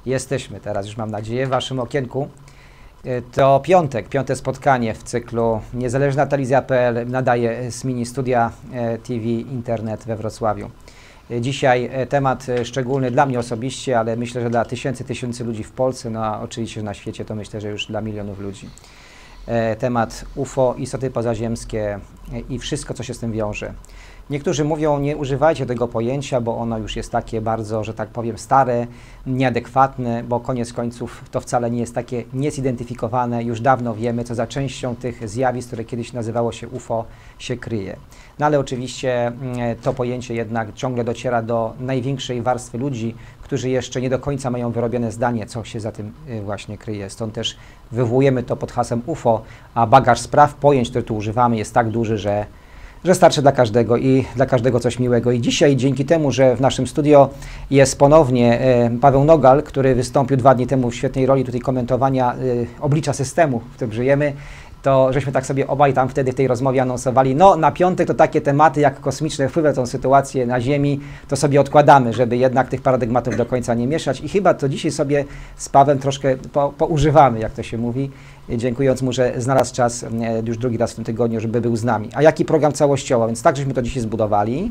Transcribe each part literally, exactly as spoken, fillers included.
Jesteśmy teraz, już mam nadzieję, w Waszym okienku. To piątek, piąte spotkanie w cyklu Niezależna Telewizja kropka pe el nadaje z mini studia T V Internet we Wrocławiu. Dzisiaj temat szczególny dla mnie osobiście, ale myślę, że dla tysięcy, tysięcy ludzi w Polsce, no a oczywiście na świecie to myślę, że już dla milionów ludzi. Temat U F O, istoty pozaziemskie i wszystko, co się z tym wiąże. Niektórzy mówią, nie używajcie tego pojęcia, bo ono już jest takie bardzo, że tak powiem, stare, nieadekwatne, bo koniec końców to wcale nie jest takie niezidentyfikowane. Już dawno wiemy, co za częścią tych zjawisk, które kiedyś nazywało się U F O, się kryje. No ale oczywiście to pojęcie jednak ciągle dociera do największej warstwy ludzi, którzy jeszcze nie do końca mają wyrobione zdanie, co się za tym właśnie kryje. Stąd też wywołujemy to pod hasłem U F O, a bagaż spraw, pojęć, które tu używamy, jest tak duży, że że starczy dla każdego i dla każdego coś miłego. I dzisiaj dzięki temu, że w naszym studio jest ponownie e, Paweł Nogal, który wystąpił dwa dni temu w świetnej roli tutaj komentowania e, oblicza systemu, w którym żyjemy, to żeśmy tak sobie obaj tam wtedy w tej rozmowie anonsowali, no na piątek to takie tematy jak kosmiczne wpływy na tą sytuację na Ziemi, to sobie odkładamy, żeby jednak tych paradygmatów do końca nie mieszać i chyba to dzisiaj sobie z Pawłem troszkę po, poużywamy, jak to się mówi, dziękując mu, że znalazł czas już drugi raz w tym tygodniu, żeby był z nami. A jaki program całościowo? Więc tak, żeśmy to dzisiaj zbudowali,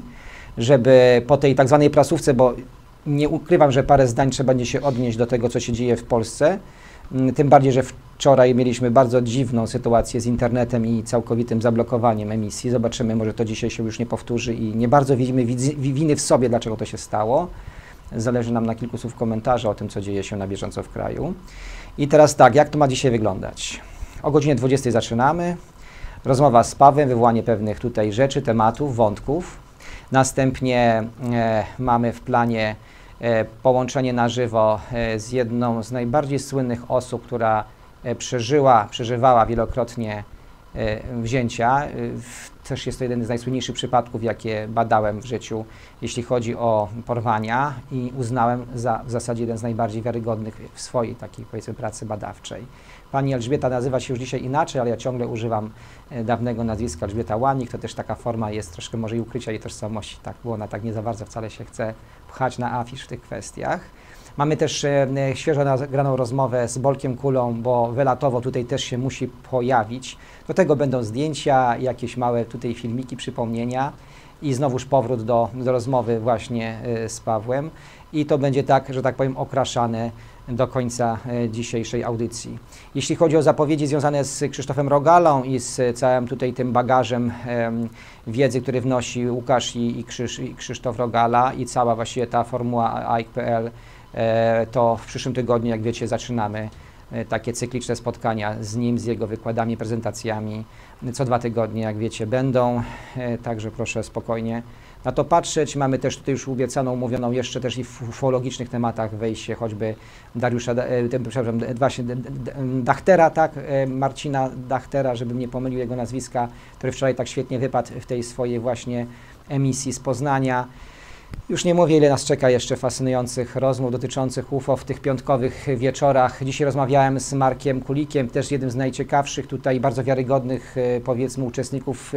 żeby po tej tak zwanej prasówce, bo nie ukrywam, że parę zdań trzeba będzie się odnieść do tego, co się dzieje w Polsce, tym bardziej, że wczoraj mieliśmy bardzo dziwną sytuację z internetem i całkowitym zablokowaniem emisji. Zobaczymy, może to dzisiaj się już nie powtórzy i nie bardzo widzimy winy w sobie, dlaczego to się stało. Zależy nam na kilku słów komentarza o tym, co dzieje się na bieżąco w kraju. I teraz tak, jak to ma dzisiaj wyglądać? O godzinie dwudziestej zaczynamy. Rozmowa z Pawłem, wywołanie pewnych tutaj rzeczy, tematów, wątków. Następnie e, mamy w planie e, połączenie na żywo e, z jedną z najbardziej słynnych osób, która e, przeżyła, przeżywała wielokrotnie e, wzięcia. E, też jest to jeden z najsłynniejszych przypadków, jakie badałem w życiu, jeśli chodzi o porwania i uznałem za w zasadzie jeden z najbardziej wiarygodnych w swojej takiej, powiedzmy, pracy badawczej. Pani Elżbieta nazywa się już dzisiaj inaczej, ale ja ciągle używam e, dawnego nazwiska Elżbieta Łanik. To też taka forma jest troszkę może i ukrycia jej tożsamości, tak, bo ona tak nie za bardzo wcale się chce pchać na afisz w tych kwestiach. Mamy też e, świeżo nagraną rozmowę z Bolkiem Kulą, bo wylatowo tutaj też się musi pojawić. Do tego będą zdjęcia, jakieś małe tutaj filmiki, przypomnienia i znowuż powrót do, do rozmowy właśnie e, z Pawłem. I to będzie tak, że tak powiem, okraszane do końca e, dzisiejszej audycji. Jeśli chodzi o zapowiedzi związane z Krzysztofem Rogalą i z całym tutaj tym bagażem e, wiedzy, który wnosi Łukasz i, i, Krzysz, i Krzysztof Rogala i cała właściwie ta formuła A I K kropka pe el, e, to w przyszłym tygodniu, jak wiecie, zaczynamy e, takie cykliczne spotkania z nim, z jego wykładami, prezentacjami. Co dwa tygodnie, jak wiecie, będą, e, także proszę spokojnie na to patrzeć. Mamy też tutaj już obiecaną, umówioną jeszcze też i w ufologicznych tematach wejście choćby Dariusza, e, przepraszam, właśnie Dachtera, tak, e, Marcina Dachtera, żebym nie pomylił jego nazwiska, który wczoraj tak świetnie wypadł w tej swojej właśnie emisji z Poznania. Już nie mówię, ile nas czeka jeszcze fascynujących rozmów dotyczących U F O w tych piątkowych wieczorach. Dzisiaj rozmawiałem z Markiem Kulikiem, też jednym z najciekawszych tutaj, bardzo wiarygodnych, powiedzmy, uczestników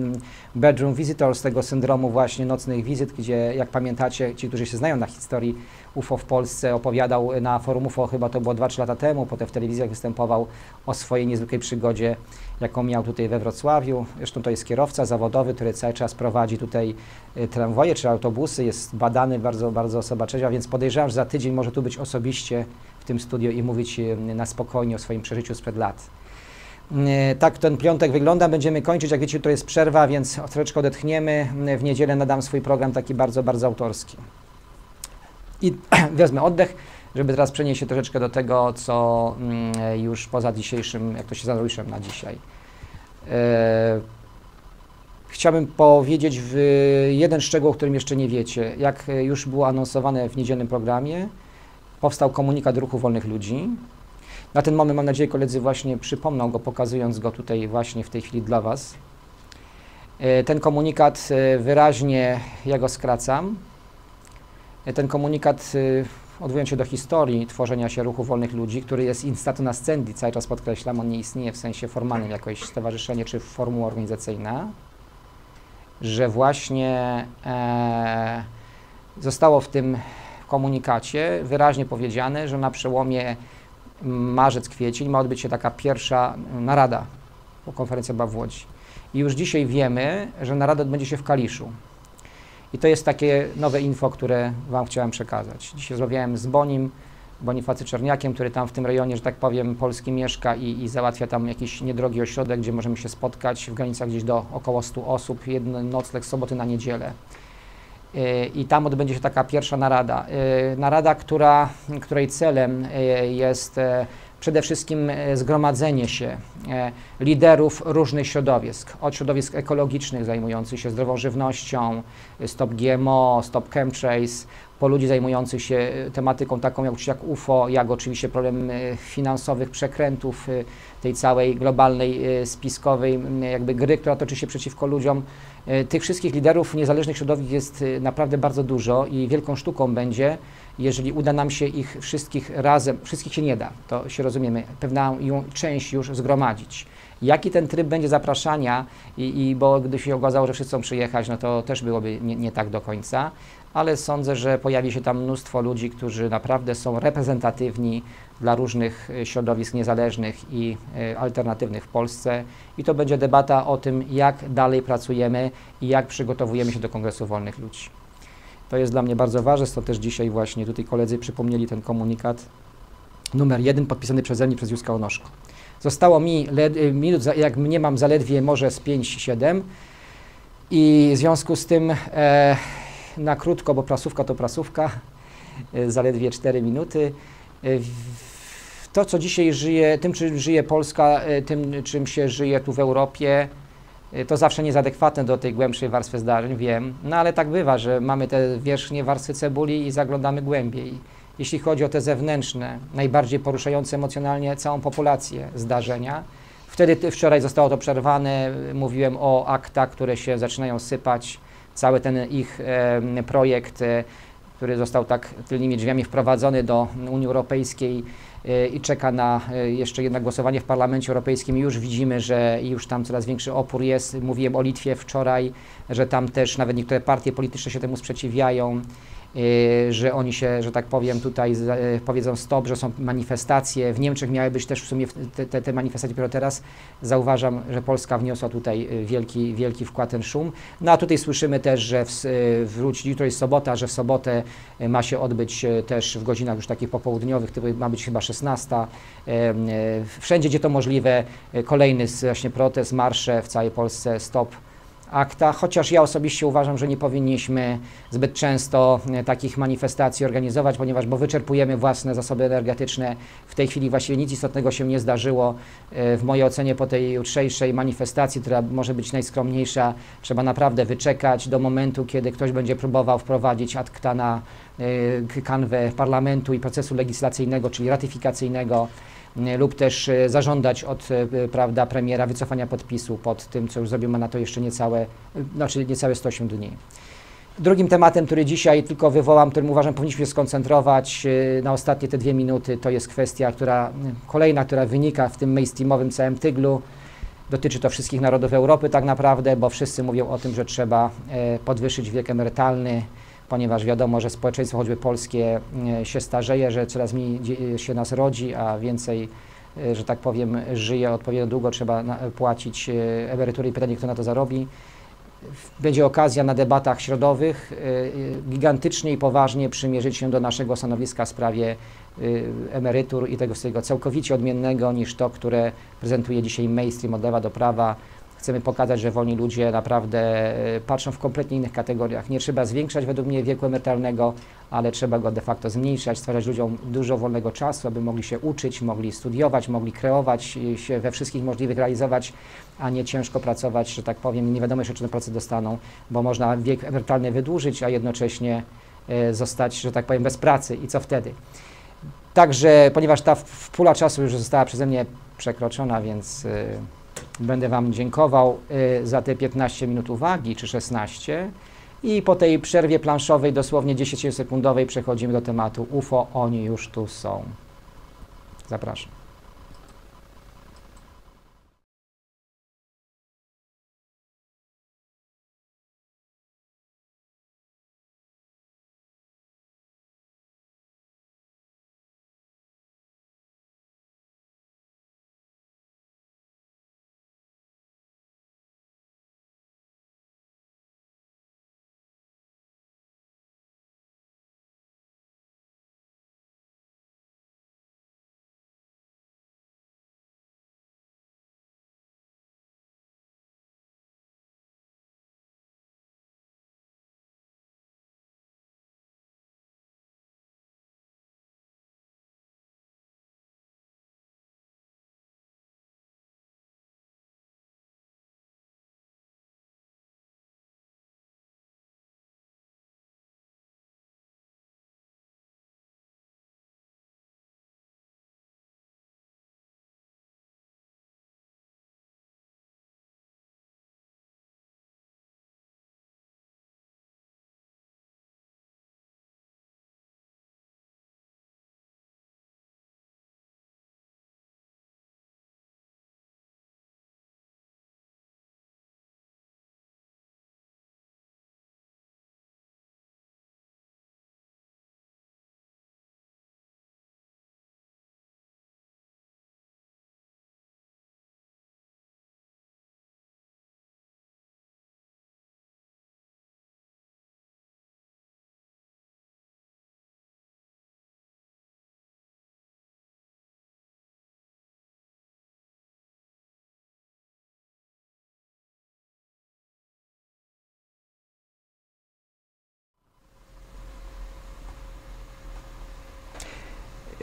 Bedroom Visitors, tego syndromu właśnie nocnych wizyt, gdzie, jak pamiętacie, ci, którzy się znają na historii U F O w Polsce, opowiadał na forum U F O, chyba to było dwa trzy lata temu, potem w telewizjach występował o swojej niezwykłej przygodzie, jaką miał tutaj we Wrocławiu. Zresztą to jest kierowca zawodowy, który cały czas prowadzi tutaj tramwaje czy autobusy, jest badany, bardzo, bardzo osoba trzeźwa, więc podejrzewam, że za tydzień może tu być osobiście w tym studiu i mówić na spokojnie o swoim przeżyciu sprzed lat. Tak ten piątek wygląda, będziemy kończyć, jak wiecie, to jest przerwa, więc troszeczkę odetchniemy. W niedzielę nadam swój program taki bardzo, bardzo autorski. I wezmę oddech, żeby teraz przenieść się troszeczkę do tego, co już poza dzisiejszym, jak to się zarobiłem na dzisiaj. Chciałbym powiedzieć w jeden szczegół, o którym jeszcze nie wiecie. Jak już było anonsowane w niedzielnym programie, powstał komunikat Ruchu Wolnych Ludzi. Na ten moment, mam nadzieję, koledzy właśnie przypomną go, pokazując go tutaj właśnie w tej chwili dla Was. Ten komunikat wyraźnie, ja go skracam. Ten komunikat, odwołując się do historii tworzenia się Ruchu Wolnych Ludzi, który jest instatu nascendi, cały czas podkreślam, on nie istnieje w sensie formalnym, jakoś stowarzyszenie czy formuła organizacyjna, że właśnie e, zostało w tym komunikacie wyraźnie powiedziane, że na przełomie marzec-kwiecień ma odbyć się taka pierwsza narada, bo konferencja była w Łodzi. I już dzisiaj wiemy, że narada odbędzie się w Kaliszu. I to jest takie nowe info, które Wam chciałem przekazać. Dzisiaj rozmawiałem z Bonim, Bonifacy Czerniakiem, który tam w tym rejonie, że tak powiem, Polski mieszka i, i załatwia tam jakiś niedrogi ośrodek, gdzie możemy się spotkać w granicach gdzieś do około stu osób, jeden nocleg z soboty na niedzielę. Yy, I tam odbędzie się taka pierwsza narada. Yy, narada, która, której celem yy, jest yy, przede wszystkim zgromadzenie się liderów różnych środowisk, od środowisk ekologicznych zajmujących się zdrową żywnością, Stop G M O, Stop Chemtrails, po ludzi zajmujących się tematyką taką jak, jak U F O, jak oczywiście problem finansowych przekrętów tej całej globalnej spiskowej jakby gry, która toczy się przeciwko ludziom. Tych wszystkich liderów niezależnych środowisk jest naprawdę bardzo dużo i wielką sztuką będzie, jeżeli uda nam się ich wszystkich razem, wszystkich się nie da, to się rozumiemy, pewną część już zgromadzić. Jaki ten tryb będzie zapraszania, i, i bo gdy się okazało, że wszyscy chcą przyjechać, no to też byłoby nie, nie tak do końca, ale sądzę, że pojawi się tam mnóstwo ludzi, którzy naprawdę są reprezentatywni dla różnych środowisk niezależnych i y, alternatywnych w Polsce i to będzie debata o tym, jak dalej pracujemy i jak przygotowujemy się do Kongresu Wolnych Ludzi. To jest dla mnie bardzo ważne, stąd też dzisiaj właśnie tutaj koledzy przypomnieli ten komunikat numer jeden podpisany przeze mnie przez Józka Onoszko. Zostało mi minut, jak mniemam, zaledwie może z pięć siedem i w związku z tym e, na krótko, bo prasówka to prasówka, e, zaledwie cztery minuty. E, to, co dzisiaj żyje, tym czym żyje Polska, e, tym czym się żyje tu w Europie, e, to zawsze nie jest adekwatne do tej głębszej warstwy zdarzeń, wiem, no ale tak bywa, że mamy te wierzchnie warstwy cebuli i zaglądamy głębiej. Jeśli chodzi o te zewnętrzne, najbardziej poruszające emocjonalnie całą populację zdarzenia, wtedy wczoraj zostało to przerwane, mówiłem o aktach, które się zaczynają sypać, cały ten ich e, projekt, e, który został tak tylnymi drzwiami wprowadzony do Unii Europejskiej e, i czeka na e, jeszcze jedno głosowanie w Parlamencie Europejskim. Już widzimy, że już tam coraz większy opór jest. Mówiłem o Litwie wczoraj, że tam też nawet niektóre partie polityczne się temu sprzeciwiają. Yy, że oni się, że tak powiem, tutaj yy, powiedzą stop, że są manifestacje. W Niemczech miały być też w sumie te, te, te manifestacje, dopiero teraz zauważam, że Polska wniosła tutaj wielki, wielki wkład, ten szum. No a tutaj słyszymy też, że w, wróci, jutro jest sobota, że w sobotę ma się odbyć też w godzinach już takich popołudniowych, typu ma być chyba szesnasta. Yy, wszędzie, gdzie to możliwe, kolejny właśnie protest, marsze w całej Polsce, stop akta, chociaż ja osobiście uważam, że nie powinniśmy zbyt często takich manifestacji organizować, ponieważ bo wyczerpujemy własne zasoby energetyczne. W tej chwili właściwie nic istotnego się nie zdarzyło. W mojej ocenie po tej jutrzejszej manifestacji, która może być najskromniejsza, trzeba naprawdę wyczekać do momentu, kiedy ktoś będzie próbował wprowadzić akta na kanwę parlamentu i procesu legislacyjnego, czyli ratyfikacyjnego, lub też zażądać od prawda, premiera wycofania podpisu pod tym, co już zrobił, ma na to jeszcze niecałe, znaczy niecałe sto osiem dni. Drugim tematem, który dzisiaj tylko wywołam, którym uważam powinniśmy się skoncentrować na ostatnie te dwie minuty, to jest kwestia, która kolejna, która wynika w tym mainstreamowym całym tyglu. Dotyczy to wszystkich narodów Europy tak naprawdę, bo wszyscy mówią o tym, że trzeba podwyższyć wiek emerytalny, ponieważ wiadomo, że społeczeństwo choćby polskie się starzeje, że coraz mniej się nas rodzi, a więcej, że tak powiem, żyje odpowiednio długo, trzeba płacić emerytury i pytanie, kto na to zarobi. Będzie okazja na debatach środowych gigantycznie i poważnie przymierzyć się do naszego stanowiska w sprawie emerytur i tego wszystkiego całkowicie odmiennego niż to, które prezentuje dzisiaj mainstream od lewa do prawa. Chcemy pokazać, że wolni ludzie naprawdę patrzą w kompletnie innych kategoriach. Nie trzeba zwiększać według mnie wieku emerytalnego, ale trzeba go de facto zmniejszać, stwarzać ludziom dużo wolnego czasu, aby mogli się uczyć, mogli studiować, mogli kreować się we wszystkich możliwych realizować, a nie ciężko pracować, że tak powiem, nie wiadomo jeszcze, czy tę pracę dostaną, bo można wiek emerytalny wydłużyć, a jednocześnie zostać, że tak powiem, bez pracy i co wtedy? Także, ponieważ ta pula czasu już została przeze mnie przekroczona, więc będę Wam dziękował y, za te piętnaście minut uwagi, czy szesnaście. I po tej przerwie planszowej, dosłownie dziesięciosekundowej, przechodzimy do tematu U F O. Oni już tu są. Zapraszam.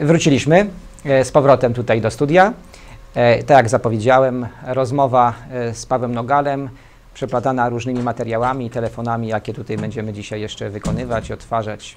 Wróciliśmy z powrotem tutaj do studia. Tak jak zapowiedziałem, rozmowa z Pawłem Nogalem, przeplatana różnymi materiałami, telefonami, jakie tutaj będziemy dzisiaj jeszcze wykonywać, odtwarzać.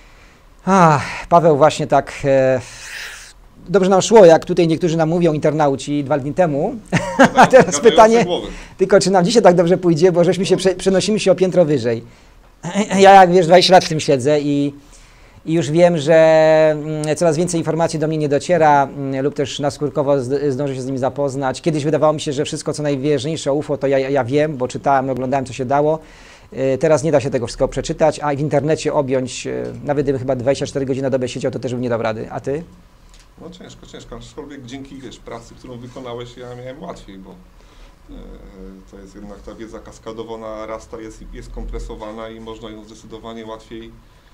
A, Paweł właśnie tak e, dobrze nam szło, jak tutaj niektórzy nam mówią, internauci, dwa dni temu. A teraz pytanie, tylko czy nam dzisiaj tak dobrze pójdzie, bo żeśmy się prze, przenosimy się o piętro wyżej. Ja, jak wiesz, dwadzieścia lat w tym siedzę i I już wiem, że coraz więcej informacji do mnie nie dociera lub też naskórkowo zdążę się z nimi zapoznać. Kiedyś wydawało mi się, że wszystko co najważniejsze o U F O to ja, ja wiem, bo czytałem, oglądałem co się dało. Teraz nie da się tego wszystkiego przeczytać, a w internecie objąć, nawet gdybym chyba dwadzieścia cztery godziny na dobę siedział, to też bym nie dał rady. A ty? No ciężko, ciężko. Aczkolwiek dzięki wiesz, pracy, którą wykonałeś, ja miałem łatwiej, bo to jest jednak ta wiedza kaskadowana, rasta jest, jest kompresowana i można ją zdecydowanie łatwiej.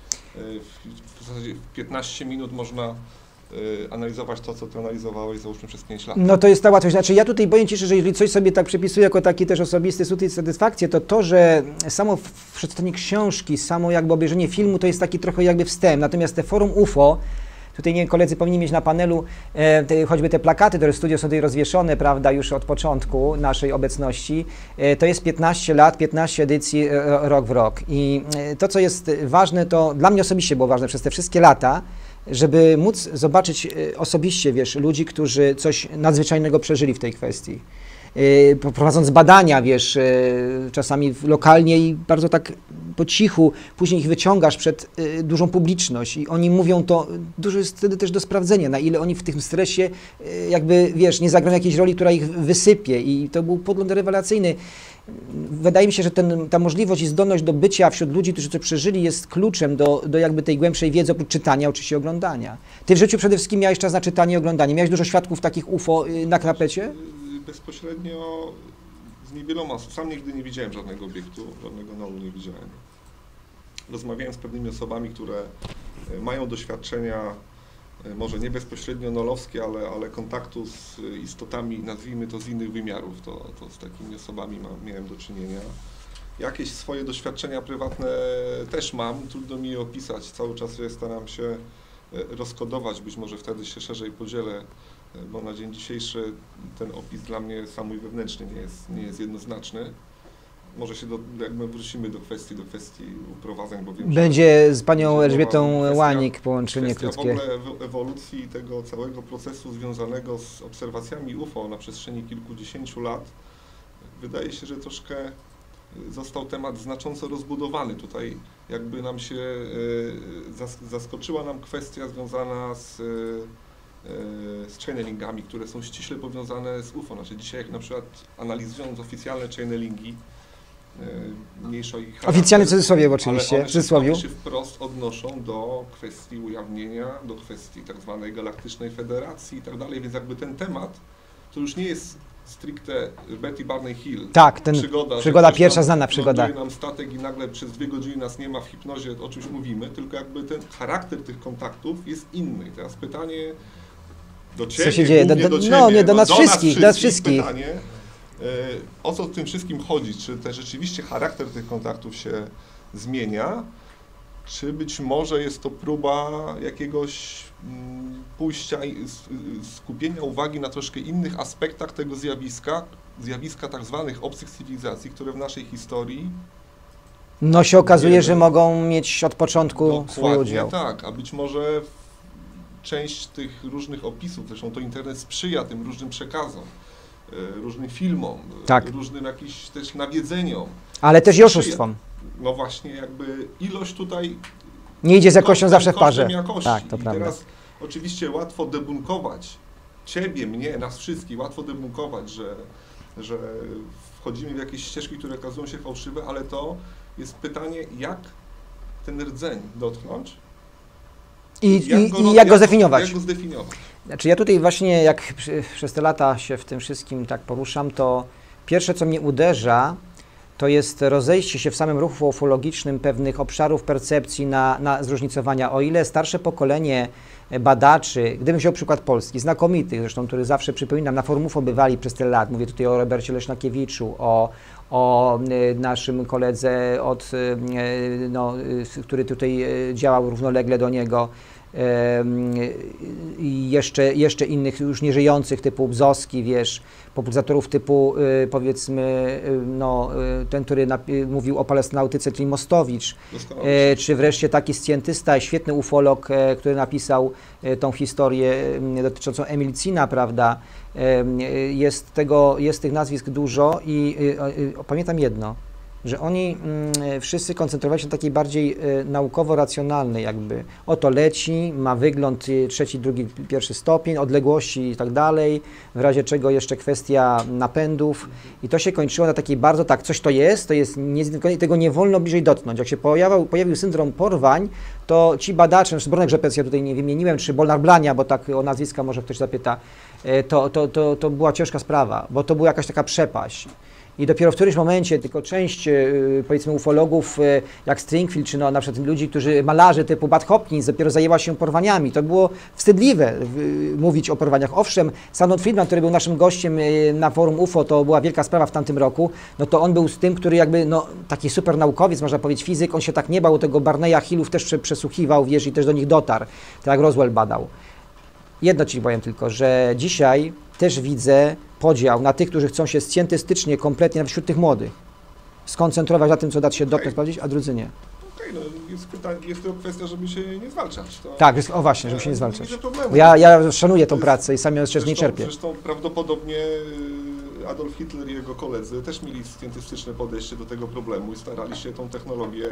W zasadzie w piętnaście minut można y, analizować to, co ty analizowałeś, załóżmy przez pięć lat. No to jest ta łatwość. Znaczy ja tutaj powiem Ci, że jeżeli coś sobie tak przypisuję jako taki też osobisty sut i satysfakcję, to to, że samo przeczytanie książki, samo jakby obejrzenie filmu, to jest taki trochę jakby wstęp. Natomiast te forum U F O, tutaj nie, koledzy powinni mieć na panelu e, te, choćby te plakaty, które w studio są tutaj rozwieszone, prawda, już od początku naszej obecności. E, to jest piętnaście lat, piętnaście edycji e, rok w rok. I e, to, co jest ważne, to dla mnie osobiście było ważne przez te wszystkie lata, żeby móc zobaczyć e, osobiście, wiesz, ludzi, którzy coś nadzwyczajnego przeżyli w tej kwestii. E, prowadząc badania, wiesz, e, czasami lokalnie i bardzo tak po cichu, później ich wyciągasz przed y, dużą publiczność i oni mówią to, dużo jest wtedy też do sprawdzenia, na ile oni w tym stresie y, jakby, wiesz, nie zagrają jakiejś roli, która ich wysypie i to był podgląd rewelacyjny. Wydaje mi się, że ten, ta możliwość i zdolność do bycia wśród ludzi, którzy to przeżyli, jest kluczem do, do jakby tej głębszej wiedzy, oprócz czytania, oczywiście oglądania. Ty w życiu przede wszystkim miałeś czas na czytanie i oglądanie. Miałeś dużo świadków takich U F O y, na krapecie? Bezpośrednio z niewieloma, sam nigdy nie widziałem żadnego obiektu, żadnego nolu nie widziałem. Rozmawiałem z pewnymi osobami, które mają doświadczenia, może nie bezpośrednio nolowskie, ale, ale kontaktu z istotami, nazwijmy to z innych wymiarów, to, to z takimi osobami ma, miałem do czynienia. Jakieś swoje doświadczenia prywatne też mam, trudno mi je opisać, cały czas je staram się rozkodować, być może wtedy się szerzej podzielę, bo na dzień dzisiejszy ten opis dla mnie sam mój wewnętrzny nie jest, nie jest jednoznaczny. Może się, do, jak my wrócimy do kwestii, do kwestii uprowadzeń, bo wiem, będzie z panią Elżbietą Łanik połączenie krótkie. W ogóle ewolucji tego całego procesu związanego z obserwacjami U F O na przestrzeni kilkudziesięciu lat, wydaje się, że troszkę został temat znacząco rozbudowany. Tutaj jakby nam się, zaskoczyła nam kwestia związana z z channelingami, które są ściśle powiązane z U F O. Znaczy dzisiaj jak na przykład analizując oficjalne channelingi, mniejsza ich charakter, oficjalne w cudzysłowie oczywiście, w cudzysłowie się wprost odnoszą do kwestii ujawnienia, do kwestii tak zwanej Galaktycznej Federacji i tak dalej, więc jakby ten temat to już nie jest stricte Betty Barney Hill. Tak, ten przygoda, przygoda pierwsza znana przygoda. nam statek i nagle przez dwie godziny nas nie ma w hipnozie, o czymś mówimy, tylko jakby ten charakter tych kontaktów jest inny. Teraz pytanie do Ciebie, co się dzieje? Do, do, do ciebie, no nie, do nas do wszystkich, do nas wszystkich. Pytanie, o co w tym wszystkim chodzi? Czy te rzeczywiście charakter tych kontaktów się zmienia? Czy być może jest to próba jakiegoś mm, pójścia i skupienia uwagi na troszkę innych aspektach tego zjawiska, zjawiska tak zwanych obcych cywilizacji, które w naszej historii no się okazuje, wiemy, że mogą mieć od początku swój udział. Tak, a być może część tych różnych opisów, zresztą to internet sprzyja tym różnym przekazom, różnym filmom, tak, różnym jakimś też nawiedzeniom. Ale też i oszustwom. No właśnie, jakby ilość tutaj nie idzie z jakością zawsze w parze. Jakości. Tak, to I prawda. teraz oczywiście łatwo debunkować Ciebie, mnie, nas wszystkich, łatwo debunkować, że, że wchodzimy w jakieś ścieżki, które okazują się fałszywe, ale to jest pytanie, jak ten rdzeń dotknąć i jak, i, go, i jak go zdefiniować. Jak go zdefiniować. Znaczy ja tutaj właśnie, jak przy, przez te lata się w tym wszystkim tak poruszam, to pierwsze, co mnie uderza, to jest rozejście się w samym ruchu ufologicznym pewnych obszarów percepcji na, na zróżnicowania. O ile starsze pokolenie badaczy, gdybym wziął przykład Polski, znakomitych zresztą, który zawsze przypominam, na forum U F O bywali przez tyle lat, mówię tutaj o Robercie Lesznakiewiczu, o, o naszym koledze, od, no, który tutaj działał równolegle do niego, i jeszcze, jeszcze innych już nieżyjących typu Bzowski, wiesz, popularyzatorów typu y, powiedzmy y, no, y, ten, który napi- mówił o palestynautyce, czyli Mostowicz, y, czy wreszcie taki scjentysta, świetny ufolog, y, który napisał y, tą historię y, dotyczącą Emilcina, prawda, y, jest, tego, jest tych nazwisk dużo i y, y, y, pamiętam jedno, że oni y, wszyscy koncentrowali się na takiej bardziej y, naukowo-racjonalnej jakby. Oto leci, ma wygląd y, trzeci, drugi, pierwszy stopień, odległości i tak dalej, w razie czego jeszcze kwestia napędów i to się kończyło na takiej bardzo, tak, coś to jest, to jest niezidentyfikowane, tego nie wolno bliżej dotknąć. Jak się pojawiał, pojawił syndrom porwań, to ci badacze, Zbronek Rzepec ja tutaj nie wymieniłem, czy Bolnar Blania, bo tak o nazwiska może ktoś zapyta, y, to, to, to, to była ciężka sprawa, bo to była jakaś taka przepaść. I dopiero w którymś momencie tylko część, powiedzmy, ufologów, jak Stringfield, czy no, na przykład ludzi, którzy, malarzy typu Bud Hopkins, dopiero zajęła się porwaniami. To było wstydliwe mówić o porwaniach. Owszem, Stanton Friedman, który był naszym gościem na forum U F O, to była wielka sprawa w tamtym roku, no to on był z tym, który jakby, no, taki super naukowiec, można powiedzieć, fizyk, on się tak nie bał, tego Barneya Hillów też przesłuchiwał, wiesz, i też do nich dotarł, tak jak Roswell badał. Jedno ci powiem tylko, że dzisiaj też widzę podział na tych, którzy chcą się scjentystycznie, kompletnie, nawet wśród tych młodych, skoncentrować na tym, co da się dotknąć, sprawdzić, a drudzy nie. Okej, okay, no jest, pytanie, jest to kwestia, żeby się nie zwalczać. To, tak, jest, o właśnie, żeby się nie zwalczać. Nie ja, ja szanuję tą pracę i sam ją jeszcze z niej czerpię. Zresztą prawdopodobnie Adolf Hitler i jego koledzy też mieli scjentystyczne podejście do tego problemu i starali się tą technologię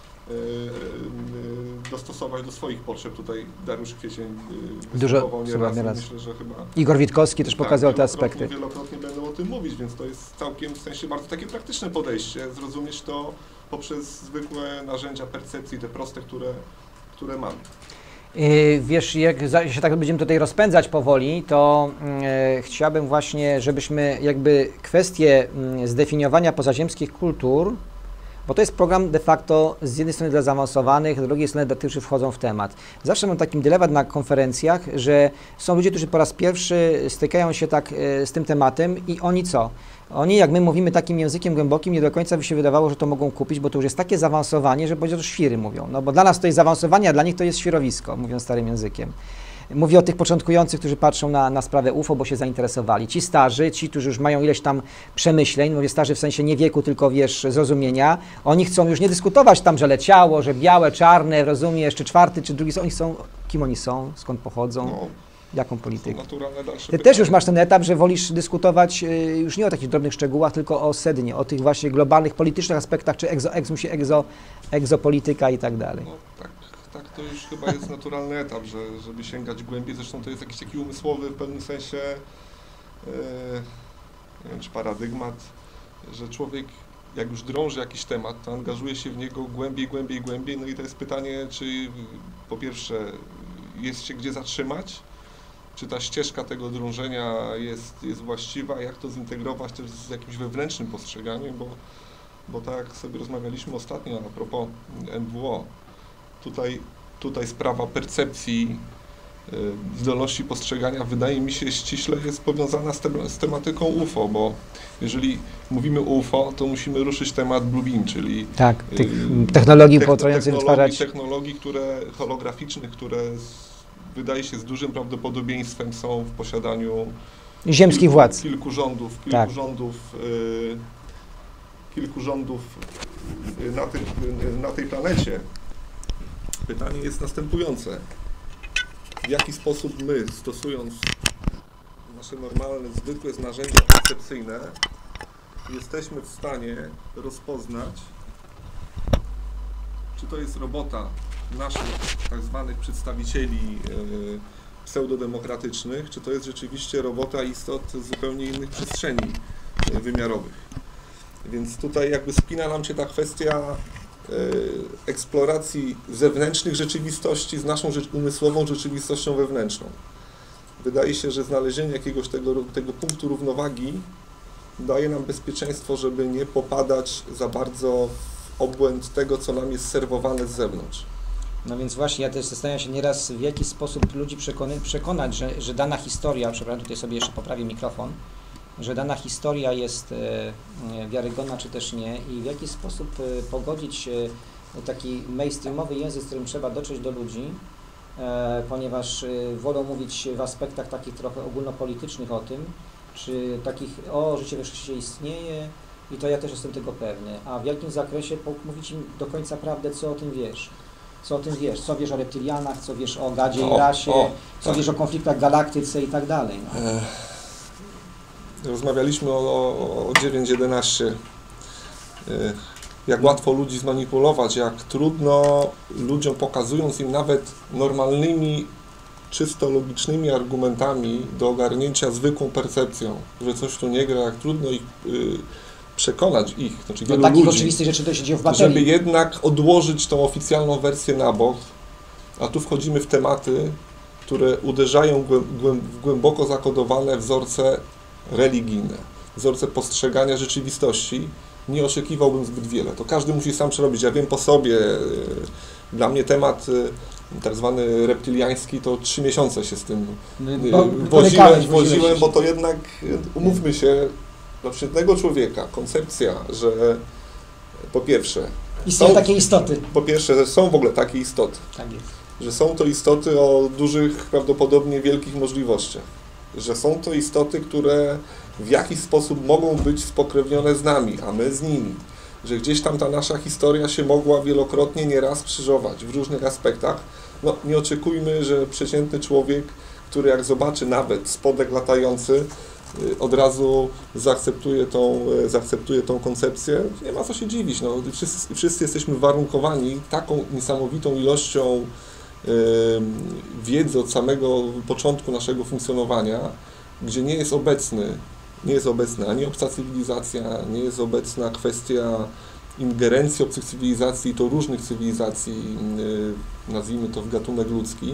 dostosować do swoich potrzeb. Tutaj Dariusz Kwiecień dużo nieraz, myślę, że chyba Igor Witkowski też pokazał tak, te aspekty. Wielokrotnie będą o tym mówić, więc to jest całkiem w sensie bardzo takie praktyczne podejście, zrozumieć to poprzez zwykłe narzędzia percepcji, te proste, które, które mamy. Yy, wiesz, jak się tak będziemy tutaj rozpędzać powoli, to yy, chciałbym właśnie, żebyśmy jakby kwestię yy, zdefiniowania pozaziemskich kultur, bo to jest program de facto z jednej strony dla zaawansowanych, z drugiej strony dla tych, którzy wchodzą w temat. Zawsze mam taki dylemat na konferencjach, że są ludzie, którzy po raz pierwszy stykają się tak y, z tym tematem i oni co? Oni, jak my mówimy takim językiem głębokim, nie do końca by się wydawało, że to mogą kupić, bo to już jest takie zaawansowanie, że powiedział, że świry mówią. No bo dla nas to jest zaawansowanie, a dla nich to jest świrowisko, mówiąc starym językiem. Mówię o tych początkujących, którzy patrzą na, na sprawę U F O, bo się zainteresowali. Ci starzy, ci, którzy już mają ileś tam przemyśleń, mówię starzy w sensie nie wieku, tylko wiesz, zrozumienia, oni chcą już nie dyskutować tam, że leciało, że białe, czarne, rozumiesz, czy czwarty, czy drugi, oni są, kim oni są, skąd pochodzą, no, jaką politykę. Ty też już masz ten etap, że wolisz dyskutować y, już nie o takich drobnych szczegółach, tylko o sednie, o tych właśnie globalnych, politycznych aspektach, czy egzo, egzo, egzo, egzopolityka i tak dalej. No, tak. Tak, to już chyba jest naturalny etap, że, żeby sięgać głębiej. Zresztą to jest jakiś taki umysłowy w pewnym sensie yy, nie wiem, czy paradygmat, że człowiek jak już drąży jakiś temat, to angażuje się w niego głębiej, głębiej, głębiej. No i to jest pytanie, czy po pierwsze jest się gdzie zatrzymać, czy ta ścieżka tego drążenia jest, jest właściwa, jak to zintegrować też z jakimś wewnętrznym postrzeganiem, bo, bo tak jak sobie rozmawialiśmy ostatnio a propos N W O, Tutaj, tutaj sprawa percepcji, y, zdolności postrzegania wydaje mi się ściśle jest powiązana z, te, z tematyką U F O, bo jeżeli mówimy o U F O, to musimy ruszyć temat Bluebeam, czyli tak, tych y, technologii potrafiących wytwarzać technologii, które holograficznych, które z, wydaje się z dużym prawdopodobieństwem są w posiadaniu ziemskich kilku, władz. Kilku rządów, kilku tak. rządów, y, kilku rządów y, na, tych, y, na tej planecie. Pytanie jest następujące. W jaki sposób my, stosując nasze normalne, zwykłe narzędzia percepcyjne, jesteśmy w stanie rozpoznać, czy to jest robota naszych tak zwanych przedstawicieli yy, pseudodemokratycznych, czy to jest rzeczywiście robota istot z zupełnie innych przestrzeni yy, wymiarowych. Więc tutaj jakby spina nam się ta kwestia eksploracji zewnętrznych rzeczywistości z naszą rzecz, umysłową rzeczywistością wewnętrzną. Wydaje się, że znalezienie jakiegoś tego, tego punktu równowagi daje nam bezpieczeństwo, żeby nie popadać za bardzo w obłęd tego, co nam jest serwowane z zewnątrz. No więc właśnie, ja też zastanawiam się nieraz, w jaki sposób ludzi przekonać, przekonać że, że dana historia, przepraszam, tutaj sobie jeszcze poprawię mikrofon, że dana historia jest e, wiarygodna, czy też nie i w jaki sposób e, pogodzić e, taki mainstreamowy język, z którym trzeba dotrzeć do ludzi, e, ponieważ e, wolą mówić w aspektach takich trochę ogólnopolitycznych o tym, czy takich, o, życie we wszechświecie istnieje i to ja też jestem tego pewny, a w jakim zakresie mówić im do końca prawdę, co o tym wiesz. Co o tym wiesz, co wiesz o reptylianach, co wiesz o gadzie o, i rasie, o, co tak. wiesz o konfliktach w galaktyce i tak dalej. No. Rozmawialiśmy o, o, o dziewięć jedenaście. Jak łatwo ludzi zmanipulować, jak trudno ludziom, pokazując im nawet normalnymi, czysto logicznymi argumentami do ogarnięcia zwykłą percepcją, że coś tu nie gra, jak trudno ich y, przekonać ich, znaczy No wielu takich ludzi, oczywistych rzeczy to się dzieje w baterii. żeby jednak odłożyć tą oficjalną wersję na bok, a tu wchodzimy w tematy, które uderzają w głęboko zakodowane wzorce religijne, wzorce postrzegania rzeczywistości. Nie oczekiwałbym zbyt wiele. To każdy musi sam przerobić. Ja wiem po sobie, dla mnie temat tak zwany reptyliański, to trzy miesiące się z tym bo, woziłem, woziłem, bo to jednak, umówmy się, dla przeciętnego człowieka koncepcja, że po pierwsze istnieją takie istoty. Po pierwsze, że są w ogóle takie istoty. Tak jest. Że są to istoty o dużych, prawdopodobnie wielkich możliwościach. Że są to istoty, które w jakiś sposób mogą być spokrewnione z nami, a my z nimi. Że gdzieś tam ta nasza historia się mogła wielokrotnie nieraz krzyżować w różnych aspektach. No, nie oczekujmy, że przeciętny człowiek, który jak zobaczy nawet spodek latający, od razu zaakceptuje tą, zaakceptuje tą koncepcję. Nie ma co się dziwić. No, wszyscy, wszyscy jesteśmy warunkowani taką niesamowitą ilością wiedzy od samego początku naszego funkcjonowania, gdzie nie jest obecny, nie jest obecna ani obca cywilizacja, nie jest obecna kwestia ingerencji obcych cywilizacji, to różnych cywilizacji, nazwijmy to w gatunek ludzki,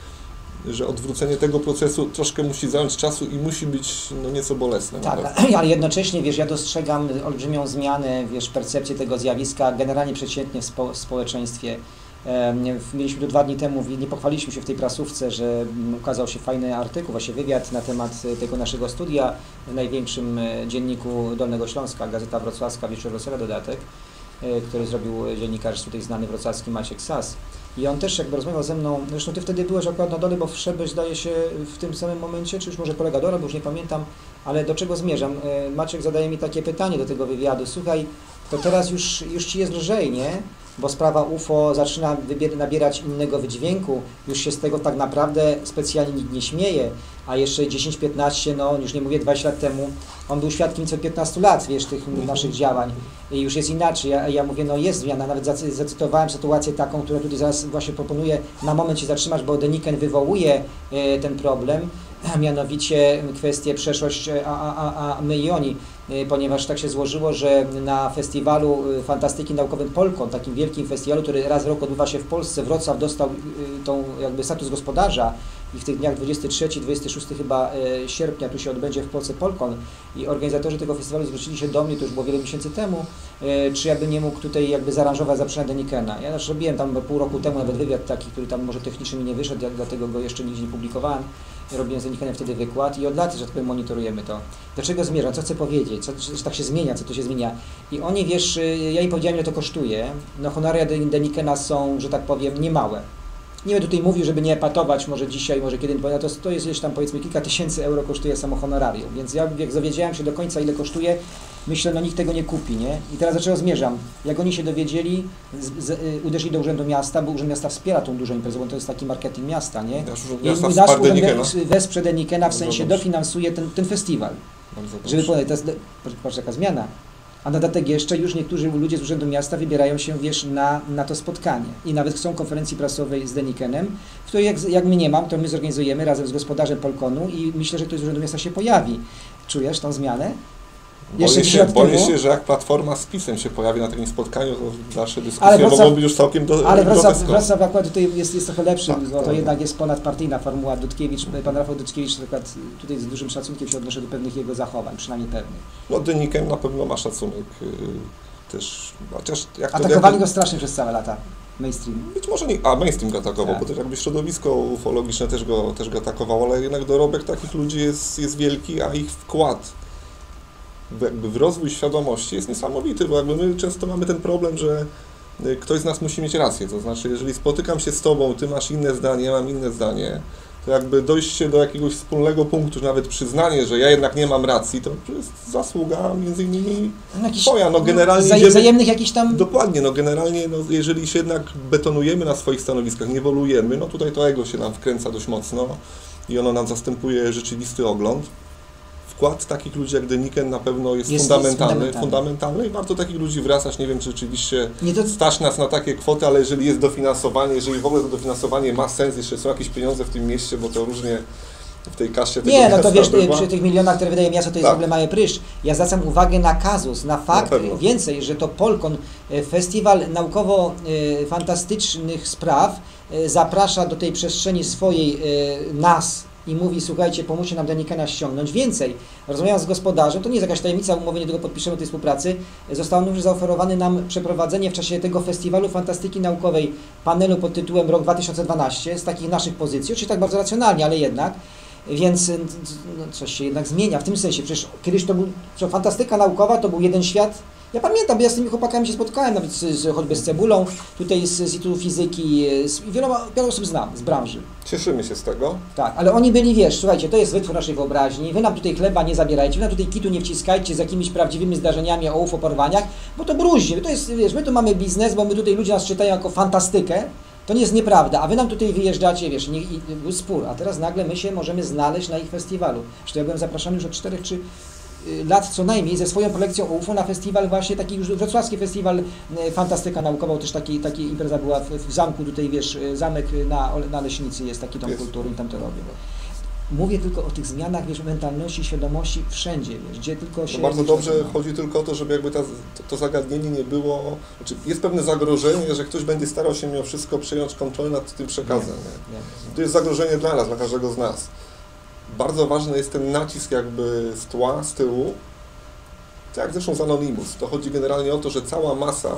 że odwrócenie tego procesu troszkę musi zająć czasu i musi być no, nieco bolesne. Tak, ale jednocześnie, wiesz, ja dostrzegam olbrzymią zmianę, wiesz, percepcji tego zjawiska generalnie przeciętnie w, spo, w społeczeństwie. Mieliśmy tu dwa dni temu, nie pochwaliliśmy się w tej prasówce, że ukazał się fajny artykuł, właśnie wywiad na temat tego naszego studia w największym dzienniku Dolnego Śląska, Gazeta Wrocławska, Wieczór Wesoła dodatek, który zrobił dziennikarz tutaj znany wrocławski Maciek Sas. I on też jakby rozmawiał ze mną, zresztą ty wtedy byłeś akurat na dole, bo wszedłeś zdaje się w tym samym momencie, czy już może kolega Dora, bo już nie pamiętam, ale do czego zmierzam? Maciek zadaje mi takie pytanie do tego wywiadu, słuchaj, to teraz już, już ci jest lżej, nie? Bo sprawa U F O zaczyna nabierać innego wydźwięku, już się z tego tak naprawdę specjalnie nikt nie śmieje, a jeszcze dziesięć piętnaście, no już nie mówię dwadzieścia lat temu, on był świadkiem co piętnastu lat, wiesz, tych naszych działań i już jest inaczej. Ja, ja mówię, no jest zmiana, nawet zacytowałem sytuację taką, którą tutaj zaraz właśnie proponuję na moment się zatrzymać, bo Deniken wywołuje e, ten problem, a mianowicie kwestię przeszłość, a, a, a my i oni, ponieważ tak się złożyło, że na festiwalu fantastyki naukowym Polkon, takim wielkim festiwalu, który raz w roku odbywa się w Polsce, Wrocław dostał tą jakby status gospodarza i w tych dniach dwudziestego trzeciego dwudziestego szóstego chyba sierpnia tu się odbędzie w Polsce Polkon i organizatorzy tego festiwalu zwrócili się do mnie, to już było wiele miesięcy temu, czy ja bym nie mógł tutaj jakby zaaranżować zaproszenia Denikena. Ja też robiłem tam pół roku temu nawet wywiad taki, który tam może technicznie mi nie wyszedł, ja dlatego go jeszcze nigdzie nie publikowałem. Robiłem z Denikenem wtedy wykład i od lat, że tak powiem, monitorujemy to. Do czego zmierzam? Co chcę powiedzieć? Co, że tak się zmienia? Co to się zmienia? I oni, wiesz, ja im powiedziałem, ile to kosztuje. No honoraria Denikena są, że tak powiem, niemałe. Nie będę tutaj mówił, żeby nie epatować, może dzisiaj, może kiedy, bo to, to jest gdzieś tam powiedzmy kilka tysięcy euro kosztuje samo honorarium, więc ja jak dowiedziałem się do końca, ile kosztuje, myślę, no nikt tego nie kupi, nie? I teraz do czego zmierzam? Jak oni się dowiedzieli, z, z, y, uderzyli do Urzędu Miasta, bo Urząd Miasta wspiera tą dużą imprezę, bo to jest taki marketing miasta, nie? I nasz urząd wesprze Denikena, w sensie dofinansuje ten, ten festiwal. Żeby powiedzieć, to jest, patrz jaka zmiana. A na dodatek jeszcze już niektórzy ludzie z Urzędu Miasta wybierają się, wiesz, na, na to spotkanie. I nawet chcą konferencji prasowej z Denikenem, w której jak, jak my nie mam, to my zorganizujemy razem z gospodarzem Polkonu i myślę, że ktoś z Urzędu Miasta się pojawi. Czujesz tą zmianę? Boję się, boję się, że jak Platforma z PiS-em się pojawi na takim spotkaniu, to dalsze dyskusje ale Wrocław, mogą być już całkiem do Ale Wrocław, Wrocław akurat tutaj jest, jest trochę lepszy, tak, bo to tak. jednak jest ponadpartyjna formuła. Dudkiewicz, pan Rafał Dudkiewicz, akurat tutaj z dużym szacunkiem się odnoszę do pewnych jego zachowań, przynajmniej pewnych. No Deniken na pewno ma szacunek yy, też, chociaż jak to... Atakowali jak go strasznie przez całe lata. Mainstream. Być może nie, a mainstream go atakował, tak. Bo też jakby środowisko ufologiczne też go, też go atakowało, ale jednak dorobek takich ludzi jest, jest wielki, a ich wkład jakby w rozwój świadomości jest niesamowity, bo jakby my często mamy ten problem, że ktoś z nas musi mieć rację, to znaczy jeżeli spotykam się z Tobą, Ty masz inne zdanie, ja mam inne zdanie, to jakby dojście do jakiegoś wspólnego punktu, czy nawet przyznanie, że ja jednak nie mam racji, to jest zasługa między innymi no jakiś, Twoja, no generalnie... No, idziemy, wzajemnych jakichś tam... Dokładnie, no generalnie, no, jeżeli się jednak betonujemy na swoich stanowiskach, nie wolujemy, no tutaj to ego się nam wkręca dość mocno i ono nam zastępuje rzeczywisty ogląd. Wkład takich ludzi jak Deniken na pewno jest, jest fundamentalny, jest fundamentalny. fundamentalny i warto takich ludzi wracać. Nie wiem, czy rzeczywiście nie to... stać nas na takie kwoty, ale jeżeli jest dofinansowanie, jeżeli w ogóle to dofinansowanie ma sens, jeszcze są jakieś pieniądze w tym mieście, bo to różnie w tej kasie tego Nie, no to wiesz, bywa. Przy tych milionach, które wydaje miasto, to jest tak. w ogóle mały prysz. Ja zwracam uwagę na kazus, na fakt na więcej, że to Polkon, festiwal naukowo-fantastycznych spraw, zaprasza do tej przestrzeni swojej nas, i mówi, słuchajcie, pomóżcie nam Denikena ściągnąć. Więcej, rozmawiając z gospodarzem, to nie jest jakaś tajemnica, umówienie, tylko podpiszemy tej współpracy, zostało już zaoferowane nam przeprowadzenie w czasie tego festiwalu fantastyki naukowej panelu pod tytułem Rok dwa tysiące dwanaście z takich naszych pozycji, oczywiście tak bardzo racjonalnie, ale jednak, więc no, coś się jednak zmienia w tym sensie. Przecież kiedyś to był, to fantastyka naukowa to był jeden świat. Ja pamiętam, bo ja z tymi chłopakami się spotkałem, nawet z, z, choćby z Cebulą, tutaj z, z Instytutu Fizyki, z, wieloma, wiele osób znam z branży. Cieszymy się z tego. Tak, ale oni byli, wiesz, słuchajcie, to jest wytwór naszej wyobraźni, wy nam tutaj chleba nie zabierajcie, wy nam tutaj kitu nie wciskajcie z jakimiś prawdziwymi zdarzeniami o U F O porwaniach, bo to bruźnie, to jest, wiesz, my tu mamy biznes, bo my tutaj ludzie nas czytają jako fantastykę, to nie jest nieprawda, a wy nam tutaj wyjeżdżacie, wiesz, nie, i, był spór, a teraz nagle my się możemy znaleźć na ich festiwalu. Zresztą ja byłem zapraszany już od czterech czy lat co najmniej ze swoją kolekcją U F O na festiwal właśnie taki już wrocławski festiwal Fantastyka Naukowa, też taki, taki impreza była w, w zamku tutaj, wiesz, zamek na, na Leśnicy jest taki dom kultury i tam to robią. Mówię tylko o tych zmianach, wiesz, mentalności, świadomości wszędzie, wiesz, gdzie tylko się... No bardzo dobrze, chodzi tylko o to, żeby jakby ta, to, to zagadnienie nie było... Znaczy jest pewne zagrożenie, że ktoś będzie starał się mimo wszystko przejąć kontrolę nad tym przekazem. Nie, nie, nie. To jest zagrożenie dla nas, dla każdego z nas. Bardzo ważny jest ten nacisk jakby z tła, z tyłu, tak jak zresztą z Anonymous. To chodzi generalnie o to, że cała masa,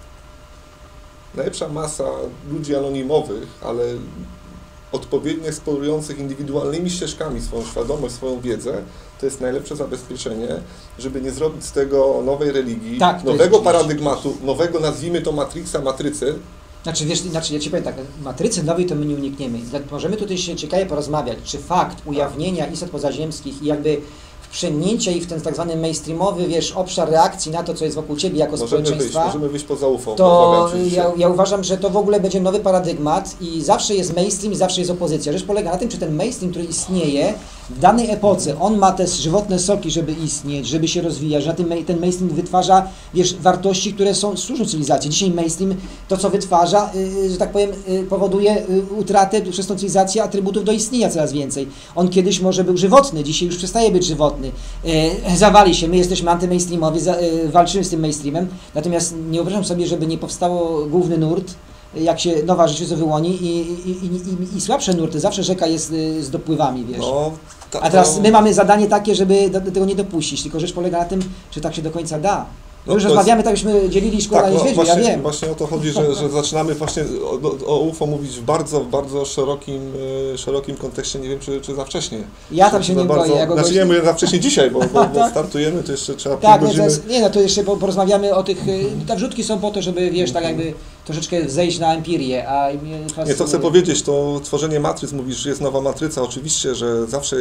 najlepsza masa ludzi anonimowych, ale odpowiednio eksplorujących indywidualnymi ścieżkami swoją świadomość, swoją wiedzę, to jest najlepsze zabezpieczenie, żeby nie zrobić z tego nowej religii, tak, nowego paradygmatu, nowego, nazwijmy to Matrixa, matrycy. Znaczy, wiesz, znaczy ja Ci powiem tak, matrycy nowej to my nie unikniemy. Możemy tutaj się ciekawie porozmawiać, czy fakt ujawnienia istot pozaziemskich i jakby wprzęgnięcia ich w ten tak zwany mainstreamowy, wiesz, obszar reakcji na to, co jest wokół Ciebie jako możemy społeczeństwa. Wyjść, możemy wyjść poza U F O. To ja, ja uważam, że to w ogóle będzie nowy paradygmat i zawsze jest mainstream i zawsze jest opozycja. Rzecz polega na tym, czy ten mainstream, który istnieje w danej epoce, on ma te żywotne soki, żeby istnieć, żeby się rozwijać, że na tym, ten mainstream wytwarza, wiesz, wartości, które są służą cywilizacji. Dzisiaj mainstream to, co wytwarza, yy, że tak powiem, yy, powoduje yy, utratę przez tą cywilizację atrybutów do istnienia coraz więcej. On kiedyś może był żywotny, dzisiaj już przestaje być żywotny. Yy, zawali się, my jesteśmy antymainstreamowi, za, yy, walczymy z tym mainstreamem, natomiast nie wyobrażam sobie, żeby nie powstało główny nurt, jak się nowa rzeczywistość wyłoni i, i, i, i, i słabsze nurty, zawsze rzeka jest z dopływami, wiesz. No, ta, A teraz my mamy zadanie takie, żeby do, do tego nie dopuścić, tylko rzecz polega na tym, czy tak się do końca da. No już rozmawiamy, jest... tak byśmy dzielili szkołę tak, na niedźwiedzi, no, ja wiem. Właśnie o to chodzi, że, że zaczynamy właśnie o, o U F O mówić w bardzo, bardzo szerokim, szerokim kontekście, nie wiem czy, czy za wcześnie. Ja tam się nie bardzo, boję. Ja znaczy goś... nie mówię za wcześnie dzisiaj, bo, bo, bo startujemy, to jeszcze trzeba tak, pół godziny. Nie, no to jeszcze porozmawiamy o tych, te wrzutki są po to, żeby, wiesz, tak jakby troszeczkę zejść na empirię, a... Nie, to chcę powiedzieć, to tworzenie matryc, mówisz, że jest nowa matryca, oczywiście, że zawsze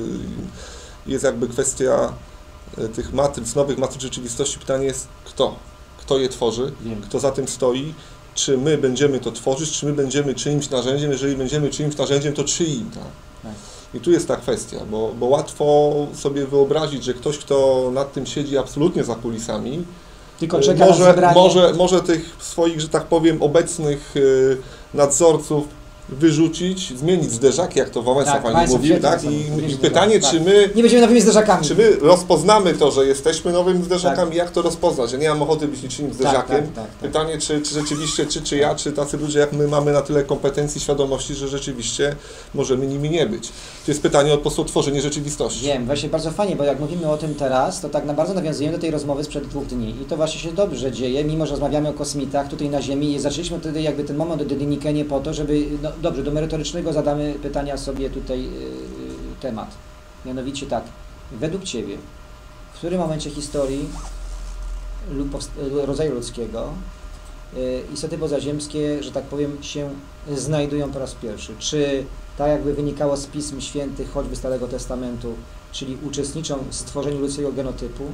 jest jakby kwestia tych matryc, nowych matryc rzeczywistości. Pytanie jest kto? Kto je tworzy? Wiem. Kto za tym stoi? Czy my będziemy to tworzyć? Czy my będziemy czyimś narzędziem? Jeżeli będziemy czyimś narzędziem, to czyim? Tak? Tak. I tu jest ta kwestia, bo, bo łatwo sobie wyobrazić, że ktoś, kto nad tym siedzi absolutnie za kulisami, tylko czeka może, na zebranie. może, może tych swoich, że tak powiem, obecnych nadzorców wyrzucić, zmienić zderzaki, jak to Wałęsa tak, pani mówił, tak? I, i pytanie, tak. czy my... Nie będziemy nowymi zderzakami. Czy my rozpoznamy to, że jesteśmy nowymi zderzakami, tak. jak to rozpoznać? Ja nie mam ochoty być niczym zderzakiem. Tak, tak, tak, tak. Pytanie, czy, czy rzeczywiście, czy, czy ja, czy tacy ludzie jak my mamy na tyle kompetencji, świadomości, że rzeczywiście możemy nimi nie być. To jest pytanie o po prostu tworzenie rzeczywistości. Wiem, właśnie bardzo fajnie, bo jak mówimy o tym teraz, to tak na bardzo nawiązujemy do tej rozmowy sprzed dwóch dni i to właśnie się dobrze dzieje, mimo że rozmawiamy o kosmitach tutaj na Ziemi i zaczęliśmy wtedy jakby ten moment o Denikenie po to, żeby, no dobrze, do merytorycznego zadamy pytania sobie tutaj yy, temat. Mianowicie tak, według Ciebie, w którym momencie historii lub rodzaju ludzkiego istoty pozaziemskie, że tak powiem, się znajdują po raz pierwszy. Czy tak jakby wynikało z Pism Świętych, choćby Starego Testamentu, czyli uczestniczą w stworzeniu ludzkiego genotypu?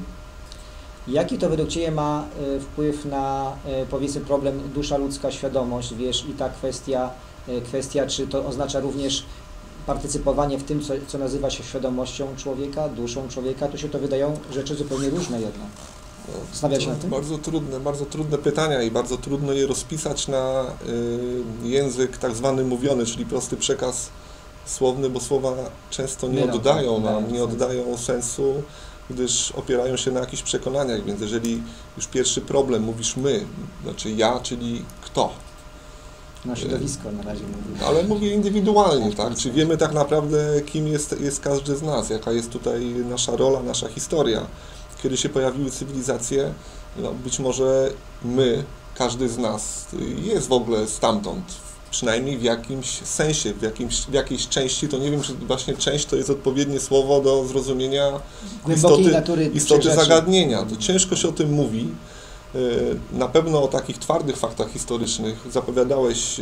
Jaki to według Ciebie ma wpływ na, powiedzmy, problem dusza ludzka, świadomość, wiesz, i ta kwestia, kwestia, czy to oznacza również partycypowanie w tym, co, co nazywa się świadomością człowieka, duszą człowieka? Tu się to wydają rzeczy zupełnie różne jednak. Zastanawia się na tym? Bardzo trudne, bardzo trudne pytania i bardzo trudno je rozpisać na y, język tak zwany mówiony, czyli prosty przekaz słowny, bo słowa często nie Mylą, oddają tak, nam, tak, nie tak. oddają sensu, gdyż opierają się na jakichś przekonaniach, więc jeżeli już pierwszy problem, mówisz my, znaczy ja, czyli kto? Na środowisko na razie mówię. Ale mówię indywidualnie, tak? Czy wiemy tak naprawdę, kim jest, jest każdy z nas, jaka jest tutaj nasza rola, nasza historia. Kiedy się pojawiły cywilizacje, no być może my, każdy z nas jest w ogóle stamtąd, przynajmniej w jakimś sensie, w, jakimś, w jakiejś części, to nie wiem, czy właśnie część to jest odpowiednie słowo do zrozumienia Głębokiej istoty, natury istoty rzeczy. zagadnienia. To ciężko się o tym mówi. Na pewno o takich twardych faktach historycznych zapowiadałeś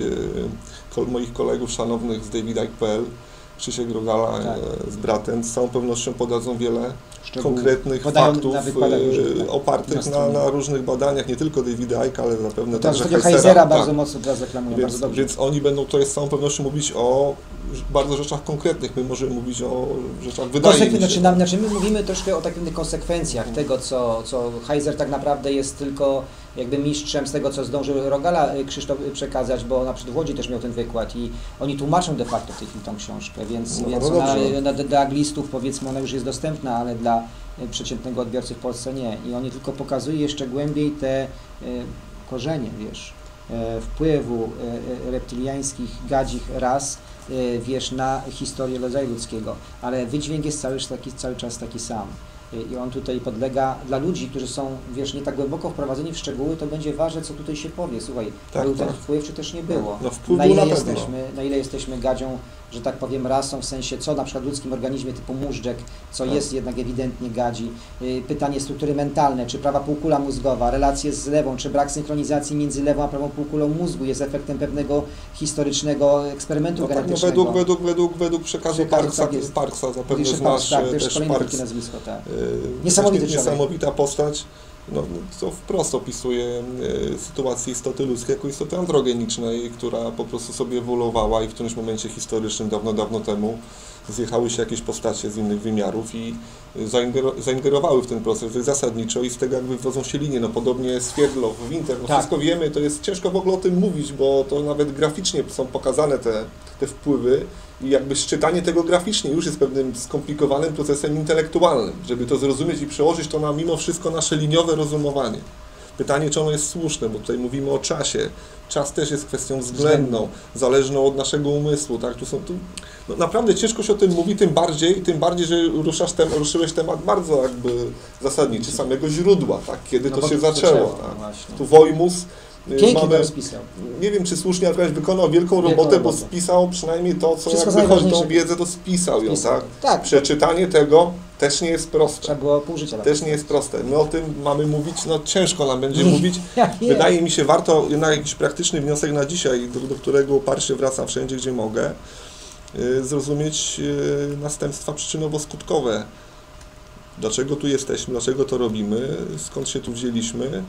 moich kolegów szanownych z david ike kropka p l, Krzysiek Rogala tak. z bratem, z całą pewnością podadzą wiele Szczegół. konkretnych Podają faktów na różnych, tak, opartych na, na różnych badaniach, nie tylko Davida Ike'a, ale zapewne to także Heisera. Heisera bardzo tak. mocno teraz reklamują, więc, bardzo dobrze. Więc oni będą tutaj z całą pewnością mówić o bardzo rzeczach konkretnych, my możemy mówić o rzeczach wydaje mi się. Znaczy, nam, znaczy my mówimy troszkę o takich konsekwencjach hmm. tego, co, co Heiser tak naprawdę jest tylko jakby mistrzem z tego, co zdążył Rogala Krzysztof przekazać, bo na przykład w Łodzi też miał ten wykład i oni tłumaczą de facto w tej chwili tą książkę, więc, no, więc no ona, na, dla anglistów powiedzmy ona już jest dostępna, ale dla przeciętnego odbiorcy w Polsce nie. I oni tylko pokazuje jeszcze głębiej te y, korzenie, wiesz, y, wpływu y, reptyliańskich, gadzich ras, y, wiesz, na historię rodzaju ludzkiego, ale wydźwięk jest cały, taki, cały czas taki sam. I on tutaj podlega, dla ludzi, którzy są, wiesz, nie tak głęboko wprowadzeni w szczegóły, to będzie ważne, co tutaj się powie. Słuchaj, tak, był tak. ten wpływ, czy też nie było. No, wpływ na, ile na, jesteśmy, na ile jesteśmy gadzią, że tak powiem, rasą, w sensie, co na przykład w ludzkim organizmie typu móżdżek, co tak. jest jednak ewidentnie gadzi. Pytanie struktury mentalne, czy prawa półkula mózgowa, relacje z lewą, czy brak synchronizacji między lewą a prawą półkulą mózgu jest efektem pewnego historycznego eksperymentu no, tak, genetycznego. No, według, według, według, według przekazu, przekazu Parksa, tak Parksa zapewne znasz tak, też Parks. nazwisko, tak. Yy, Niesamowity niesamowita postać, no, co wprost opisuje y, sytuację istoty ludzkiej jako istoty androgenicznej, która po prostu sobie ewoluowała i w którymś momencie historycznym, dawno, dawno temu zjechały się jakieś postacie z innych wymiarów i zaingero, zaingerowały w ten proces zasadniczo i z tego jakby wywodzą się linie, no podobnie Swierdlow, Winter, no tak. Wszystko wiemy, to jest ciężko w ogóle o tym mówić, bo to nawet graficznie są pokazane te, te wpływy i jakby szczytanie tego graficznie już jest pewnym skomplikowanym procesem intelektualnym, żeby to zrozumieć i przełożyć to na mimo wszystko nasze liniowe rozumowanie. Pytanie, czy ono jest słuszne, bo tutaj mówimy o czasie. Czas też jest kwestią względną, zależną od naszego umysłu. Tak? Tu są, tu, no naprawdę ciężko się o tym mówi, tym bardziej, tym bardziej, że ruszasz tem, ruszyłeś temat bardzo jakby zasadniczy samego źródła, tak? Kiedy no to się zaczęło. zaczęło tak? No tu Wojmus Pięknie mamy, to spisał. Nie wiem, czy słusznie akurat wykonał wielką robotę, wielką robotę, bo spisał przynajmniej to, co jak wychodzi tą wiedzę, to spisał ją, tak? tak? Przeczytanie tego też nie jest proste. Trzeba było pół życia. Też nie jest proste. My o tym mamy mówić, no ciężko nam będzie mówić. Wydaje mi się, warto jednak jakiś praktyczny wniosek na dzisiaj, do, do którego uparcie wracam wszędzie, gdzie mogę, yy, zrozumieć yy, następstwa przyczynowo-skutkowe. Dlaczego tu jesteśmy, dlaczego to robimy, skąd się tu wzięliśmy.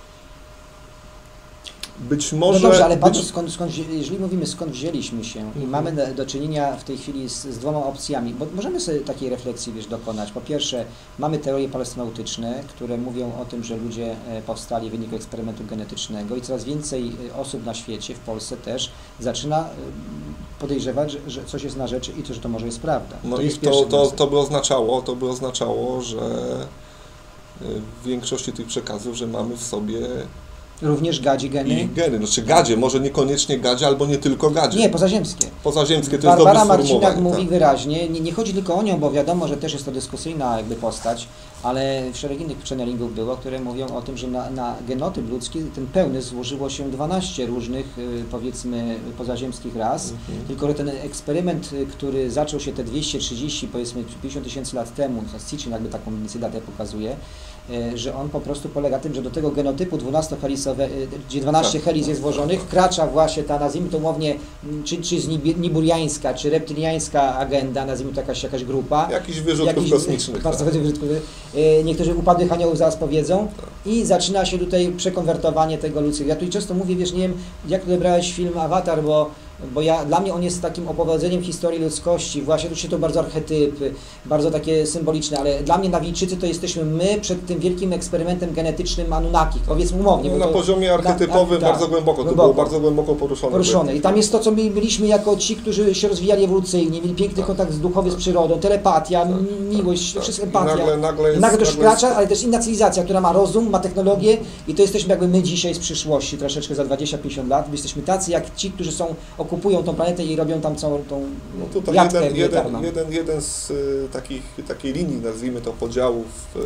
Być może... No dobrze, ale patrz, być... skąd, skąd, jeżeli mówimy skąd wzięliśmy się i mhm. mamy do, do czynienia w tej chwili z, z dwoma opcjami, bo możemy sobie takiej refleksji, wiesz, dokonać. Po pierwsze, mamy teorie paleonautyczne, które mówią o tym, że ludzie powstali w wyniku eksperymentu genetycznego i coraz więcej osób na świecie, w Polsce też, zaczyna podejrzewać, że, że coś jest na rzeczy i to, że to może jest prawda. No to i jest to, to, to by oznaczało, to by oznaczało, że w większości tych przekazów, że mamy w sobie również gadzi geny? I geny, znaczy gadzie, może niekoniecznie gadzie, albo nie tylko gadzie. Nie, pozaziemskie. Pozaziemskie, to Barbara jest dobre Marcinak mówi tak. wyraźnie, nie, nie chodzi tylko o nią, bo wiadomo, że też jest to dyskusyjna jakby postać, ale szereg innych channelingów było, które mówią o tym, że na, na genotyp ludzki, ten pełny, złożyło się dwanaście różnych, powiedzmy, pozaziemskich ras, mhm. tylko że ten eksperyment, który zaczął się te dwieście trzydzieści, powiedzmy pięćdziesiąt tysięcy lat temu, Sitchin jakby taką datę pokazuje, że on po prostu polega na tym, że do tego genotypu dwunastohelisowe, gdzie dwanaście helic jest włożonych, wkracza właśnie ta, nazwijmy to umownie, czy, czy z niburiańska, czy reptyliańska agenda, nazwijmy to jakaś, jakaś grupa. Jakichś wyrzutków jakiś, kosmicznych. Bardzo tak. Niektórzy upadłych aniołów zaraz powiedzą tak. i zaczyna się tutaj przekonwertowanie tego ludzkiego. Ja tutaj często mówię, wiesz, nie wiem, jak tu wybrałeś film Avatar, bo Bo ja, dla mnie on jest takim opowiedzeniem historii ludzkości, właśnie tu się to bardzo archetypy, bardzo takie symboliczne, ale dla mnie Nawilczycy to jesteśmy my przed tym wielkim eksperymentem genetycznym Anunnaki, powiedzmy umownie. No, na to, poziomie archetypowym na, na, bardzo głęboko, głęboko, to było bardzo głęboko poruszone. Poruszone. I tam jest to, co my byliśmy jako ci, którzy się rozwijali ewolucyjnie, mieli piękny tak. kontakt z duchowy, z przyrodą, telepatia, tak, miłość, tak, wszystko empatia. I nagle, nagle, jest, I nagle to wkracza, jest... ale też inna cywilizacja, która ma rozum, ma technologię i to jesteśmy jakby my dzisiaj z przyszłości, troszeczkę za dwadzieścia pięćdziesiąt lat, my jesteśmy tacy jak ci, którzy są, okupują tą planetę i robią tam całą tą no tutaj jeden, jeden, jeden, jeden z y, takich, takiej linii, nazwijmy to, podziałów y,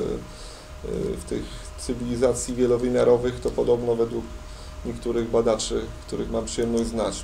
y, w tych cywilizacji wielowymiarowych, to podobno według niektórych badaczy, których mam przyjemność znać,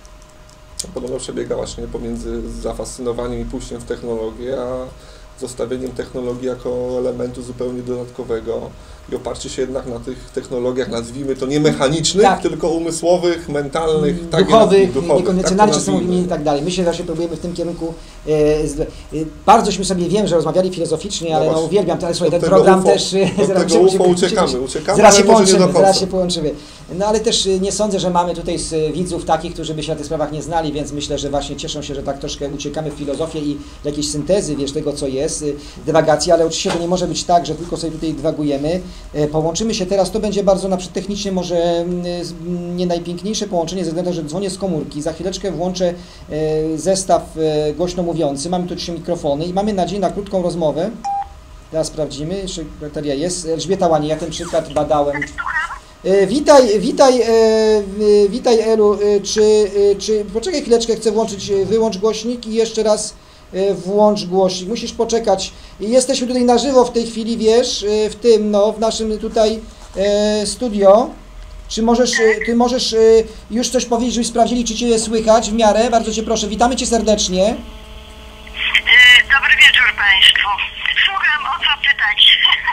to podobno przebiega właśnie pomiędzy zafascynowaniem i pójściem w technologię, a zostawieniem technologii jako elementu zupełnie dodatkowego i oparcie się jednak na tych technologiach, nazwijmy to nie mechanicznych, tak. tylko umysłowych, mentalnych, duchowych, tak, duchowych niekonwencjonalnych, tak czasami i tak dalej. Myślę, że właśnie próbujemy w tym kierunku. E, z, e, bardośmy sobie, wiem, że rozmawiali filozoficznie, no ale no, uwielbiam, ale słuchaj, ten program UFO, też... Od zaraz, tego UFO uciekamy, uciekamy, zaraz się połączymy, zaraz się połączymy. No ale też nie sądzę, że mamy tutaj z widzów takich, którzy by się na tych sprawach nie znali, więc myślę, że właśnie cieszą się, że tak troszkę uciekamy w filozofię i do jakiejś syntezy, wiesz, tego co jest, dywagacji, ale oczywiście to nie może być tak, że tylko sobie tutaj dywagujemy. Połączymy się teraz, to będzie bardzo na przykład technicznie może nie najpiękniejsze połączenie ze względu, że dzwonię z komórki, za chwileczkę włączę zestaw głośno mówiący, mamy tu trzy mikrofony i mamy nadzieję na krótką rozmowę. Teraz sprawdzimy, jeszcze bateria jest. Elżbieta Łanie, ja ten przykład badałem. Witaj, witaj, witaj Elu, czy, czy, poczekaj chwileczkę, chcę włączyć, wyłącz głośnik i jeszcze raz włącz głośnik, musisz poczekać. Jesteśmy tutaj na żywo w tej chwili, wiesz, w tym, no, w naszym tutaj studio. Czy możesz, ty możesz już coś powiedzieć, żebyśmy sprawdzili, czy Cię słychać w miarę? Bardzo Cię proszę, witamy Cię serdecznie. Dobry wieczór Państwu. Słucham, o co pytać?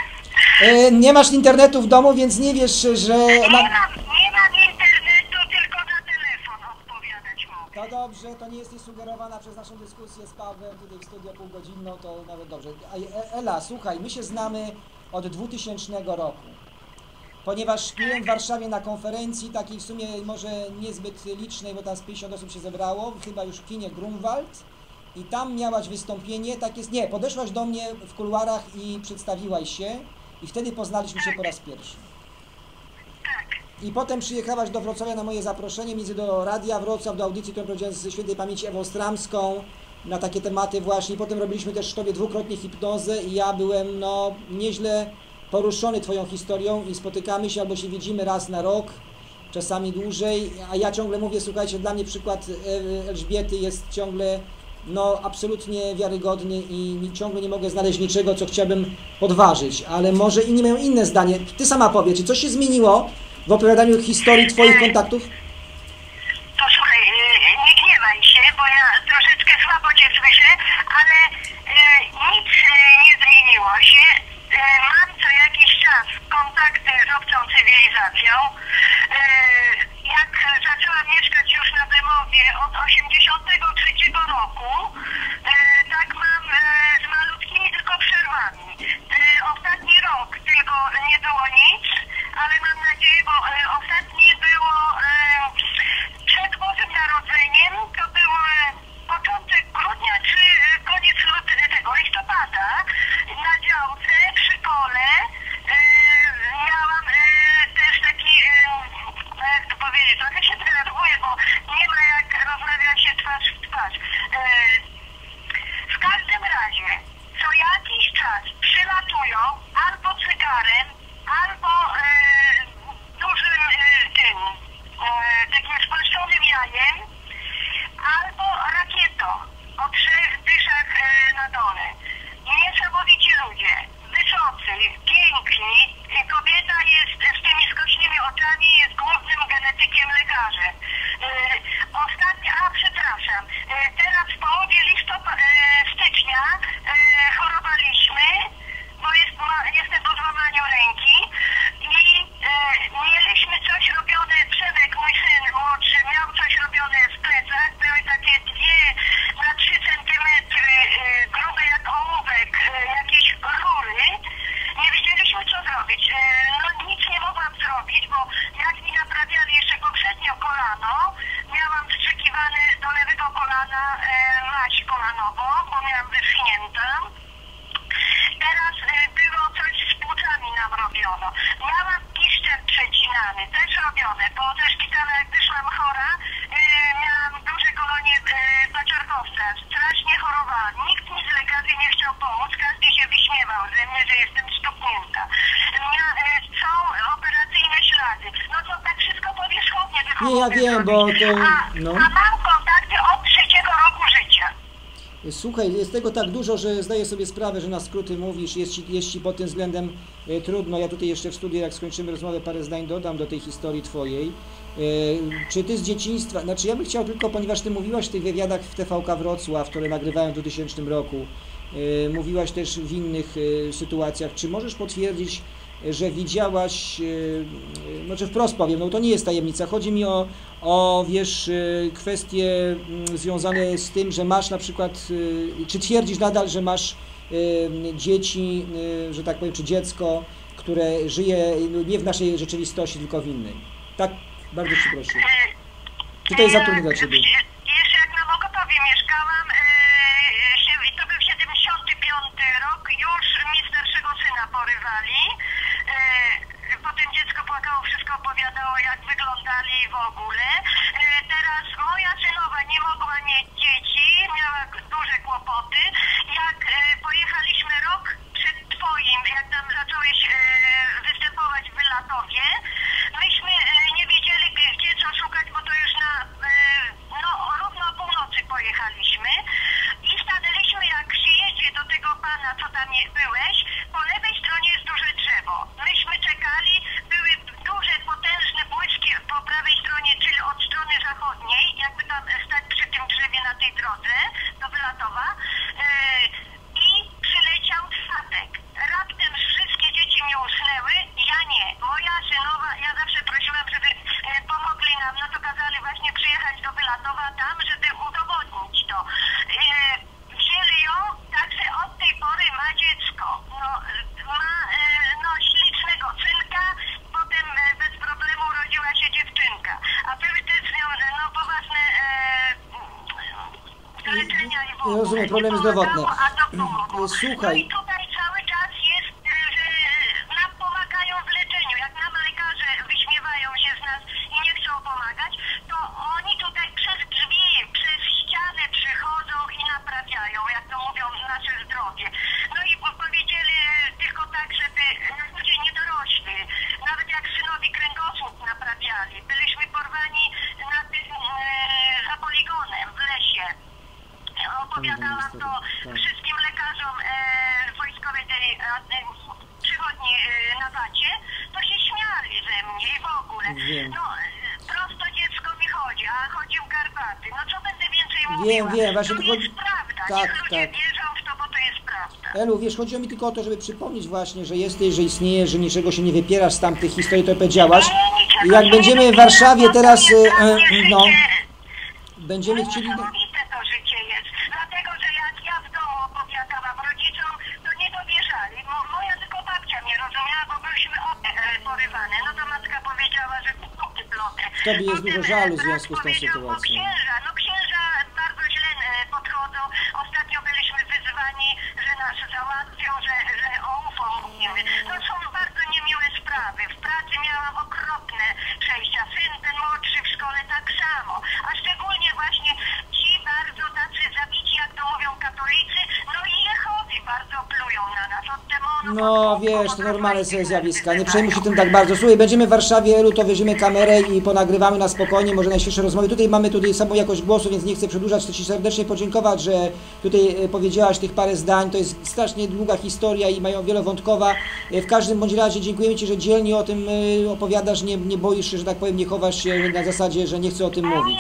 Nie masz internetu w domu, więc nie wiesz, że... Nie mam, nie mam internetu, tylko na telefon odpowiadać mogę. To dobrze, to nie jesteś sugerowana przez naszą dyskusję z Pawłem tutaj w studio półgodzinną, to nawet dobrze. Ela, słuchaj, my się znamy od dwutysięcznego roku. Ponieważ byłem w Warszawie na konferencji, takiej w sumie może niezbyt licznej, bo tam z pięćdziesiąt osób się zebrało, chyba już w kinie Grunwald. I tam miałaś wystąpienie, tak jest, nie, podeszłaś do mnie w kuluarach i przedstawiłaś się i wtedy poznaliśmy się po raz pierwszy. I potem przyjechałaś do Wrocławia na moje zaproszenie, między do Radia Wrocław, do audycji, którą prowadziłem ze świętej pamięci Ewą Stramską, na takie tematy właśnie. I potem robiliśmy też Tobie dwukrotnie hipnozę i ja byłem, no, nieźle poruszony Twoją historią i spotykamy się albo się widzimy raz na rok, czasami dłużej, a ja ciągle mówię, słuchajcie, dla mnie przykład Elżbiety jest ciągle no absolutnie wiarygodny i ciągle nie mogę znaleźć niczego, co chciałbym podważyć, ale może inni mają inne zdanie. Ty sama powiedz, czy coś się zmieniło w opowiadaniu historii Twoich kontaktów? To słuchaj, nie gniewaj się, bo ja troszeczkę słabo Cię słyszę, ale nic nie zmieniło się. Mam co jakiś czas kontakty z obcą cywilizacją. Jak zaczęłam mieszkać już na Bemowie od osiemdziesiątego trzeciego roku, tak mam z malutkimi tylko przerwami. Ostatni rok tylko nie było nic, ale mam nadzieję, bo ostatni było przed Bożym Narodzeniem, to był początek grudnia czy koniec tego listopada, na działce przy kole miałam też taki, jak to powiedzieć, trochę się denerwuję, bo nie ma jak rozmawiać się twarz w twarz. W każdym razie co jakiś czas przylatują albo cygarem, albo dużym tym, takim spolszczonym jajem, albo rakietą o trzech dyszach na dole. Niesamowici ludzie, wysocy, piękni. Kobieta jest z tymi skośnymi oczami, jest głównym genetykiem lekarzem. Ostatnio, a przepraszam, teraz w połowie listopada, stycznia chorowaliśmy, bo jest, jestem po złamaniu ręki i mieliśmy coś robione, Przemek, mój syn młodszy, miał coś robione w plecach, były takie dwie na trzy centymetry grube jak ołówek, jakieś rury. Nie wiedzieliśmy, co zrobić. No nic nie mogłam zrobić, bo jak mi naprawiali jeszcze poprzednio kolano, miałam wstrzykiwane do lewego kolana e, maść kolanową, bo miałam wyschniętą. Teraz e, było coś z płucami nam robiono. Miałam piszczek przecinany, też robione, bo ze szpitala jak wyszłam chora, e, miałam duże kolonie e, paciorkowca, strasznie chorowałam. Nikt mi z lekarzy nie chciał pomóc, każdy się wyśmiewał ze mnie, że jestem stuknięta. Mia, e, są operacyjne ślady. No to tak wszystko powierzchownie tylko Nie, ja wiem, bo to... No. A, a mam kontakty od trzeciego roku życia. Słuchaj, jest tego tak dużo, że zdaję sobie sprawę, że na skróty mówisz, jest ci, jest ci pod tym względem e, trudno. Ja tutaj jeszcze w studiu, jak skończymy rozmowę, parę zdań dodam do tej historii twojej. E, czy ty z dzieciństwa, znaczy ja bym chciał tylko, ponieważ ty mówiłaś w tych wywiadach w T V K Wrocław, które nagrywałem w dwutysięcznym roku, e, mówiłaś też w innych e, sytuacjach, czy możesz potwierdzić, że widziałaś, znaczy wprost powiem, no to nie jest tajemnica, chodzi mi o, o wiesz, kwestie związane z tym, że masz na przykład, czy twierdzisz nadal, że masz dzieci, że tak powiem, czy dziecko, które żyje nie w naszej rzeczywistości, tylko w innej. Tak, bardzo Cię proszę. Czy to jest za trudne dla Ciebie? Jeszcze jak na Mokotowie mieszkałam, to był siedemdziesiąty piąty rok, już mi starszego syna porywali. Potem dziecko płakało, wszystko opowiadało, jak wyglądali w ogóle. Teraz moja synowa nie mogła mieć dzieci, miała duże kłopoty. Jak pojechaliśmy rok przed twoim, jak tam zacząłeś występować w Wylatowie, myśmy nie wiedzieli, gdzie co szukać, bo to już na, no równo o północy pojechaliśmy i stanęliśmy, jak się jedzie do tego pana, co tam byłeś, po lewej stronie jest duże drzewo. Myśmy czekali, były duże, potężne błyski po prawej stronie, czyli od strony zachodniej, jakby tam stać przy tym drzewie na tej drodze do Wylatowa i przyleciał statek. Raptem wszystkie dzieci mi usnęły, ja nie. Moja synowa, ja zawsze prosiłam, żeby pomogli nam, no to kazali właśnie przyjechać do Wylatowa tam, żeby udowodnić to. Wzięli ją, także od tej pory ma dziecko. No, ma no, ślicznego synka, potem bez problemu urodziła się dziewczynka. A były też z nią no, poważne zaleczenia i w ogóle. Rozumiem, problemy zdrowotne. A to pomogło. Słuchaj. No i tutaj cały czas jest, że nam pomagają w leczeniu. Jak nam lekarze wyśmiewają się z nas i nie chcą pomagać, to oni tutaj przez drzwi, przez ścianę przychodzą i naprawiają, jak to mówią, nasze zdrowie. No i powiedzieli tylko tak, żeby ludzie nie dorośli. Nawet jak synowi kręgosłup naprawiali. Byliśmy porwani na tym, e, za poligonem w lesie. Opowiadałam to wszystkim lekarzom e, wojskowej tej e, przychodni e, na wacie, to się śmiali ze mnie i w ogóle. No, prosto dziecko mi chodzi, a chodzi w Karpaty. No co będę więcej mówiła? Wiem, wiem, właśnie to tylko... jest prawda. Tak, Niech ludzie tak. wierzą w to, bo to jest prawda. Elu, wiesz, chodzi mi tylko o to, żeby przypomnieć właśnie, że jesteś, że istniejesz, że niczego się nie wypierasz z tamtych historii, to powiedziałaś. I jak będziemy w Warszawie teraz, e, e, no, będziemy chcieli... Niesamowite to życie jest. Dlatego, że jak ja w domu opowiadałam rodzicom, to nie dowierzali. Bo moja tylko babcia mnie rozumiała, bo byliśmy obie e, porywane. No to matka powiedziała, że kupię plotę. W tobie jest dużo żalu w związku z tą powiedział, sytuacją. No księża, no księża bardzo źle e, podchodzą. Ostatnio byliśmy wyzwani, że nas załatwią, że, że o U F O mówimy. No są bardzo niemiłe sprawy. W pracy miałam okropne przejścia. Syn ten młodszy w szkole tak samo. A szczególnie właśnie ci bardzo tacy zabici, jak to mówią katolicy, no i Jehowy bardzo plują na nas. Od demonu No wiesz, to normalne są zjawiska, nie przejmuj się tym tak bardzo. Słuchaj, będziemy w Warszawie, Elu, to weźmiemy kamerę i ponagrywamy na spokojnie, może najświeższe rozmowy. Tutaj mamy tutaj samą jakość głosu, więc nie chcę przedłużać, chcę Ci serdecznie podziękować, że tutaj powiedziałaś tych parę zdań. To jest strasznie długa historia i mają wielowątkowa. W każdym bądź razie dziękujemy Ci, że dzielnie o tym opowiadasz, nie, nie boisz się, że tak powiem, nie chowasz się na zasadzie, że nie chcę o tym mówić.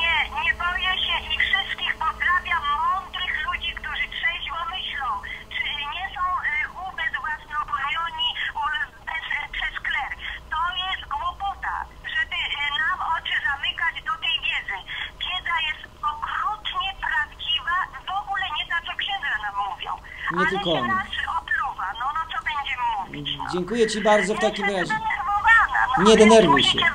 Nie tylko on. No, no co będziemy mówić? No. Dziękuję Ci bardzo w takim Jestem razie. zdenerwowana. No, Nie denerwuj się.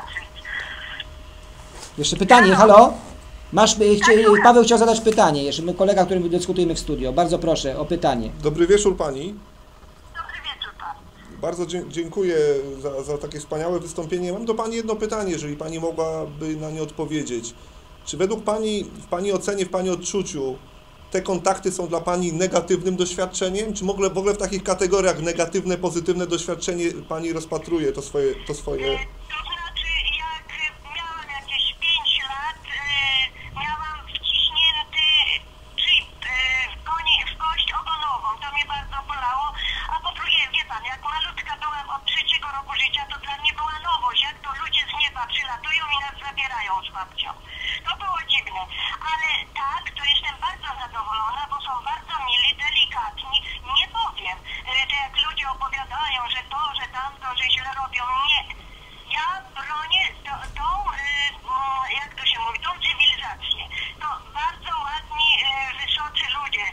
Jeszcze pytanie, halo? Masz, chcie, Paweł chciał zadać pytanie, jeszcze my kolega, którym dyskutujemy w studio. Bardzo proszę o pytanie. Dobry wieczór Pani. Dobry wieczór Pan. Bardzo dzie dziękuję za, za takie wspaniałe wystąpienie. Mam do Pani jedno pytanie, jeżeli Pani mogłaby na nie odpowiedzieć. Czy według Pani, w Pani ocenie, w Pani odczuciu, te kontakty są dla Pani negatywnym doświadczeniem? Czy w ogóle, w ogóle w takich kategoriach negatywne, pozytywne doświadczenie Pani rozpatruje to swoje... To swoje... To znaczy, jak miałam jakieś pięć lat, y, miałam wciśnięty chip y, w, koni, w kość ogonową. To mnie bardzo bolało. A po drugie, wie Pan, jak malutka byłam od trzeciego roku życia, to dla mnie była nowość. Jak to ludzie z nieba przylatują i nas zabierają z babcią. To było dziwne. Ale tak, to jestem bardzo zadowolona, bo są bardzo mili, delikatni. Nie powiem, że jak ludzie opowiadają, że to, że tamto, że źle robią. Nie. Ja bronię tą, tą jak to się mówi, tą cywilizację. To bardzo ładni, wysocy ludzie.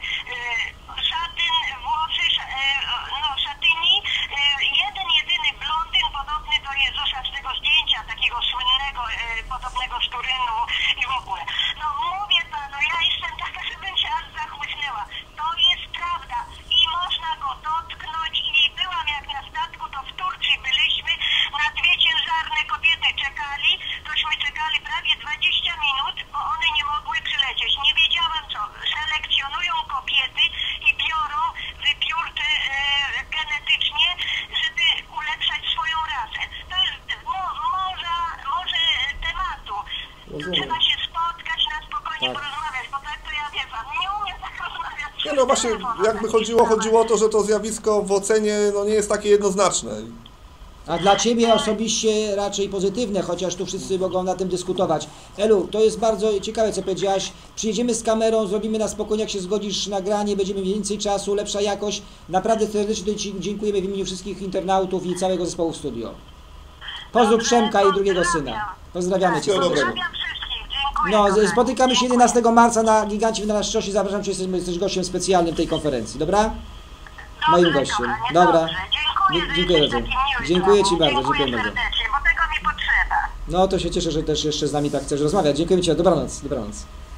Szatyn, włosy, no szatyni. Jeden, jedyny blondyn, podobny do Jezusa z tego zdjęcia, takiego słynnego, podobnego z Turynu i w ogóle. No mówię Panu, ja jestem taka, żebym się aż zachłysnęła. To jest prawda i można go dotknąć i byłam jak na statku, to w Turcji byliśmy, na dwie ciężarne kobiety czekali, tośmy czekali prawie dwadzieścia minut, bo one nie mogły przylecieć. Nie wiedziałam co, selekcjonują kobiety i biorą wypiórte e, genetycznie, żeby ulepszać swoją rasę. To jest no, może, może tematu. Rozumiem. Trzeba się spotkać, na spokojnie Tak. porozmawiać, bo tak to ja wie Pan, nie umiem tak rozmawiać. Nie no właśnie, jakby chodziło, chodziło o to, że to zjawisko w ocenie no, nie jest takie jednoznaczne. A dla Ciebie osobiście raczej pozytywne, chociaż tu wszyscy mogą na tym dyskutować. Elu, to jest bardzo ciekawe, co powiedziałaś. Przyjedziemy z kamerą, zrobimy na spokojnie, jak się zgodzisz, nagranie, będziemy mieli więcej czasu, lepsza jakość. Naprawdę serdecznie Ci dziękujemy w imieniu wszystkich internautów i całego zespołu studio. Pozdrów Przemka i drugiego syna. Pozdrawiamy Cię serdecznie. Pozdrawiam wszystkich, dziękuję. No, kochani. spotykamy się jedenastego marca na Gigancie na Szczosie. Zapraszam Cię, jesteś, jesteś gościem specjalnym tej konferencji, dobra? Moim Dobrze, gościem. kochanie, Dobra. dobrze. Dziękuję, że Dziękuję jesteś bardzo. taki miły Dziękuję z Ci nami. bardzo, dziękuję Dziękuję bardzo. serdecznie, bo tego mi potrzeba. No to się cieszę, że też jeszcze z nami tak chcesz rozmawiać. Dziękuję Ci, dobranoc, dobranoc.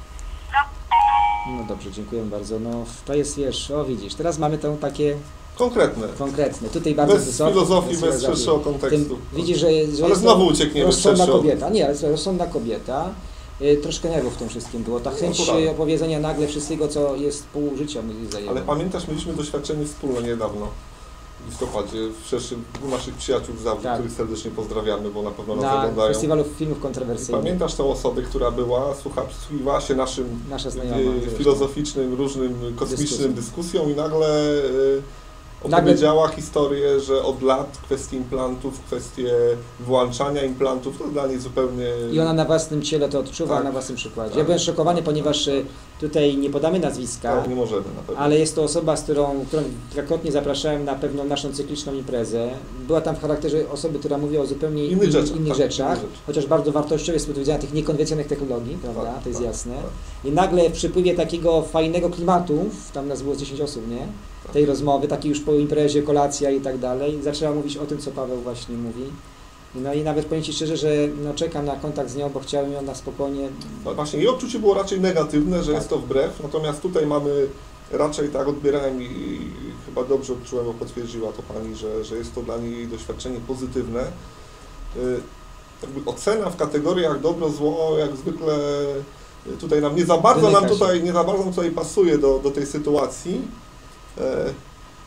No. No dobrze, dziękuję bardzo. No to jest, wiesz, o widzisz, teraz mamy to takie Konkretne. konkretne. Tutaj bardzo Bez wysoko. filozofii, bez filozofii. szerszego kontekstu. Tym, widzisz, że, że Ale jest znowu to uciekniemy rozsądna szerszy kobieta. Nie, ale słuchaj, rozsądna kobieta. Y, troszkę nerwów w tym wszystkim było. Ta chęć No to tak. opowiedzenia nagle wszystkiego, co jest pół życia mi zajęło. Ale pamiętasz, mieliśmy doświadczenie wspólne niedawno, w listopadzie, w szerszym u naszych przyjaciół z Zabrze, Tak. których serdecznie pozdrawiamy, bo na pewno nas Na oglądają. festiwalu filmów kontrowersyjnych. Pamiętasz tą osobę, która była, słucha, przysłuchiwała się naszym Nasza znajoma. y, zresztą. filozoficznym, różnym, kosmicznym dyskusjom i nagle y, Nagle- opowiedziała historię, że od lat kwestie implantów, kwestie włączania implantów, to dla niej zupełnie... I ona na własnym ciele to odczuwa, Tak. na własnym przykładzie. Tak. Ja byłem szokowany, ponieważ y, tutaj nie podamy nazwiska, Tak, nie możemy na pewno. ale jest to osoba, z którą, którą kilkakrotnie zapraszałem na pewną naszą cykliczną imprezę. Była tam w charakterze osoby, która mówi o zupełnie Innych in- rzeczach, innych tak, rzeczach, innych rzeczach. chociaż bardzo wartościowe z punktu widzenia tych niekonwencjonalnych technologii, prawda, Tak, to jest tak, jasne. tak. I nagle w przypływie takiego fajnego klimatu, tam nas było dziesięć osób, nie? Tej rozmowy, takiej już po imprezie, kolacja i tak dalej, zaczęła mówić o tym, co Paweł właśnie mówi. No i nawet powiem Ci szczerze, że no, czekam na kontakt z nią, bo chciałem ją na spokojnie. No właśnie, jej odczucie było raczej negatywne, że Tak. jest to wbrew, natomiast tutaj mamy raczej tak odbierałem i, i chyba dobrze odczułem, bo potwierdziła to Pani, że, że jest to dla niej doświadczenie pozytywne. Y, jakby ocena w kategoriach dobro, zło, jak zwykle y, tutaj nam nie za bardzo Wymyka nam się. tutaj, nie za bardzo nam tutaj pasuje do, do tej sytuacji. E,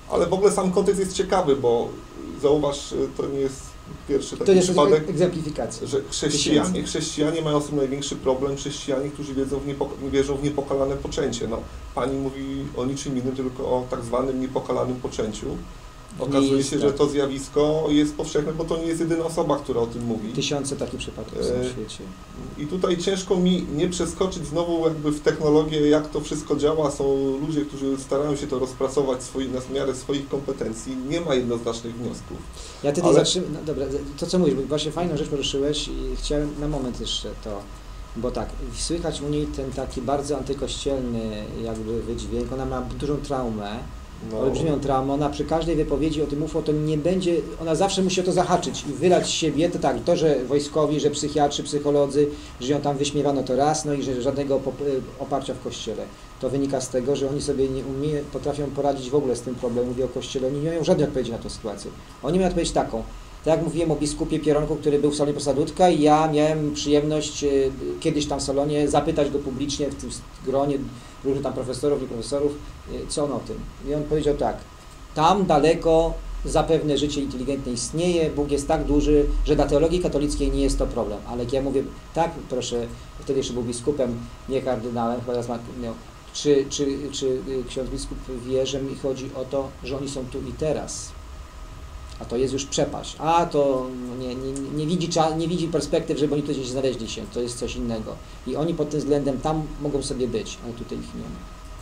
Ale w ogóle sam kontekst jest ciekawy, bo zauważ, to nie jest pierwszy taki To jest przypadek, egzemplifikacja. że chrześcijanie, chrześcijanie mają sobie największy problem, chrześcijanie, którzy wiedzą w niepok wierzą w niepokalane poczęcie. No, pani mówi o niczym innym, tylko o tak zwanym niepokalanym poczęciu. Okazuje się, że to zjawisko jest powszechne, bo to nie jest jedyna osoba, która o tym mówi. Tysiące takich przypadków są w świecie. I tutaj ciężko mi nie przeskoczyć znowu jakby w technologię, jak to wszystko działa. Są ludzie, którzy starają się to rozpracować swoi, na miarę swoich kompetencji. Nie ma jednoznacznych wniosków. Ja wtedy Ale... zatrzymam, no dobra, to co mówisz, bo właśnie fajną rzecz poruszyłeś i chciałem na moment jeszcze to, bo tak, słychać u niej ten taki bardzo antykościelny jakby wydźwięk, ona ma dużą traumę, no. olbrzymią traumę, ona przy każdej wypowiedzi o tym U F O to nie będzie, ona zawsze musi o to zahaczyć i wylać z siebie, to tak, to, że wojskowi, że psychiatrzy, psycholodzy, że ją tam wyśmiewano to raz, no i że żadnego oparcia w Kościele. To wynika z tego, że oni sobie nie umie, potrafią poradzić w ogóle z tym problemem, mówię o Kościele, oni nie mają żadnej odpowiedzi na tę sytuację. Oni mają odpowiedź taką, tak jak mówiłem o biskupie Pieronku, który był w salonie Posadudka i ja miałem przyjemność y, kiedyś tam w salonie zapytać go publicznie w tym gronie różnych tam profesorów i profesorów, y, co on o tym. I on powiedział tak, tam daleko zapewne życie inteligentne istnieje, Bóg jest tak duży, że dla teologii katolickiej nie jest to problem. Ale jak ja mówię, tak, proszę, wtedy jeszcze był biskupem, nie kardynałem, chyba raz ma, no, czy, czy, czy ksiądz biskup wie, że mi chodzi o to, że oni są tu i teraz. A to jest już przepaść. A to nie, nie, nie, widzi, nie widzi perspektyw, żeby oni tu gdzieś znaleźli się. To jest coś innego. I oni pod tym względem tam mogą sobie być, ale tutaj ich nie ma.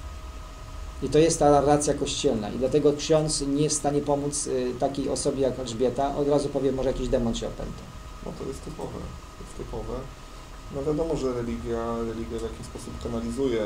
I to jest ta narracja kościelna. I dlatego ksiądz nie jest w stanie pomóc y, takiej osobie jak Elżbieta. Od razu powie, może jakiś demon się opęta. No to jest typowe. To jest typowe. No wiadomo, że religia, religia w jakiś sposób kanalizuje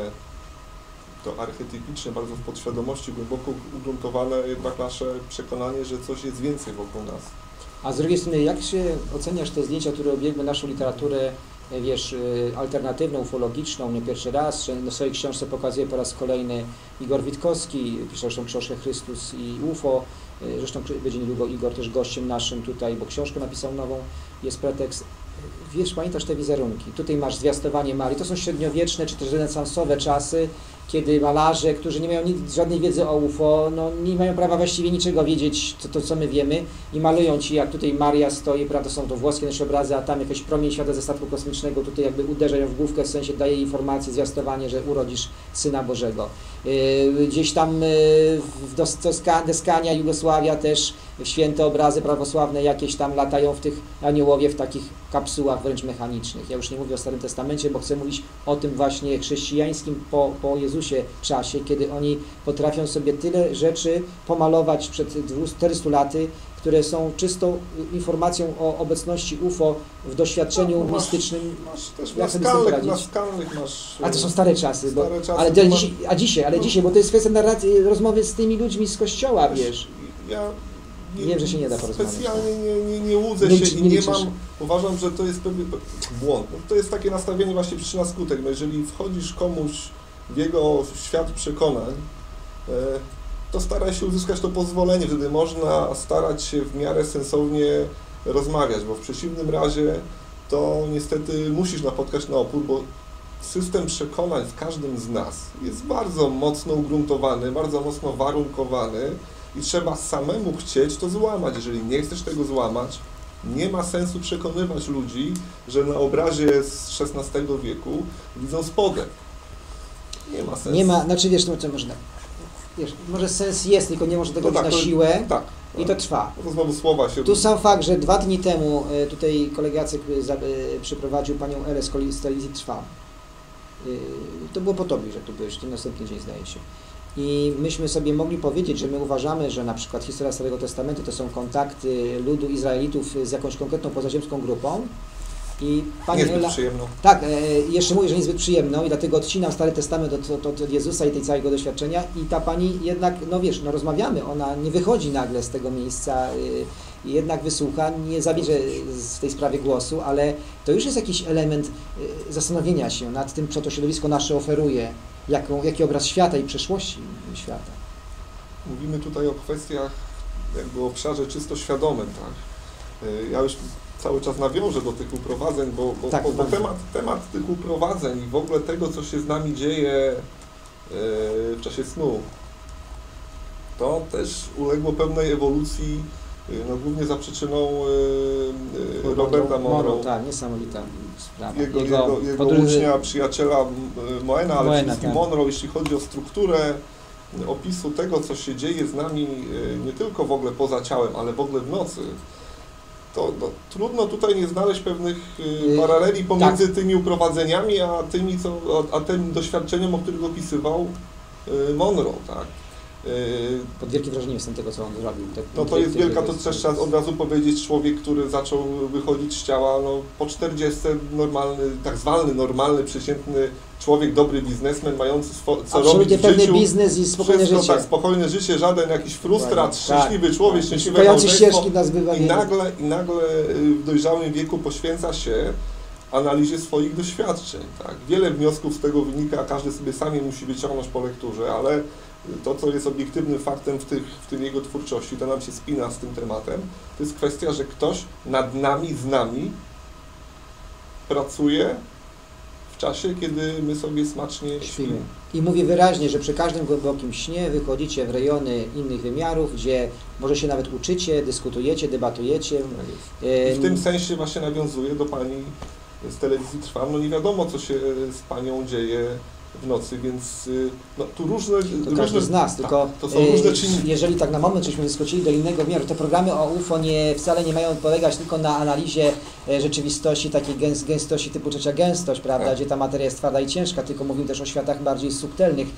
to archetypicznie, bardzo w podświadomości, głęboko ugruntowane jednak nasze przekonanie, że coś jest więcej wokół nas. A z drugiej strony, jak się oceniasz te zdjęcia, które obiegły naszą literaturę, wiesz, alternatywną, ufologiczną, nie pierwszy raz, że na swojej książce pokazuje po raz kolejny Igor Witkowski, pisze zresztą książkę Chrystus i U F O, zresztą będzie niedługo Igor też gościem naszym tutaj, bo książkę napisał nową, jest pretekst. Wiesz, pamiętasz te wizerunki? Tutaj masz zwiastowanie Marii. To są średniowieczne czy też renesansowe czasy, kiedy malarze, którzy nie mają nic, żadnej wiedzy o U F O, no, nie mają prawa właściwie niczego wiedzieć, to, to co my wiemy, i malują ci, jak tutaj Maria stoi, prawda, są to włoskie nasze obrazy, a tam jakiś promień światła ze statku kosmicznego, tutaj jakby uderza ją w główkę, w sensie daje informację, zwiastowanie, że urodzisz Syna Bożego. Yy, gdzieś tam yy, w Deskania, Jugosławia też święte obrazy prawosławne jakieś tam latają w tych aniołowie w takich kapsułach wręcz mechanicznych. Ja już nie mówię o Starym Testamencie, bo chcę mówić o tym właśnie chrześcijańskim po, po Jezusie czasie, kiedy oni potrafią sobie tyle rzeczy pomalować przed czterystu laty, które są czystą informacją o obecności U F O w doświadczeniu no, masz, mistycznym. Masz też jak na skalnych, na skalnych masz... A to są stare czasy, bo, stare czasy, ale to masz, dzisiaj, a dzisiaj, ale no, dzisiaj, bo to jest kwestia narracji, rozmowy z tymi ludźmi z kościoła, wiesz. Ja nie, wiem, że się nie da porozmawiać. Specjalnie nie, nie, nie łudzę nie, się nie i nie liczysz. mam, uważam, że to jest pewien błąd. No, to jest takie nastawienie właśnie przyczyna-skutek. No, jeżeli wchodzisz komuś w jego świat przekonań, e, to staraj się uzyskać to pozwolenie, wtedy można starać się w miarę sensownie rozmawiać, bo w przeciwnym razie to niestety musisz napotkać na opór, bo system przekonań w każdym z nas jest bardzo mocno ugruntowany, bardzo mocno warunkowany i trzeba samemu chcieć to złamać. Jeżeli nie chcesz tego złamać, nie ma sensu przekonywać ludzi, że na obrazie z szesnastego wieku widzą spodek. Nie ma sensu. Nie ma, znaczy wiesz, no co można, wiesz, może sens jest, tylko nie może tego no tak, na to, siłę tak, i to trwa. To znowu słowa się... Tu sam fakt, że dwa dni temu tutaj kolega Jacek przyprowadził panią Elę z telewizji Trwa. To było po tobie, że tu byłeś, ten następny dzień zdaje się. I myśmy sobie mogli powiedzieć, że my uważamy, że na przykład historia Starego Testamentu to są kontakty ludu Izraelitów z jakąś konkretną pozaziemską grupą. I pani niezbyt Ela, przyjemną. Tak, e, jeszcze mówię, że niezbyt przyjemną i dlatego odcinam Stary Testament od, od, od Jezusa i tej całego doświadczenia i ta pani jednak, no wiesz, no rozmawiamy, ona nie wychodzi nagle z tego miejsca y, i jednak wysłucha, nie zabierze w tej sprawie głosu, ale to już jest jakiś element y, zastanowienia się nad tym, co to środowisko nasze oferuje, jaką, jaki obraz świata i przeszłości świata. Mówimy tutaj o kwestiach jakby o obszarze czysto świadomym, tak? Y, ja już cały czas nawiążę do tych uprowadzeń, bo, bo, tak, bo, bo temat, temat tych uprowadzeń i w ogóle tego, co się z nami dzieje yy, w czasie snu, To też uległo pewnej ewolucji, no głównie za przyczyną yy, Roberta Monroe. Tak, niesamowita sprawa. Jego, jego, jego podróży... ucznia, przyjaciela Moena, ale przede wszystkim tak. Monroe, jeśli chodzi o strukturę opisu tego, co się dzieje z nami nie tylko w ogóle poza ciałem, ale w ogóle w nocy, to no, trudno tutaj nie znaleźć pewnych paraleli pomiędzy tak. tymi uprowadzeniami, a, tymi, co, a, a tym doświadczeniem, o których opisywał Monroe, tak. Pod wielkim wrażeniem jestem tego, co on zrobił. Te, no to jest wielka, to też trzeba od razu powiedzieć, człowiek, który zaczął wychodzić z ciała, no po czterdziestce normalny, tak zwany normalny, przeciętny człowiek, dobry biznesmen, mający swo, co robić w pewny życiu. biznes i spokojne wszystko, życie. Tak, spokojne życie, żaden jakiś frustrat, tak, szczęśliwy człowiek, tak. szczęśliwe małżeństwo. I nagle, I nagle w dojrzałym wieku poświęca się analizie swoich doświadczeń. Tak. Wiele wniosków z tego wynika, każdy sobie sami musi wyciągnąć po lekturze, ale to, co jest obiektywnym faktem w, tych, w tym jego twórczości, to nam się spina z tym tematem, to jest kwestia, że ktoś nad nami, z nami pracuje w czasie, kiedy my sobie smacznie śpimy. I mówię wyraźnie, że przy każdym głębokim śnie wychodzicie w rejony innych wymiarów, gdzie może się nawet uczycie, dyskutujecie, debatujecie. I w tym sensie właśnie nawiązuję do Pani z telewizji Trwam. No nie wiadomo, co się z Panią dzieje w nocy, więc no, tu różne... To różne, każdy z nas, tylko tak, to są różne czynniki. Jeżeli tak na moment żeśmy wyskoczyli do innego wymiaru, te programy o U F O nie, wcale nie mają polegać tylko na analizie rzeczywistości, takiej gęs, gęstości typu trzecia gęstość, prawda, tak. gdzie ta materia jest twarda i ciężka, tylko mówimy też o światach bardziej subtelnych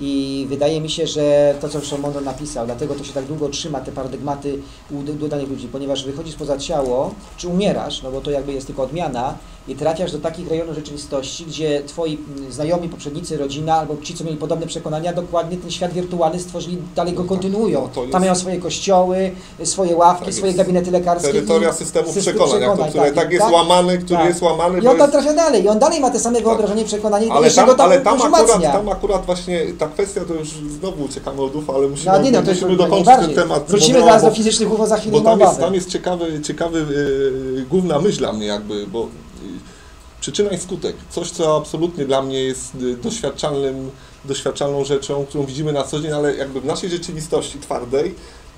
i wydaje mi się, że to, co już Monroe napisał, dlatego to się tak długo trzyma, te paradygmaty u danych ludzi, ponieważ wychodzisz poza ciało, czy umierasz, no bo to jakby jest tylko odmiana i trafiasz do takich rejonów rzeczywistości, gdzie twoi znajomi, poprzednicy, rodzina albo ci, co mieli podobne przekonania, dokładnie ten świat wirtualny stworzyli, dalej go kontynuują. No jest... Tam mają swoje kościoły, swoje ławki, tak swoje gabinety lekarskie. Terytoria systemów przekonań, przekonań to, które tak, tak jest tak? łamany, który tak. jest łamany. I on tam jest... trafia dalej. I on dalej ma te same wyobrażenie, przekonanie i ale tam, go tam, ale tam akurat, tam akurat właśnie ta kwestia, to już znowu uciekamy od U F O, ale musimy, no, nie, no, musimy dokończyć ten temat. Wrócimy bo, zaraz do fizycznych U F O za chwilę. Bo tam jest, tam jest ciekawy, ciekawy yy, główna myśl dla mnie jakby, bo przyczyna i skutek. Coś, co absolutnie dla mnie jest doświadczalnym, doświadczalną rzeczą, którą widzimy na co dzień, ale jakby w naszej rzeczywistości twardej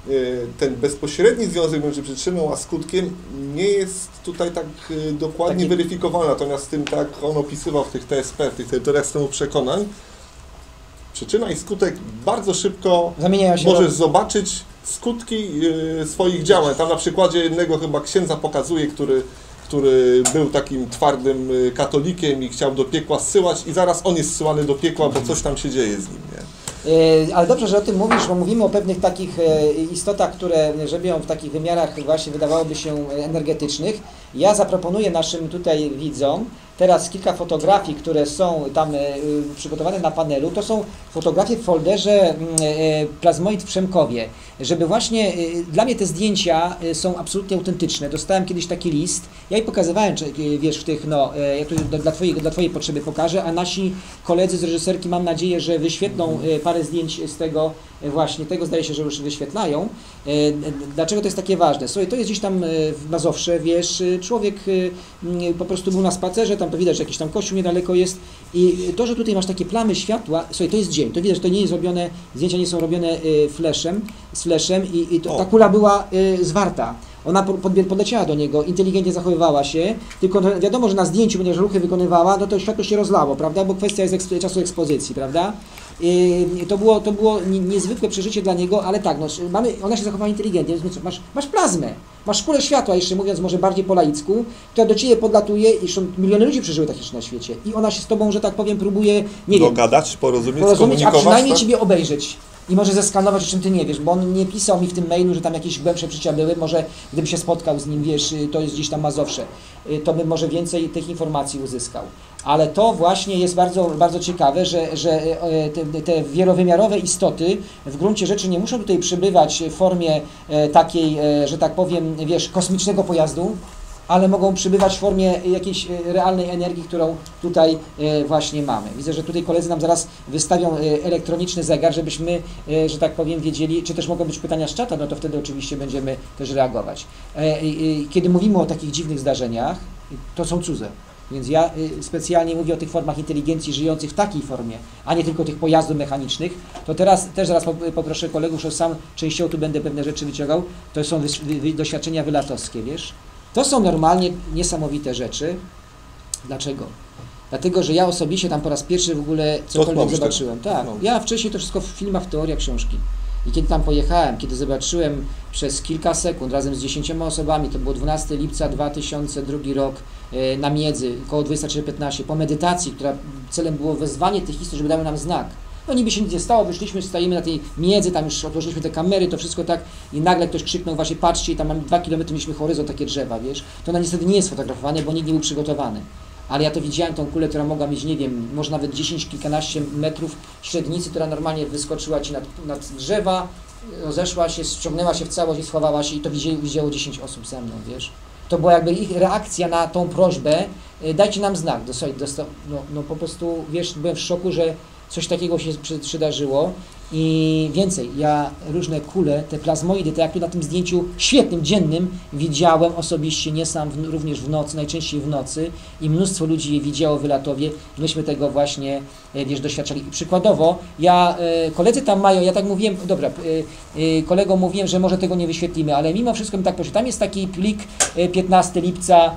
ten bezpośredni związek między przyczyną a skutkiem nie jest tutaj tak dokładnie Taki... weryfikowany. Natomiast tym, tak on opisywał w tych T S P, w tych terytoriach systemu przekonań, przyczyna i skutek bardzo szybko możesz zobaczyć skutki swoich działań. Tam na przykładzie jednego chyba księdza pokazuje, który który był takim twardym katolikiem i chciał do piekła zsyłać i zaraz on jest zsyłany do piekła, bo coś tam się dzieje z nim, nie? Ale dobrze, że o tym mówisz, bo mówimy o pewnych takich istotach, które żyją w takich wymiarach właśnie wydawałoby się energetycznych. Ja zaproponuję naszym tutaj widzom teraz kilka fotografii, które są tam przygotowane na panelu. To są fotografie w folderze Plazmoid w Przemkowie, żeby właśnie, dla mnie te zdjęcia są absolutnie autentyczne. Dostałem kiedyś taki list, ja jej pokazywałem, wiesz, w tych, no, ja tu dla twojej, dla twojej potrzeby pokażę, a nasi koledzy z reżyserki, mam nadzieję, że wyświetlą parę zdjęć z tego właśnie, tego zdaje się, że już wyświetlają. Dlaczego to jest takie ważne? Słuchaj, to jest gdzieś tam w Mazowsze, wiesz, człowiek po prostu był na spacerze, tam to widać, że jakiś tam kościół niedaleko jest i to, że tutaj masz takie plamy światła, słuchaj, to jest dzień, to widać, że to nie jest robione, zdjęcia nie są robione flashem, z flashem i, i to, ta kula była zwarta. Ona podleciała do niego, inteligentnie zachowywała się, tylko no wiadomo, że na zdjęciu, ponieważ ruchy wykonywała, no to światło się rozlało, prawda, bo kwestia jest eksp czasu ekspozycji, prawda. I to było, to było niezwykłe przeżycie dla niego, ale tak, no, mamy, ona się zachowała inteligentnie, więc masz, masz plazmę, masz kulę światła, jeszcze mówiąc może bardziej po laicku, która do Ciebie podlatuje i zresztą miliony ludzi przeżyły takie rzeczy na świecie i ona się z Tobą, że tak powiem, próbuje, nie wiem, dogadać, porozumieć, porozumieć a przynajmniej tak? Ciebie obejrzeć. I może zeskanować, o czym Ty nie wiesz, bo on nie pisał mi w tym mailu, że tam jakieś głębsze przeżycia były, może gdybym się spotkał z nim, wiesz, to jest gdzieś tam Mazowsze, to bym może więcej tych informacji uzyskał. Ale to właśnie jest bardzo, bardzo ciekawe, że, że te, te wielowymiarowe istoty w gruncie rzeczy nie muszą tutaj przybywać w formie takiej, że tak powiem, wiesz, kosmicznego pojazdu, ale mogą przybywać w formie jakiejś realnej energii, którą tutaj właśnie mamy. Widzę, że tutaj koledzy nam zaraz wystawią elektroniczny zegar, żebyśmy, że tak powiem, wiedzieli, czy też mogą być pytania z czata, no to wtedy oczywiście będziemy też reagować. Kiedy mówimy o takich dziwnych zdarzeniach, to są cudze. Więc ja y, specjalnie mówię o tych formach inteligencji żyjących w takiej formie, a nie tylko tych pojazdów mechanicznych. To teraz też zaraz poproszę kolegów, że sam częściowo tu będę pewne rzeczy wyciągał. To są wy, wy, doświadczenia wylatowskie, wiesz. To są normalnie niesamowite rzeczy. Dlaczego? Dlatego, że ja osobiście tam po raz pierwszy w ogóle cokolwiek zobaczyłem. Tak, ja wcześniej to wszystko w filmach, teoria, książki. I kiedy tam pojechałem, kiedy zobaczyłem przez kilka sekund razem z dziesięcioma osobami, to było dwunastego lipca dwa tysiące drugi rok e, na Miedzy, około dwudziesta trzy piętnaście, po medytacji, która celem było wezwanie tych istot, żeby dały nam znak. No niby się nic nie stało, wyszliśmy, stajemy na tej Miedzy, tam już odłożyliśmy te kamery, to wszystko tak i nagle ktoś krzyknął, właśnie patrzcie, i tam mamy dwa kilometry, mieliśmy horyzont, takie drzewa, wiesz. To na niestety nie jest fotografowane, bo nikt nie był przygotowany. Ale ja to widziałem, tą kulę, która mogła mieć, nie wiem, może nawet dziesięć, kilkanaście metrów średnicy, która normalnie wyskoczyła ci nad, nad drzewa, rozeszła się, ściągnęła się w całość i schowała się i to widziało, widziało dziesięć osób ze mną, wiesz. To była jakby ich reakcja na tą prośbę, dajcie nam znak, dostał, dostał, no, no po prostu, wiesz, byłem w szoku, że coś takiego się przydarzyło. I więcej, ja różne kule, te plazmoidy, te jak tu na tym zdjęciu świetnym, dziennym widziałem osobiście, nie sam, w, również w nocy, najczęściej w nocy i mnóstwo ludzi je widziało w Wylatowie, myśmy tego właśnie, wiesz, doświadczali. Przykładowo, ja, koledzy tam mają, ja tak mówiłem, dobra, kolegom mówiłem, że może tego nie wyświetlimy, ale mimo wszystko mi tak proszę, tam jest taki plik piętnastego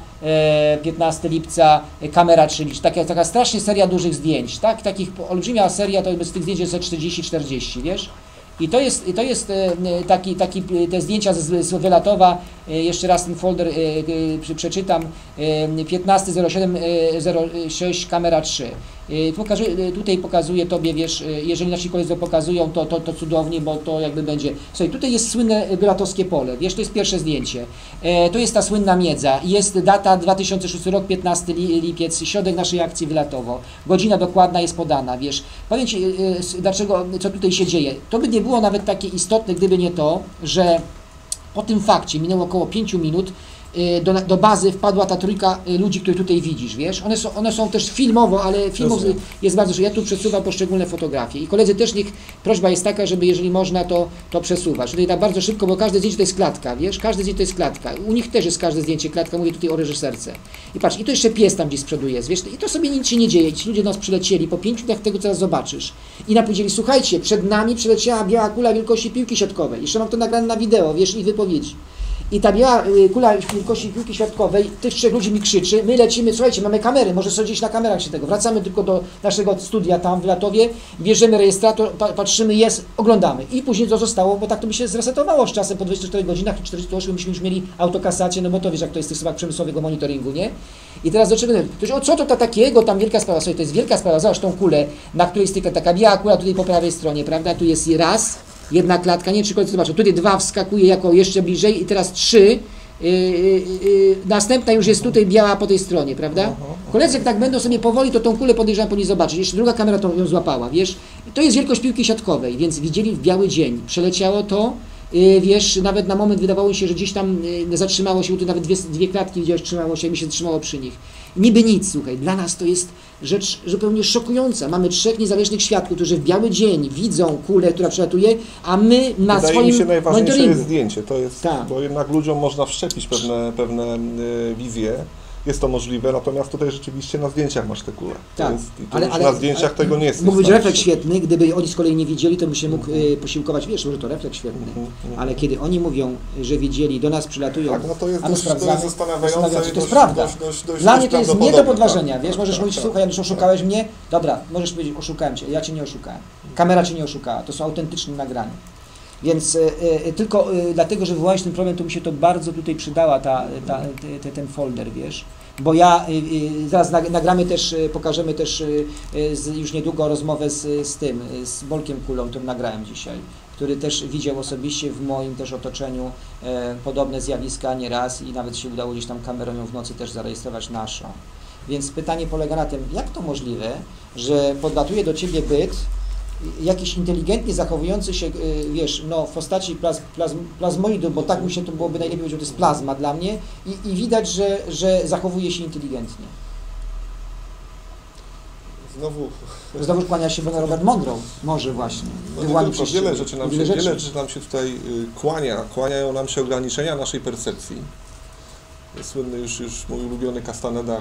lipca, kamera trzy, taka, taka strasznie seria dużych zdjęć, tak, takich, olbrzymia seria, to z tych zdjęć jest czterdzieści czterdzieści, wiesz? I to jest, to jest taki, taki, te zdjęcia z, z Wylatowa, jeszcze raz ten folder przeczytam, piętnasty zero siedem zero sześć, kamera trzy. Pokażę, tutaj pokazuję Tobie, wiesz, jeżeli nasi koledzy pokazują, to, to, to cudownie, bo to jakby będzie. Słuchaj, tutaj jest słynne wylatowskie pole, wiesz, to jest pierwsze zdjęcie. To jest ta słynna Miedza, jest data dwa tysiące szósty rok, piętnasty lipiec, środek naszej akcji Wylatowo. Godzina dokładna jest podana, wiesz. Powiem Ci, dlaczego, co tutaj się dzieje. To by nie było nawet takie istotne, gdyby nie to, że po tym fakcie minęło około pięciu minut, Do, do bazy wpadła ta trójka ludzi, których tutaj widzisz, wiesz, one są, one są też filmowo, ale filmów jest bardzo, że ja tu przesuwam poszczególne fotografie i koledzy też niech, prośba jest taka, żeby jeżeli można, to, to przesuwać. Tutaj tak bardzo szybko, bo każde zdjęcie to jest klatka, wiesz, każde zdjęcie to jest klatka, u nich też jest każde zdjęcie klatka, mówię tutaj o reżyserce. I patrz, i to jeszcze pies tam gdzieś z przodu jest, wiesz, i to sobie nic się nie dzieje, ci ludzie do nas przylecieli, po pięciu dniach tego teraz zobaczysz. I nam powiedzieli, słuchajcie, przed nami przyleciała biała kula wielkości piłki siatkowej, jeszcze mam to nagrane na wideo, wiesz, ich wypowiedzi. I ta biała kula wielkości piłki siatkowej, tych trzech ludzi mi krzyczy, my lecimy, słuchajcie, mamy kamery, może sobie gdzieś na kamerach się tego, wracamy tylko do naszego studia tam w Wylatowie, bierzemy rejestrator, patrzymy, jest, oglądamy. I później to zostało, bo tak to by się zresetowało z czasem, po dwudziestu czterech godzinach i czterdziestu ośmiu myśmy już mieli autokasację, no bo to wiesz, jak to jest w tych sprawach przemysłowego monitoringu, nie? I teraz do czego? Ktoś, o co to ta takiego, tam wielka sprawa, słuchaj, to jest wielka sprawa, zobacz tą kulę, na której styka taka biała kula tutaj po prawej stronie, prawda, tu jest raz, jedna klatka, nie, trzy koledzy zobaczą, tutaj dwa wskakuje jako jeszcze bliżej i teraz trzy, yy, yy, następna już jest tutaj biała po tej stronie, prawda? Koledzy jak tak będą sobie powoli, to tą kulę podejrzewam powinni zobaczyć, jeszcze druga kamera to ją złapała, wiesz? I to jest wielkość piłki siatkowej, więc widzieli w biały dzień, przeleciało to, yy, wiesz, nawet na moment wydawało się, że gdzieś tam yy, zatrzymało się, tu nawet dwie, dwie klatki widziałeś, trzymało się, mi się trzymało przy nich. Niby nic, słuchaj, dla nas to jest rzecz zupełnie szokująca. Mamy trzech niezależnych świadków, którzy w biały dzień widzą kulę, która przelatuje, a my na Wydaje swoim mi się najważniejsze monitoringu. jest zdjęcie, to jest, tak. Bo jednak ludziom można wszczepić pewne, pewne y, wizje. Jest to możliwe, natomiast tutaj rzeczywiście na zdjęciach masz te kule. Tak. Jest, i to ale, już ale, na zdjęciach ale, tego nie jest. Mógł być refleks świetny, gdyby oni z kolei nie widzieli, to by się mógł mm-hmm. y, posiłkować, wiesz, może to refleks świetny, mm-hmm. ale kiedy oni mówią, że widzieli, do nas przylatują, tak, no to jest a my dość, sprawdzamy, to jest zastanawiające. to jest dość, prawda. Dość, dość, dość, Dla dość mnie to jest nie do prawdopodobne, podważenia, tak, wiesz, tak, możesz tak, mówić, tak, słuchaj, tak, Janusz, oszukałeś mnie, dobra, możesz powiedzieć, oszukałem cię, ja cię nie oszukałem, kamera cię nie oszukała, to są autentyczne nagrania. Więc y, y, tylko y, dlatego, że wywołałeś ten problem, to mi się to bardzo tutaj przydała ta, ta, te, ten folder, wiesz. Bo ja y, y, zaraz nagramy też, y, pokażemy też y, y, z, już niedługo rozmowę z, z tym, y, z Bolkiem Kulą, którym nagrałem dzisiaj, który też widział osobiście w moim też otoczeniu y, podobne zjawiska nieraz i nawet się udało gdzieś tam kamerą ją w nocy też zarejestrować naszą. Więc pytanie polega na tym, jak to możliwe, że podlatuje do Ciebie byt, jakiś inteligentnie zachowujący się, wiesz, no w postaci plaz, plaz, plazmoidu, bo tak mu się to byłoby najlepiej powiedzieć, to jest plazma dla mnie i, i widać, że, że zachowuje się inteligentnie. Znowu... Znowu kłania się Bon Robert Monroe, może właśnie. No nie tylko, wiele rzeczy nam się, wiele wiele rzeczy nam się tutaj kłania, kłaniają nam się ograniczenia naszej percepcji. słynny już, już mój ulubiony Castaneda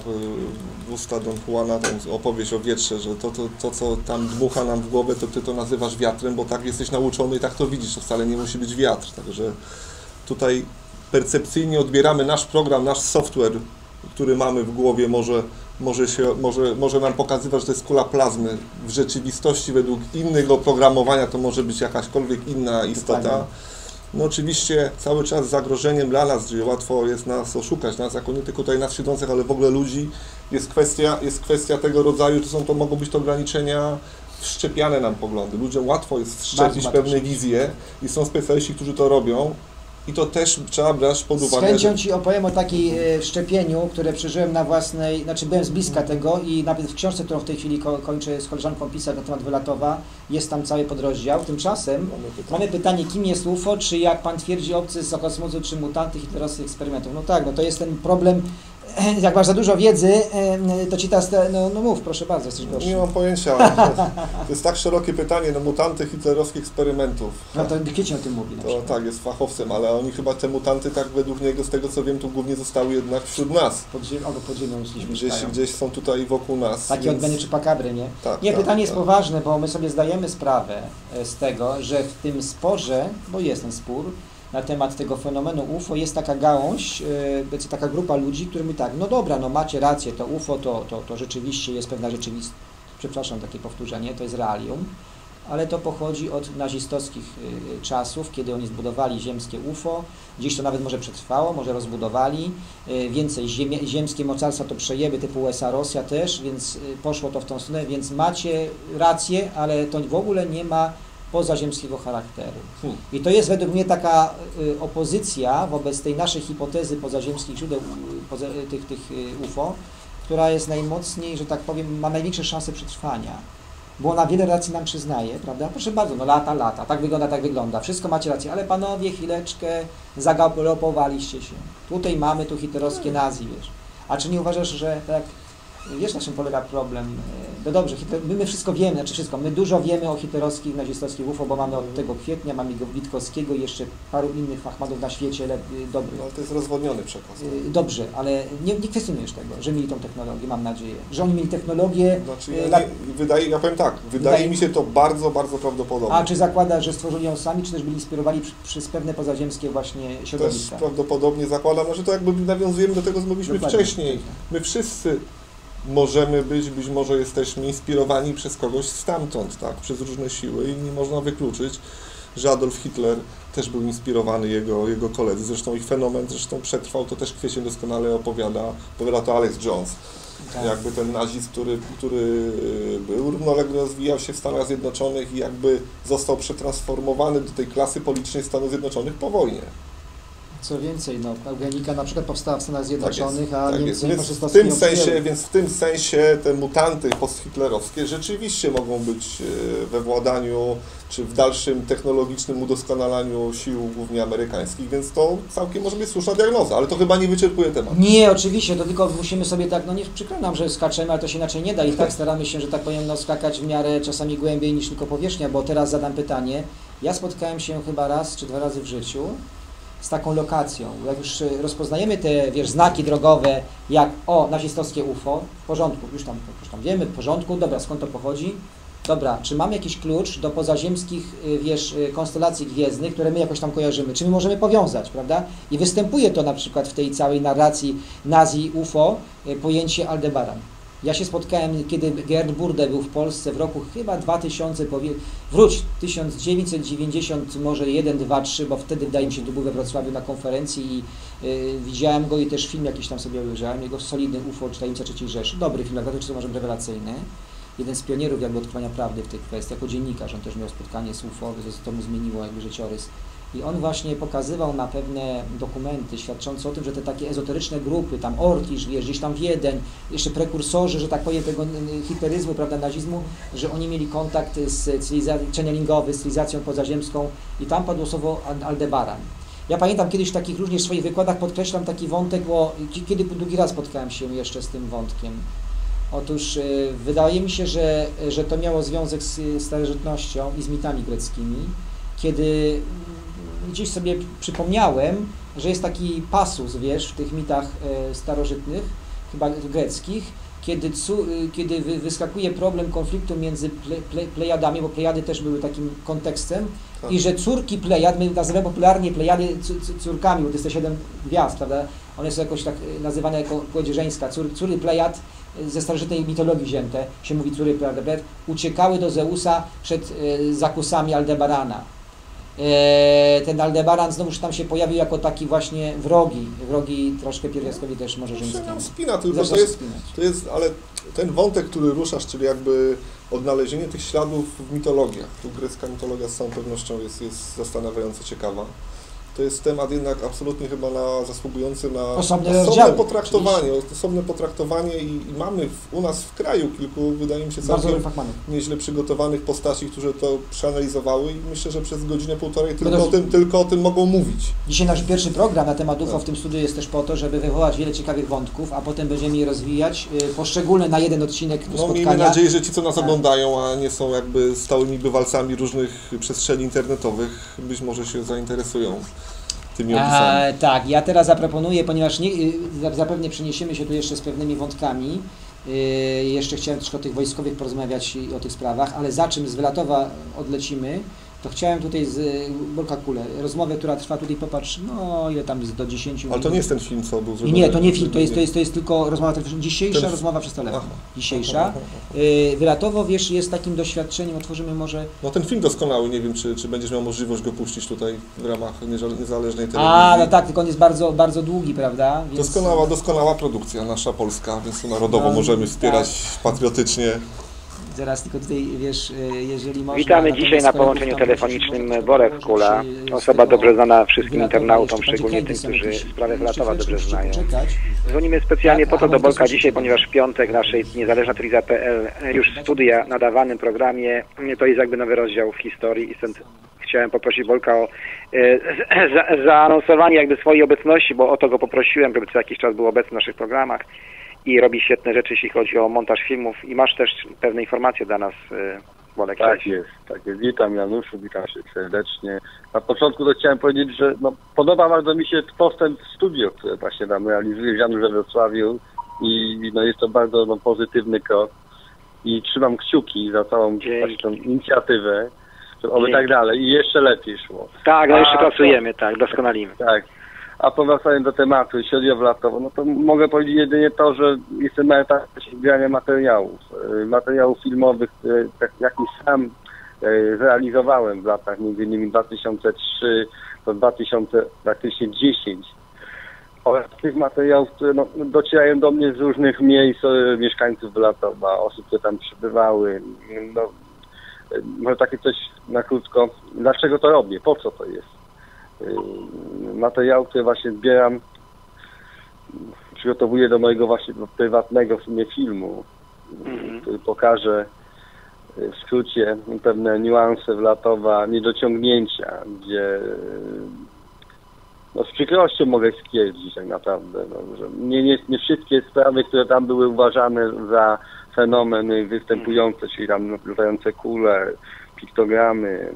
w usta Don Juana, tą opowieść o wietrze, że to, to, to, co tam dmucha nam w głowę, to ty to nazywasz wiatrem, bo tak jesteś nauczony i tak to widzisz, to wcale nie musi być wiatr. Także tutaj percepcyjnie odbieramy nasz program, nasz software, który mamy w głowie, może, może, się, może, może nam pokazywać, że to jest kula plazmy. W rzeczywistości według innego oprogramowania to może być jakaśkolwiek inna istota. No oczywiście cały czas zagrożeniem dla nas, gdzie łatwo jest nas oszukać, nas jako nie tylko tutaj nas siedzących, ale w ogóle ludzi, jest kwestia, jest kwestia tego rodzaju, to są to mogą być to ograniczenia wszczepiane nam poglądy. Ludziom łatwo jest wszczepić Bardzo pewne wizje i są specjaliści, którzy to robią. I to też trzeba brać pod uwagę. Z chęcią Ci opowiem o takiej e, szczepieniu, które przeżyłem na własnej, znaczy byłem z bliska tego i nawet w książce, którą w tej chwili ko kończę z koleżanką pisać na temat Wylatowa, jest tam cały podrozdział. Tymczasem mamy pytanie. mamy pytanie, kim jest U F O, czy jak Pan twierdzi obcy z kosmosu, czy mutanty hitlerowskich eksperymentów. No tak, no to jest ten problem, jak masz za dużo wiedzy, to Ci teraz, no, no mów, proszę bardzo, jesteś gorszy. Nie mam pojęcia, to jest tak szerokie pytanie, no mutanty hitlerowskich eksperymentów. No to Kwiecień o tym mówi na To przykład. tak, jest fachowcem, ale oni chyba te mutanty, tak według niego, z tego co wiem, tu głównie zostały jednak wśród nas. Pod ziemią, albo pod ziemią gdzieś Gdzieś, mieszkają. gdzieś są tutaj wokół nas. Takie więc... odmiany czy pakabry, nie? Tak, nie, tak, pytanie jest tak. poważne, bo my sobie zdajemy sprawę z tego, że w tym sporze, bo jest ten spór, na temat tego fenomenu U F O jest taka gałąź, yy, taka grupa ludzi, którzy mówi tak, no dobra, no macie rację, to U F O to, to, to rzeczywiście jest pewna rzeczywistość, przepraszam, takie powtórzenie, to jest realium, ale to pochodzi od nazistowskich yy, czasów, kiedy oni zbudowali ziemskie U F O, gdzieś to nawet może przetrwało, może rozbudowali, yy, więcej ziemie, ziemskie mocarstwa to przejęły, typu U S A, Rosja też, więc yy, poszło to w tą stronę, więc macie rację, ale to w ogóle nie ma pozaziemskiego charakteru. Hmm. I to jest według mnie taka y, opozycja wobec tej naszej hipotezy pozaziemskich źródeł, y, poza, y, tych, tych y, U F O, która jest najmocniej, że tak powiem, ma największe szanse przetrwania. Bo ona wiele racji nam przyznaje, prawda? Proszę bardzo, no lata, lata, tak wygląda, tak wygląda, wszystko macie rację, ale panowie, chwileczkę, zagalopowaliście się. Tutaj mamy tu hitlerowskie nazi, wiesz. A czy nie uważasz, że tak, wiesz, na czym polega problem? No dobrze, Hitler, my, my wszystko wiemy, znaczy wszystko, my dużo wiemy o hitlerowskich, nazistowskich U F O, bo mamy od tego Kwietnia, mamy go Witkowskiego i jeszcze paru innych fachmanów na świecie le, dobrych. No to jest rozwodniony przekaz. Dobrze, ale nie, nie kwestionujesz tego, że mieli tą technologię, mam nadzieję, że oni mieli technologię. Znaczy, ja, dla... nie, wydaje, ja powiem tak, wydaje, wydaje mi się to bardzo, bardzo prawdopodobne. A czy zakłada, że stworzyli ją sami, czy też byli inspirowani przy, przez pewne pozaziemskie właśnie środowiska? Też prawdopodobnie zakładam, że to jakby nawiązujemy do tego, co mówiliśmy Dokładnie. wcześniej. My wszyscy możemy być, być może jesteśmy inspirowani przez kogoś stamtąd, tak, przez różne siły i nie można wykluczyć, że Adolf Hitler też był inspirowany, jego, jego koledzy. Zresztą ich fenomen zresztą przetrwał, to też Kwiecień doskonale opowiada, opowiada to Alex Jones. Tak. Jakby ten nazizm, który, który był, równolegle rozwijał się w Stanach Zjednoczonych i jakby został przetransformowany do tej klasy politycznej Stanów Zjednoczonych po wojnie. Co więcej, no, eugenika na przykład powstała w Stanach Zjednoczonych, tak a tak Niemcy więc w tym sensie, Więc w tym sensie te mutanty posthitlerowskie rzeczywiście mogą być we władaniu czy w dalszym technologicznym udoskonalaniu sił głównie amerykańskich, więc to całkiem może być słuszna diagnoza, ale to chyba nie wyczerpuje temat. Nie, oczywiście, to tylko musimy sobie tak, no nie przykro nam, że skaczemy, ale to się inaczej nie da i tak staramy się, że tak powiem, no skakać w miarę czasami głębiej niż tylko powierzchnia, bo teraz zadam pytanie. Ja spotkałem się chyba raz czy dwa razy w życiu z taką lokacją. Jak już rozpoznajemy te, wiesz, znaki drogowe, jak o, nazistowskie U F O, w porządku, już tam, już tam wiemy, w porządku, dobra, skąd to pochodzi? Dobra, czy mamy jakiś klucz do pozaziemskich, wiesz, konstelacji gwiezdnych, które my jakoś tam kojarzymy? Czy my możemy powiązać, prawda? I występuje to na przykład w tej całej narracji nazi U F O, pojęcie Aldebaran. Ja się spotkałem, kiedy Gerd Burde był w Polsce w roku chyba dwa tysiące, wróć, tysiąc dziewięćset dziewięćdziesiąt, może jeden, dwa, trzy, bo wtedy wydaje mi się, że był we Wrocławiu na konferencji i y, widziałem go i też film jakiś tam sobie obejrzałem, jego solidny U F O, czy Tajemnica trzeciej Rzeszy, dobry film, dlatego czy to może rewelacyjny. Jeden z pionierów jakby odkrywania prawdy w tych kwestiach, jako dziennikarz, on też miał spotkanie z U F O, to mu zmieniło jakby życiorys. I on właśnie pokazywał na pewne dokumenty świadczące o tym, że te takie ezoteryczne grupy, tam Ortiz, wiesz, gdzieś tam Wiedeń, jeszcze prekursorzy, że tak powiem, tego hitleryzmu, prawda, nazizmu, że oni mieli kontakt z cywilizacją, channelingowy, z cywilizacją pozaziemską i tam padło słowo Aldebaran. Ja pamiętam kiedyś w takich również swoich wykładach podkreślam taki wątek, bo kiedy drugi raz spotkałem się jeszcze z tym wątkiem. Otóż y, wydaje mi się, że, że to miało związek z starożytnością i z mitami greckimi, kiedy gdzieś sobie przypomniałem, że jest taki pasus, wiesz, w tych mitach e, starożytnych, chyba greckich, kiedy, cu, kiedy wy, wyskakuje problem konfliktu między ple, ple, Plejadami, bo Plejady też były takim kontekstem, tak. I że córki Plejad, my nazywamy popularnie Plejady córkami, bo to jest te siedem gwiazd, prawda? One są jakoś tak nazywane jako płeć żeńska. Cór, córy Plejad ze starożytnej mitologii wzięte, się mówi córy Plejad, uciekały do Zeusa przed e, zakusami Aldebarana. E, ten Aldebaran znowuż tam się pojawił jako taki właśnie wrogi, wrogi troszkę pierwiastkowi też może rzymski. To spina, tylko to jest, to jest, ale ten wątek, który ruszasz, czyli jakby odnalezienie tych śladów w mitologiach, tu grecka mitologia z całą pewnością jest, jest zastanawiająco ciekawa. To jest temat jednak absolutnie chyba na, zasługujący na osobne, osobne potraktowanie, osobne potraktowanie i, i mamy w, u nas w kraju kilku, wydaje mi się, całkiem nieźle przygotowanych postaci, które to przeanalizowały i myślę, że przez godzinę, półtorej tylko, o tym, tylko o tym mogą mówić. Dzisiaj nasz pierwszy program na temat U F O w tym studiu jest też po to, żeby wywołać wiele ciekawych wątków, a potem będziemy je rozwijać, yy, poszczególne na jeden odcinek do no, spotkania. Miejmy nadzieję, że ci, co nas tak. oglądają, a nie są jakby stałymi bywalcami różnych przestrzeni internetowych, być może się zainteresują. E, tak, ja teraz zaproponuję, ponieważ nie, zapewne przeniesiemy się tu jeszcze z pewnymi wątkami, e, jeszcze chciałem troszkę o tych wojskowych porozmawiać i o tych sprawach, ale za czym z Wylatowa odlecimy, to chciałem tutaj z Bolka Kule, rozmowę, która trwa tutaj, popatrz, no ile tam jest, do dziesięciu minut. Ale to nie jest ten film, co był zrobiony? Nie, to nie film, to jest, to jest, to jest tylko rozmowa telefoniczna, dzisiejsza ten... rozmowa przez telefon, aha. dzisiejsza. E, Wylatowo, wiesz, jest takim doświadczeniem, otworzymy może... No ten film doskonały, nie wiem, czy, czy będziesz miał możliwość go puścić tutaj w ramach niezależnej telewizji. A, no tak, tylko on jest bardzo, bardzo długi, prawda? Więc... Doskonała, doskonała produkcja, nasza polska, więc narodowo no, możemy wspierać tak. patriotycznie. Zaraz tylko tutaj, wiesz, jeżeli można... Witamy dzisiaj na połączeniu telefonicznym Borek Kula, osoba dobrze znana wszystkim internautom, szczególnie tym, którzy sprawę Wylatowa dobrze znają. Dzwonimy specjalnie po to do Bolka dzisiaj, ponieważ w piątek naszej niezależna telewizja kropka pe el już studia w nadawanym programie, to jest jakby nowy rozdział w historii i stąd chciałem poprosić Bolka o e, za, zaanonsowanie jakby swojej obecności, bo o to go poprosiłem, żeby co jakiś czas był obecny w naszych programach. I robi świetne rzeczy, jeśli chodzi o montaż filmów i masz też pewne informacje dla nas, Bolek. Tak jest, tak jest. Witam Januszu, witam się serdecznie. Na początku to chciałem powiedzieć, że no, podoba bardzo mi się postęp w studio, które właśnie tam realizuje w Januszu we Wrocławiu i no, jest to bardzo no, pozytywny krok i trzymam kciuki za całą właśnie tą inicjatywę, żeby oby tak dalej i jeszcze lepiej szło. Tak, no jeszcze A, pracujemy, to, tak, doskonalimy. Tak. A powracając do tematu, jeśli chodzi o Wylatowo, no to mogę powiedzieć jedynie to, że jestem na etapie zbierania materiałów, materiałów filmowych, tak jakiś sam zrealizowałem w latach między innymi dwa tysiące trzeci do dwa tysiące dziesiątego. Oraz tych materiałów, które no, docierają do mnie z różnych miejsc, mieszkańców Wylatowa, osób, które tam przybywały. No, może takie coś na krótko, dlaczego to robię, po co to jest? Materiał, który właśnie zbieram, przygotowuję do mojego właśnie prywatnego w sumie filmu, mm-hmm. który pokaże w skrócie pewne niuanse Wylatowa, niedociągnięcia, gdzie no, z przykrością mogę stwierdzić tak naprawdę, no, że nie, nie, nie wszystkie sprawy, które tam były uważane za fenomeny występujące, czyli tam latające kule, piktogramy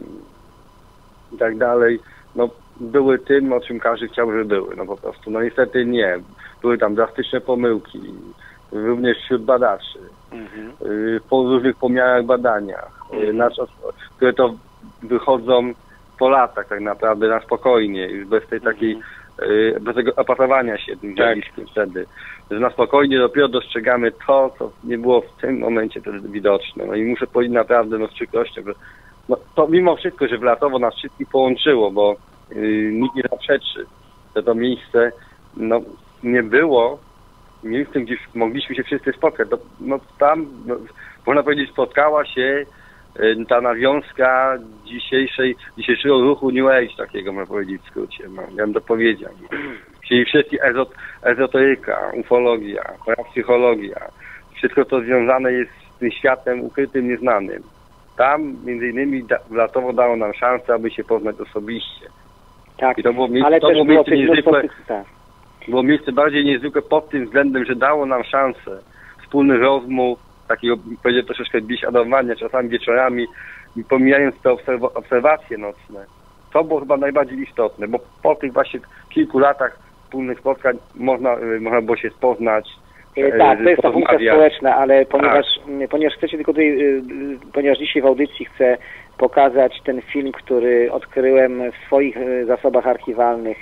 i tak dalej, no były tym, o czym każdy chciał, żeby były, no po prostu. No niestety nie. Były tam drastyczne pomyłki, również wśród badaczy, mhm. po różnych pomiarach, badaniach, mhm. na, które to wychodzą po latach tak naprawdę, na spokojnie, już bez tej takiej, mhm. bez tego opasowania się tym zjawiskiem tak. wtedy. Że na spokojnie dopiero dostrzegamy to, co nie było w tym momencie wtedy widoczne. No i muszę powiedzieć naprawdę, no z przykrością, że no, to mimo wszystko, że Wylatowo nas wszystkich połączyło, bo Yy, nikt nie zaprzeczy, że to miejsce no, nie było miejscem, gdzie mogliśmy się wszyscy spotkać. To, no, tam, no, można powiedzieć, spotkała się yy, ta nawiązka dzisiejszej, dzisiejszego ruchu New Age, takiego można powiedzieć w skrócie, no, ja bym to powiedział. Czyli wszystkie ezot, ezoteryka, ufologia, psychologia, wszystko to związane jest z tym światem ukrytym, nieznanym. Tam między innymi Wylatowo dało nam szansę, aby się poznać osobiście. Tak, i to było miejsce, ale to też było miejsce niezwykłe, tak. było miejsce bardziej niezwykłe pod tym względem, że dało nam szansę wspólnych rozmów, takiego, powiedział, troszeczkę biesiadowania, czasami wieczorami, pomijając te obserw obserwacje nocne, To było chyba najbardziej istotne, bo po tych właśnie kilku latach wspólnych spotkań można, można było się spoznać. E, tak, to jest ta funkcja społeczna, ale ponieważ, tak. ponieważ chcecie tylko tutaj, ponieważ dzisiaj w audycji chcę pokazać ten film, który odkryłem w swoich zasobach archiwalnych,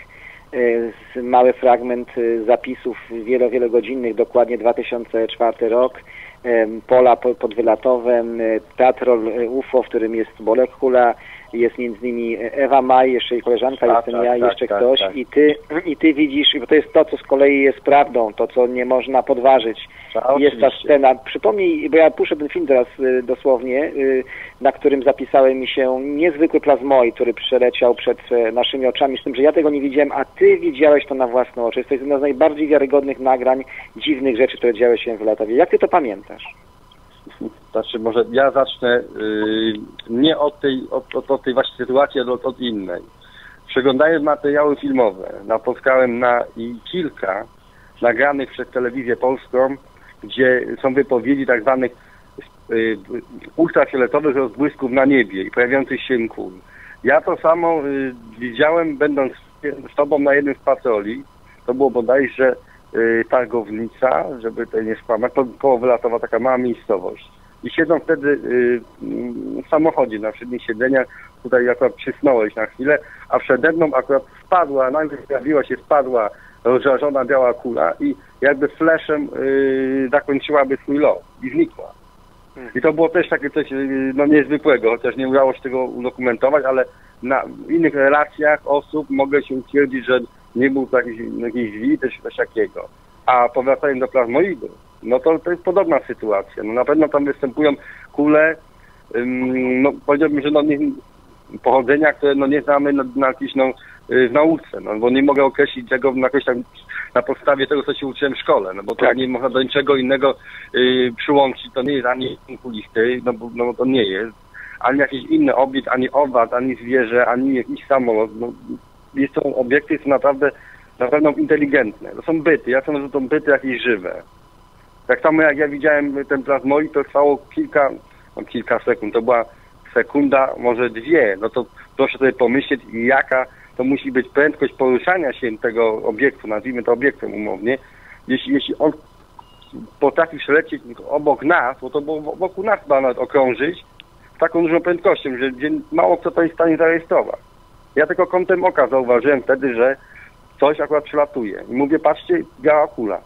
mały fragment zapisów wielo, wielogodzinnych, dokładnie dwa tysiące czwarty rok, pola pod Wylatowem, Teatrol U F O, w którym jest Bolek Kula, jest między nimi Ewa Maj, jeszcze jej koleżanka, tak, jestem tak, ja i tak, jeszcze tak, ktoś tak. i ty i ty widzisz, bo to jest to, co z kolei jest prawdą, to, co nie można podważyć. Tak, jest ta scena, przypomnij, bo ja puszczę ten film teraz y, dosłownie, y, na którym zapisały mi się niezwykły plazmoid, który przeleciał przed y, naszymi oczami, z tym, że ja tego nie widziałem, a ty widziałeś to na własne oczy. To jest jedna z najbardziej wiarygodnych nagrań dziwnych rzeczy, które działy się w Latowie. Jak ty to pamiętasz? Znaczy, może ja zacznę yy, nie od tej, od, od, od tej właśnie sytuacji, ale od, od innej. Przeglądając materiały filmowe, napotkałem na i kilka nagranych przez telewizję polską, gdzie są wypowiedzi tak zwanych yy, ultrafioletowych rozbłysków na niebie i pojawiających się kul. Ja to samo yy, widziałem, będąc z tobą na jednym z patroli. To było bodajże yy, Targownica, żeby to nie skłamać, to koło Wylatowa, taka mała miejscowość. I siedzą wtedy yy, w samochodzie na przednich siedzeniach, tutaj akurat przysnąłeś na chwilę, a przede mną akurat spadła, najpierw pojawiła się, spadła rozżarzona biała kula i jakby fleszem yy, zakończyłaby swój lot i znikła. I to było też takie coś yy, no, niezwykłego, chociaż nie udało się tego udokumentować, ale na innych relacjach osób mogę się twierdzić, że nie był to jakiś, jakiś zwit, czy coś takiego. A powracając do plazmoidu, no to, to jest podobna sytuacja. No na pewno tam występują kule, ym, no powiedziałbym, że no nie, pochodzenia, które no nie znamy na, na jakiejś no, w nauce, no bo nie mogę określić tego na, jakoś tam, na podstawie tego, co się uczyłem w szkole, no bo to tak. Nie można do niczego innego y, przyłączyć, to nie jest ani kulisty, no bo no, to nie jest, ani jakiś inny obiekt, ani owad, ani zwierzę, ani jakiś samolot, no, jest to obiekty, są naprawdę na pewno inteligentne, to są byty, ja sądzę, że to są byty jakieś żywe. Tak samo jak ja widziałem ten plazmoid, to trwało kilka, no kilka sekund, to była sekunda, może dwie, no to proszę sobie pomyśleć, jaka to musi być prędkość poruszania się tego obiektu, nazwijmy to obiektem umownie, jeśli, jeśli on potrafi przelecieć obok nas, bo to było wokół nas chyba nawet okrążyć z taką dużą prędkością, że gdzie mało kto to jest w stanie zarejestrować. Ja tylko kątem oka zauważyłem wtedy, że coś akurat przelatuje. I mówię, patrzcie, biała kula.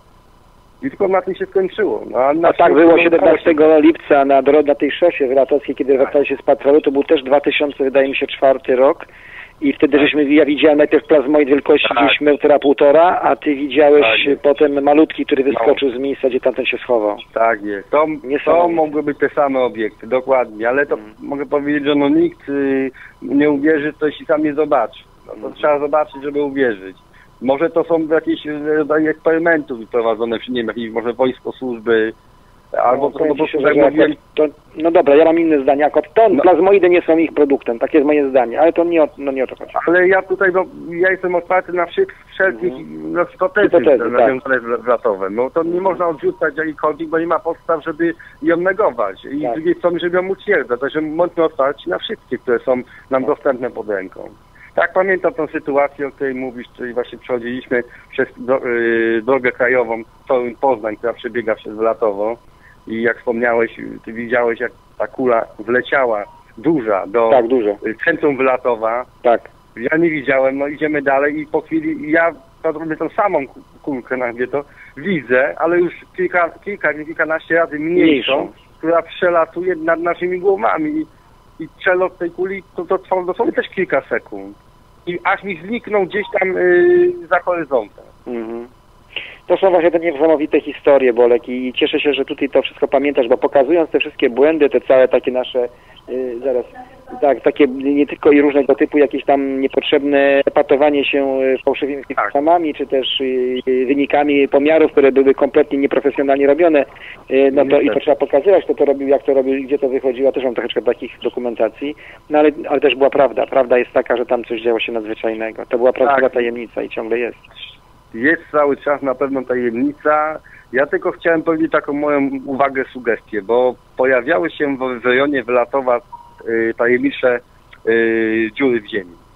I tylko na tym się skończyło. No, a, a tak było siedemnastego lipca na, na tej szosie wylatowskiej, kiedy wracali się z patrolu, to był też dwa tysiące, wydaje mi się, czwarty rok. I wtedy tak. żeśmy, ja widziałem najpierw plazmoid wielkości tak. gdzieś metra półtora, a ty widziałeś tak potem malutki, który wyskoczył no. z miejsca, gdzie tamten się schował. Tak jest. To, to mogły być te same obiekty, dokładnie. Ale to hmm. mogę powiedzieć, że no nikt y, nie uwierzy, to jeśli sam nie zobaczy. No, to hmm. trzeba zobaczyć, żeby uwierzyć. Może to są jakieś rodzaje eksperymentów prowadzone przy, nie wiem, jakieś może wojsko, służby, albo no, to po prostu tak mówiłem... To, no dobra, ja mam inne zdanie. Jako to no. plazmoidy nie są ich produktem, takie jest moje zdanie, ale to nie o, no nie o to chodzi. Ale ja tutaj, no, ja jestem otwarty na wszelkich mm. no, hipotezy nawiązane tak. wlatowe. No to nie można odrzucać jakiejkolwiek, bo nie ma podstaw, żeby ją negować. I tak. z drugiej strony, żeby ją utwierdzać. Także bądźmy otwarci na wszystkie, które są nam tak. dostępne pod ręką. Tak, pamiętam tę sytuację, o której mówisz, czyli właśnie przechodziliśmy przez do, yy, drogę krajową Poznań, która przebiega przez Wylatowo i jak wspomniałeś, ty widziałeś, jak ta kula wleciała duża do tak, dużo. centrum Wylatowa. Tak. Ja nie widziałem, no idziemy dalej i po chwili ja robię tą samą kulkę, na gdzie to widzę, ale już kilka, kilka, kilkanaście razy mniejszą, mniejszą, która przelatuje nad naszymi głowami. I, i przelot tej kuli to, to trwało dosłownie też kilka sekund. I aż mi zniknął gdzieś tam yy, za horyzontem. Mm-hmm. To są właśnie te niesamowite historie, Bolek, i cieszę się, że tutaj to wszystko pamiętasz, bo pokazując te wszystkie błędy, te całe takie nasze, yy, zaraz, tak, takie nie tylko i różnego typu jakieś tam niepotrzebne epatowanie się fałszywymi informacjami, czy też yy, wynikami pomiarów, które były kompletnie nieprofesjonalnie robione, yy, no to i to trzeba pokazywać, kto to robił, jak to robił, gdzie to wychodziło, też mam troszeczkę takich dokumentacji, no ale, ale też była prawda. Prawda jest taka, że tam coś działo się nadzwyczajnego. To była prawdziwa tak. tajemnica i ciągle jest. Jest cały czas na pewno tajemnica. Ja tylko chciałem powiedzieć taką moją uwagę, sugestię, bo pojawiały się w rejonie Wylatowa y, tajemnicze y, dziury w ziemi.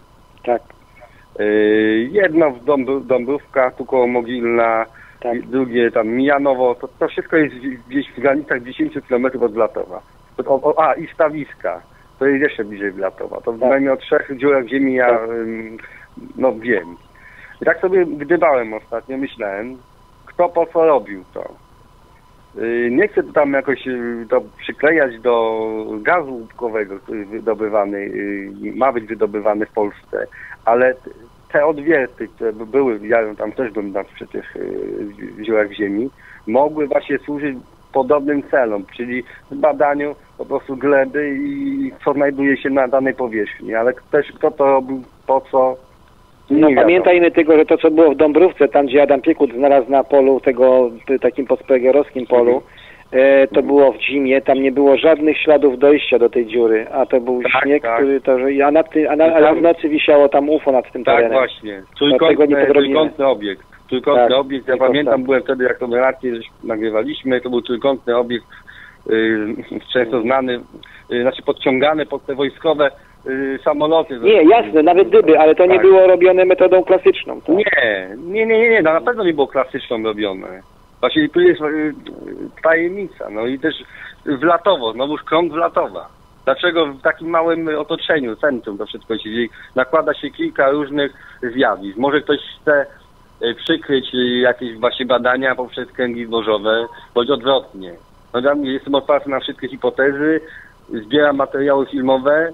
Tak. Jedno w Dąb Dąbrówka, tu koło Mogilna, tak. Drugie tam Mijanowo, to, to wszystko jest gdzieś w granicach dziesięciu kilometrów od Wlatowa. O, o, a, i Stawiska, to jest jeszcze bliżej Wlatowa. To przynajmniej tak. O trzech dziurach ziemi ja tak. no, wiem. I tak sobie gdybałem ostatnio, myślałem, kto po co robił to. Nie chcę tam jakoś to przyklejać do gazu łupkowego, który wydobywany, ma być wydobywany w Polsce, ale te odwierty, które były, ja tam też bym tam przecież w dziurach ziemi, mogły właśnie służyć podobnym celom, czyli badaniu po prostu gleby i co znajduje się na danej powierzchni, ale też kto to robił, po co. No pamiętajmy tylko, że to co było w Dąbrówce, tam gdzie Adam Piekut znalazł na polu tego, takim postpregerowskim polu, e, to było w zimie, tam nie było żadnych śladów dojścia do tej dziury, a to był tak, śnieg, tak. który to, a, nad ty, a, na, a w nocy wisiało tam U F O nad tym tak, terenem. Tak właśnie, trójkątny, trójkątny obiekt, trójkątny tak, obiekt, ja trójkątny. Pamiętam, byłem wtedy jak to relację nagrywaliśmy, to był trójkątny obiekt, yy, często znany, yy, znaczy podciągany pod te wojskowe samoloty. Nie, jasne, nawet gdyby, ale to nie tak. było robione metodą klasyczną. Tak? Nie, nie, nie, nie, no na pewno nie było klasyczną robione. Właśnie tu jest y, tajemnica, no i też Wlatowo, znowuż krąg Wlatowa. Dlaczego w takim małym otoczeniu, centrum to wszystko się dzieje, nakłada się kilka różnych zjawisk. Może ktoś chce y, przykryć y, jakieś właśnie badania poprzez kręgi zbożowe, bądź odwrotnie. No, ja jestem otwarty na wszystkie hipotezy, zbieram materiały filmowe,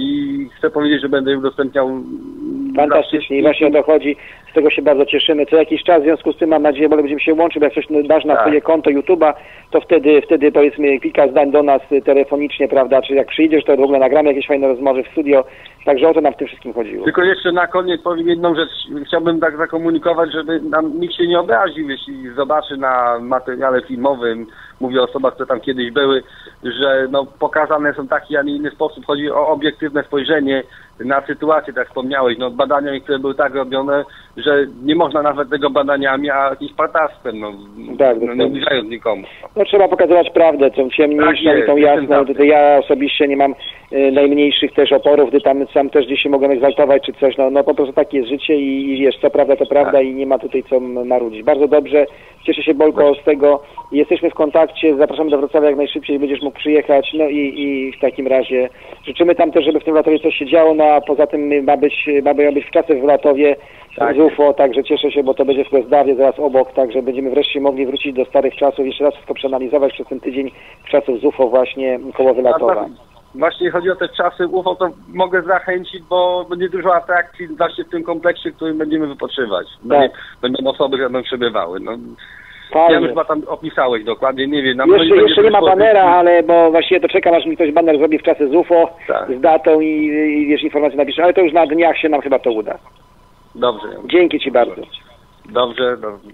i chcę powiedzieć, że będę je udostępniał. Fantastycznie i właśnie o to chodzi. Z tego się bardzo cieszymy. Co jakiś czas w związku z tym mam nadzieję, bo będziemy się łączyć, bo jak coś dasz na tak. swoje konto YouTube'a, to wtedy, wtedy powiedzmy kilka zdań do nas telefonicznie, prawda, czy jak przyjdziesz, to w ogóle nagramy jakieś fajne rozmowy w studio. Także o to nam w tym wszystkim chodziło. Tylko jeszcze na koniec powiem jedną rzecz. Chciałbym tak zakomunikować, żeby nam nikt się nie obraził, jeśli zobaczy na materiale filmowym, mówię o osobach, które tam kiedyś były, że no, pokazane są taki, a nie inny sposób. Chodzi o obiektywne spojrzenie na sytuację, tak wspomniałeś. No, badania, które były tak robione, że nie można nawet tego badaniami, a jakimś partastwem, no, tak, no, nie ubliżając nikomu. No trzeba pokazywać prawdę, tą ciemniejszą tak i tą jasną. Tutaj ja osobiście nie mam y, najmniejszych też oporów, gdy tam sam też gdzieś się mogę egzaltować czy coś. No, no po prostu takie jest życie i, i wiesz, co prawda to prawda tak. i nie ma tutaj co marudzić. Bardzo dobrze. Cieszę się, Bolko, z tego. Jesteśmy w kontakcie, zapraszamy do Wrocławia jak najszybciej, będziesz mógł przyjechać, no i, i w takim razie życzymy tam też, żeby w tym Wlatowie coś się działo, no a poza tym ma być, ma być w czasach w Wlatowie tak. z U F O, także cieszę się, bo to będzie w Kłesdawie, zaraz obok, także będziemy wreszcie mogli wrócić do starych czasów, jeszcze raz wszystko przeanalizować przez ten tydzień czasów z U F O właśnie koło Wylatowa. Właśnie chodzi o te czasy U F O, to mogę zachęcić, bo będzie dużo atrakcji właśnie w tym kompleksie, w którym będziemy wypoczywać. Będzie, tak. Będą osoby, które będą przebywały. No. Fajnie. Ja już chyba tam opisałeś dokładnie, nie wiem. Jeszcze, jeszcze nie ma banera, ale bo właściwie to czekam, aż mi ktoś baner zrobi w czasy z U F O, tak. z datą i, i wiesz, informację napisze, ale to już na dniach się nam chyba to uda. Dobrze. Dzięki Ci bardzo. Dobrze, dobrze.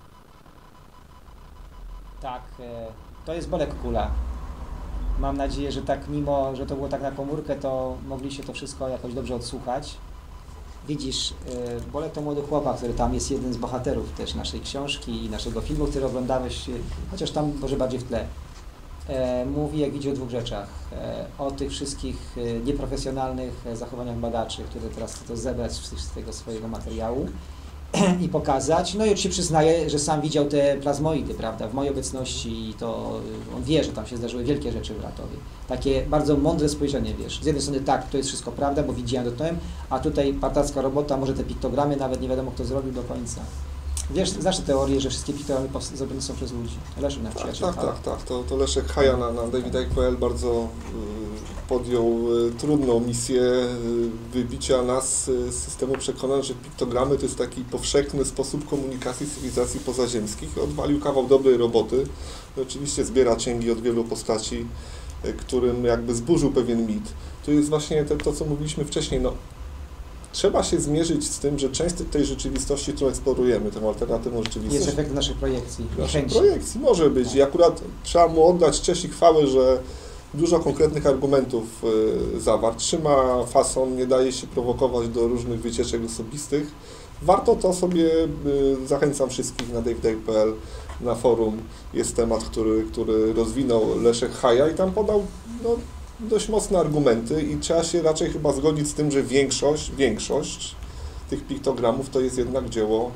Tak, to jest Bolek Kula. Mam nadzieję, że tak mimo, że to było tak na komórkę, to mogliście to wszystko jakoś dobrze odsłuchać. Widzisz, Bolek to młody chłopak, który tam jest jeden z bohaterów też naszej książki i naszego filmu, który oglądałeś, chociaż tam może bardziej w tle. Mówi, jak widzi, o dwóch rzeczach. O tych wszystkich nieprofesjonalnych zachowaniach badaczy, które teraz chcę to zebrać z tego swojego materiału i pokazać. No i oczywiście przyznaje, że sam widział te plazmoidy, prawda, w mojej obecności i to on wie, że tam się zdarzyły wielkie rzeczy w Wlatowie. Takie bardzo mądre spojrzenie, wiesz. Z jednej strony tak, to jest wszystko prawda, bo widziałem, dotknąłem, a tutaj partacka robota, może te piktogramy nawet nie wiadomo, kto zrobił do końca. Wiesz, znasz tę teorię, że wszystkie piktogramy zrobione są przez ludzi. Leszek, nasz przyjaciel. Tak, tak, tak. To, to Leszek Haja na, na david icke kropka p l bardzo y, podjął y, trudną misję y, wybicia nas y, z systemu przekonań, że piktogramy to jest taki powszechny sposób komunikacji cywilizacji pozaziemskich. Odwalił kawał dobrej roboty. No, oczywiście zbiera cięgi od wielu postaci, y, którym jakby zburzył pewien mit. To jest właśnie to, to co mówiliśmy wcześniej. No, trzeba się zmierzyć z tym, że część tej rzeczywistości, którą eksplorujemy, tą alternatywną rzeczywistość... Jest efekt naszej projekcji. Naszej projekcji może być. Tak. I akurat trzeba mu oddać cześć i chwałę, że dużo konkretnych argumentów y, zawarł. Trzyma fason, nie daje się prowokować do różnych wycieczek osobistych. Warto to sobie, y, zachęcam wszystkich na david icke kropka p l, na forum jest temat, który, który rozwinął Leszek Haja i tam podał no, dość mocne argumenty i trzeba się raczej chyba zgodzić z tym, że większość, większość tych piktogramów to jest jednak dzieło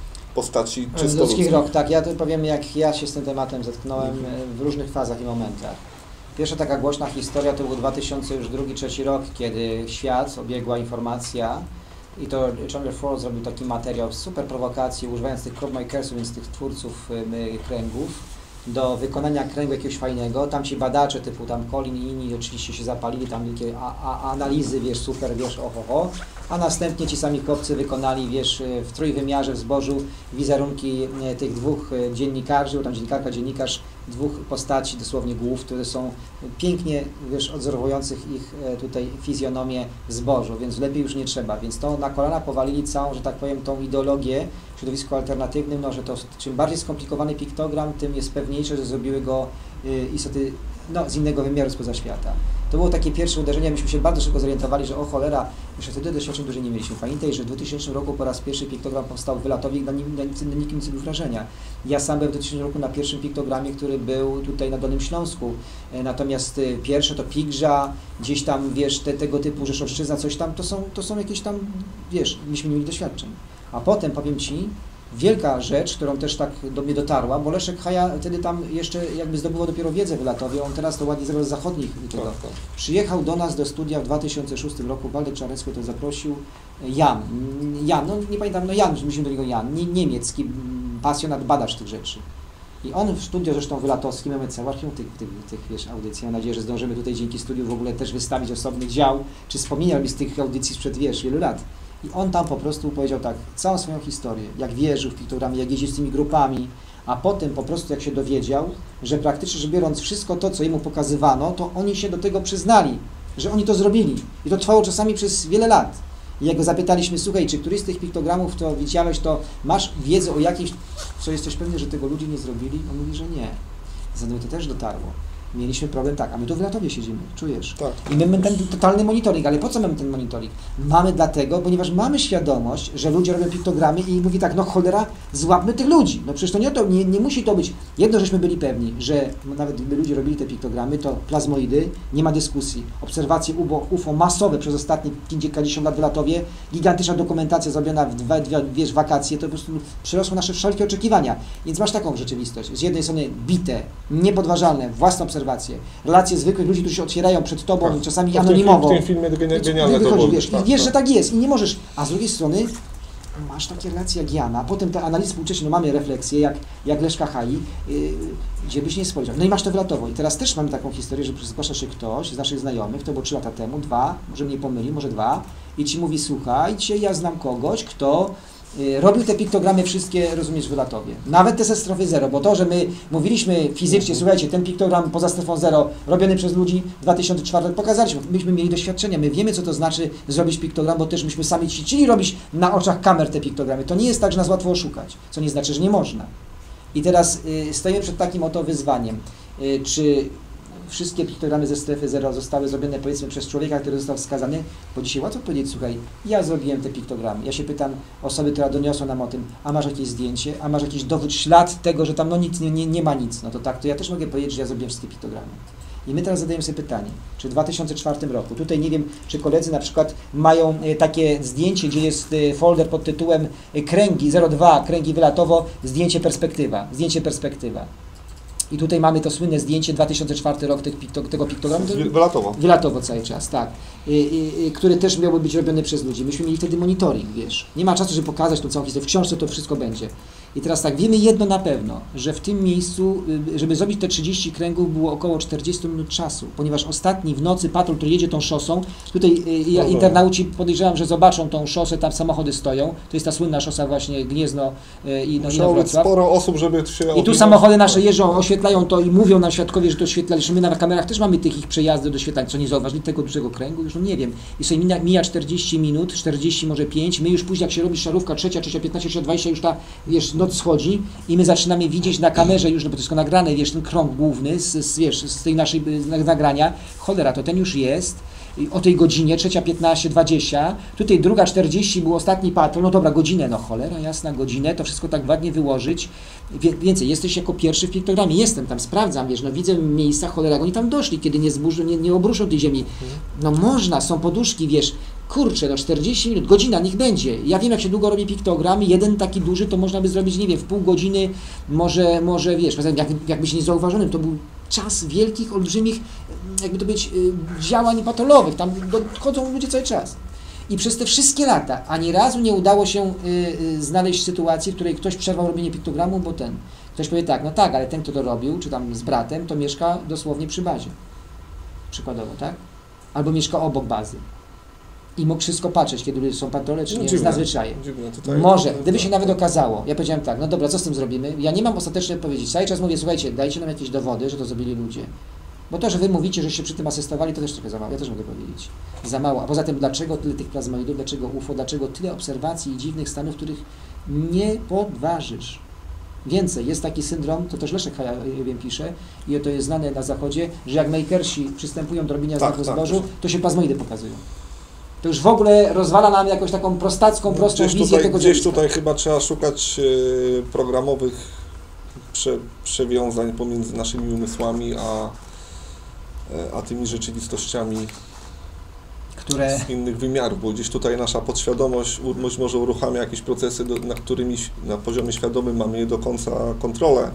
postaci czysto ludzkich. Rok, tak. Ja to powiem, jak ja się z tym tematem zetknąłem w różnych fazach i momentach. Pierwsza taka głośna historia to był dwa tysiące drugi, dwa tysiące trzeci rok, kiedy świat obiegła informacja i to Chandler Ford zrobił taki materiał, super prowokacji, używając tych crowdmakersów, więc tych twórców y, kręgów, do wykonania kręgu jakiegoś fajnego. Tam ci badacze typu tam Colin i inni oczywiście się zapalili, tam takie a, a, analizy, wiesz, super, wiesz, oho, oho. A następnie ci sami chłopcy wykonali, wiesz, w trójwymiarze w zbożu wizerunki tych dwóch dziennikarzy, tam dziennikarka, dziennikarz, dwóch postaci, dosłownie głów, które są pięknie, wiesz, odzorowujących ich tutaj fizjonomię w zbożu, więc lepiej już nie trzeba. Więc to na kolana powalili całą, że tak powiem, tą ideologię w środowisku alternatywnym, no, że to czym bardziej skomplikowany piktogram, tym jest pewniejsze, że zrobiły go y, istoty no, z innego wymiaru spoza świata. To było takie pierwsze uderzenie, myśmy się bardzo szybko zorientowali, że o cholera, jeszcze wtedy doświadczeń dużo nie mieliśmy. Pamiętaj, że w dwutysięcznym roku po raz pierwszy piktogram powstał w Wylatowie i na nim, na nikim nie zrobił wrażenia. Ja sam byłem w dwutysięcznym roku na pierwszym piktogramie, który był tutaj na Dolnym Śląsku. Natomiast pierwsze to Pigrza, gdzieś tam, wiesz, te, tego typu Rzeszowszczyzna, coś tam, to są, to są jakieś tam, wiesz, myśmy nie mieli doświadczeń. A potem, powiem Ci, wielka rzecz, którą też tak do mnie dotarła, bo Leszek Haja wtedy tam jeszcze jakby zdobywał dopiero wiedzę w Wylatowie, on teraz to ładnie zrobił z zachodnich tego. Tak, tak. Przyjechał do nas do studia w dwa tysiące szóstym roku, Waldek Czarecki to zaprosił, Jan, Jan, no nie pamiętam, no Jan, myślimy do niego Jan, nie, niemiecki pasjonat, badacz tych rzeczy. I on w studio zresztą wylatowskim, mamy cały archiwum tych, tych, tych wiesz, audycji. Mam nadzieję, że zdążymy tutaj dzięki studiu w ogóle też wystawić osobny dział, czy wspomnienia z tych audycji sprzed, wiesz, wielu lat. I on tam po prostu powiedział tak, całą swoją historię, jak wierzył w piktogramie, jak jeździł z tymi grupami, a potem po prostu jak się dowiedział, że praktycznie rzecz biorąc wszystko to, co jemu pokazywano, to oni się do tego przyznali, że oni to zrobili. I to trwało czasami przez wiele lat. I jak go zapytaliśmy, słuchaj, czy któryś z tych piktogramów to widziałeś, to masz wiedzę o jakimś, co jesteś pewny, że tego ludzie nie zrobili? On mówi, że nie. Za mną to też dotarło. Mieliśmy problem tak, a my tu w Wylatowie siedzimy, czujesz? Tak. I my mamy ten totalny monitoring, ale po co mamy ten monitoring? Mamy dlatego, ponieważ mamy świadomość, że ludzie robią piktogramy i mówi tak, no cholera, złapmy tych ludzi. No przecież to nie, to nie, nie musi to być. Jedno, żeśmy byli pewni, że no nawet gdyby ludzie robili te piktogramy, to plazmoidy, nie ma dyskusji. Obserwacje U F O masowe przez ostatnie kilkadziesiąt lat w Wylatowie, gigantyczna dokumentacja zrobiona w dwa, dwie, wiesz, wakacje, to po prostu przerosło nasze wszelkie oczekiwania. Więc masz taką rzeczywistość. Z jednej strony bite, niepodważalne, własne obserwacje, relacje zwykłych ludzi, którzy się otwierają przed tobą, tak. Czasami to anonimowo. W tym filmie genialne wychodzi, to wiesz, tak, i wiesz, tak. że tak jest i nie możesz, a z drugiej strony masz takie relacje jak Jana, potem te analizy współcześnie, no mamy refleksje jak, jak Leszka Hai, yy, gdzie byś nie spojrzał. No i masz to Wylatowo. I teraz też mamy taką historię, że zgłasza się ktoś z naszych znajomych, to było trzy lata temu, dwa, może mnie pomyli, może dwa, i ci mówi, słuchajcie, ja znam kogoś, kto robił te piktogramy wszystkie, rozumiesz, w Wylatowie. Nawet te ze strefy zero, bo to, że my mówiliśmy fizycznie, słuchajcie, ten piktogram poza strefą zero, robiony przez ludzi dwa tysiące czwarty, pokazaliśmy, myśmy mieli doświadczenia, my wiemy, co to znaczy zrobić piktogram, bo też myśmy sami ćwiczyli robić na oczach kamer te piktogramy. To nie jest tak, że nas łatwo oszukać, co nie znaczy, że nie można. I teraz y, stoimy przed takim oto wyzwaniem, y, czy wszystkie piktogramy ze strefy zero zostały zrobione, powiedzmy, przez człowieka, który został wskazany, bo dzisiaj łatwo powiedzieć, słuchaj, ja zrobiłem te piktogramy. Ja się pytam osoby, która doniosła nam o tym, a masz jakieś zdjęcie, a masz jakiś dowód, ślad tego, że tam no nic, nie, nie, nie ma nic. No to tak, to ja też mogę powiedzieć, że ja zrobiłem wszystkie piktogramy. I my teraz zadajemy sobie pytanie, czy w dwa tysiące czwartym roku, tutaj nie wiem, czy koledzy na przykład mają takie zdjęcie, gdzie jest folder pod tytułem Kręgi zero dwa, Kręgi Wylatowo, zdjęcie perspektywa, zdjęcie perspektywa. I tutaj mamy to słynne zdjęcie, dwa tysiące czwarty rok tych pikto, tego piktogramu. Wylatowo. Wylatowo cały czas, tak. I, i, i, który też miałby być robiony przez ludzi. Myśmy mieli wtedy monitoring, wiesz. Nie ma czasu, żeby pokazać tą całą historię. W książce to wszystko będzie. I teraz tak, wiemy jedno na pewno, że w tym miejscu, żeby zrobić te trzydzieści kręgów, było około czterdzieści minut czasu, ponieważ ostatni w nocy patrol, który jedzie tą szosą, tutaj ja, internauci podejrzewam, że zobaczą tą szosę, tam samochody stoją, to jest ta słynna szosa właśnie Gniezno i no, Musiało być sporo osób, żeby się... I tu samochody nasze jeżdżą, oświetlają to i mówią nam świadkowie, że to oświetlali, że my na kamerach też mamy tych ich przejazdów do oświetlania, co nie zauważyli tego dużego kręgu, już no nie wiem. I sobie mija, mija czterdzieści minut, czterdzieści może pięć, my już później jak się robi szarówka, trzecia, trzecia, piętnaście, trzecia, dwadzieścia, już ta, wiesz, noc schodzi i my zaczynamy widzieć na kamerze już, no bo to jest nagrane, wiesz, ten krąg główny z, z, wiesz, z tej naszej nagrania, cholera, to ten już jest. o tej godzinie, trzecia piętnaście, dwadzieścia, tutaj druga czterdzieści był ostatni patrol, no dobra, godzinę, no cholera jasna, godzinę, to wszystko tak ładnie wyłożyć. Wie, więcej, jesteś jako pierwszy w piktogramie, jestem tam, sprawdzam, wiesz, no widzę miejsca, cholera, jak oni tam doszli, kiedy nie zburzą, nie, nie obruszą tej ziemi. No można, są poduszki, wiesz, kurczę, no czterdzieści minut, godzina, niech będzie. Ja wiem, jak się długo robi piktogram, jeden taki duży, to można by zrobić, nie wiem, w pół godziny, może, może wiesz, jak, jakbyś nie zauważonym, to był czas wielkich, olbrzymich, jakby to być, działań patolowych, tam chodzą ludzie cały czas. I przez te wszystkie lata ani razu nie udało się y, y, znaleźć sytuacji, w której ktoś przerwał robienie piktogramu, bo ten, ktoś powie tak, no tak, ale ten, kto to robił, czy tam z bratem, to mieszka dosłownie przy bazie. Przykładowo, tak? Albo mieszka obok bazy. I mógł wszystko patrzeć, kiedy są patrole, czy nie, zna zwyczaje. Może, gdyby się nawet okazało, ja powiedziałem tak, no dobra, co z tym zrobimy? Ja nie mam ostatecznej odpowiedzi. Cały czas mówię, słuchajcie, dajcie nam jakieś dowody, że to zrobili ludzie. Bo to, że wy mówicie, że się przy tym asystowali, to też trochę za mało, ja też mogę powiedzieć. Za mało. A poza tym, dlaczego tyle tych plazmoidów, dlaczego U F O, dlaczego tyle obserwacji i dziwnych stanów, których nie podważysz. Więcej, jest taki syndrom, to też Leszek Haja, wiem, pisze, i to jest znane na zachodzie, że jak makersi przystępują do robienia tak, znaku tak, zbożu, to się plazmoidy pokazują. To już w ogóle rozwala nam jakąś taką prostacką, prostą gdzieś wizję tutaj, tego Gdzieś zjawiska. tutaj chyba trzeba szukać y, programowych prze, przewiązań pomiędzy naszymi umysłami, a, a tymi rzeczywistościami, które z innych wymiarów, bo gdzieś tutaj nasza podświadomość być może uruchamia jakieś procesy, do, na którymi na poziomie świadomym mamy nie do końca kontrolę.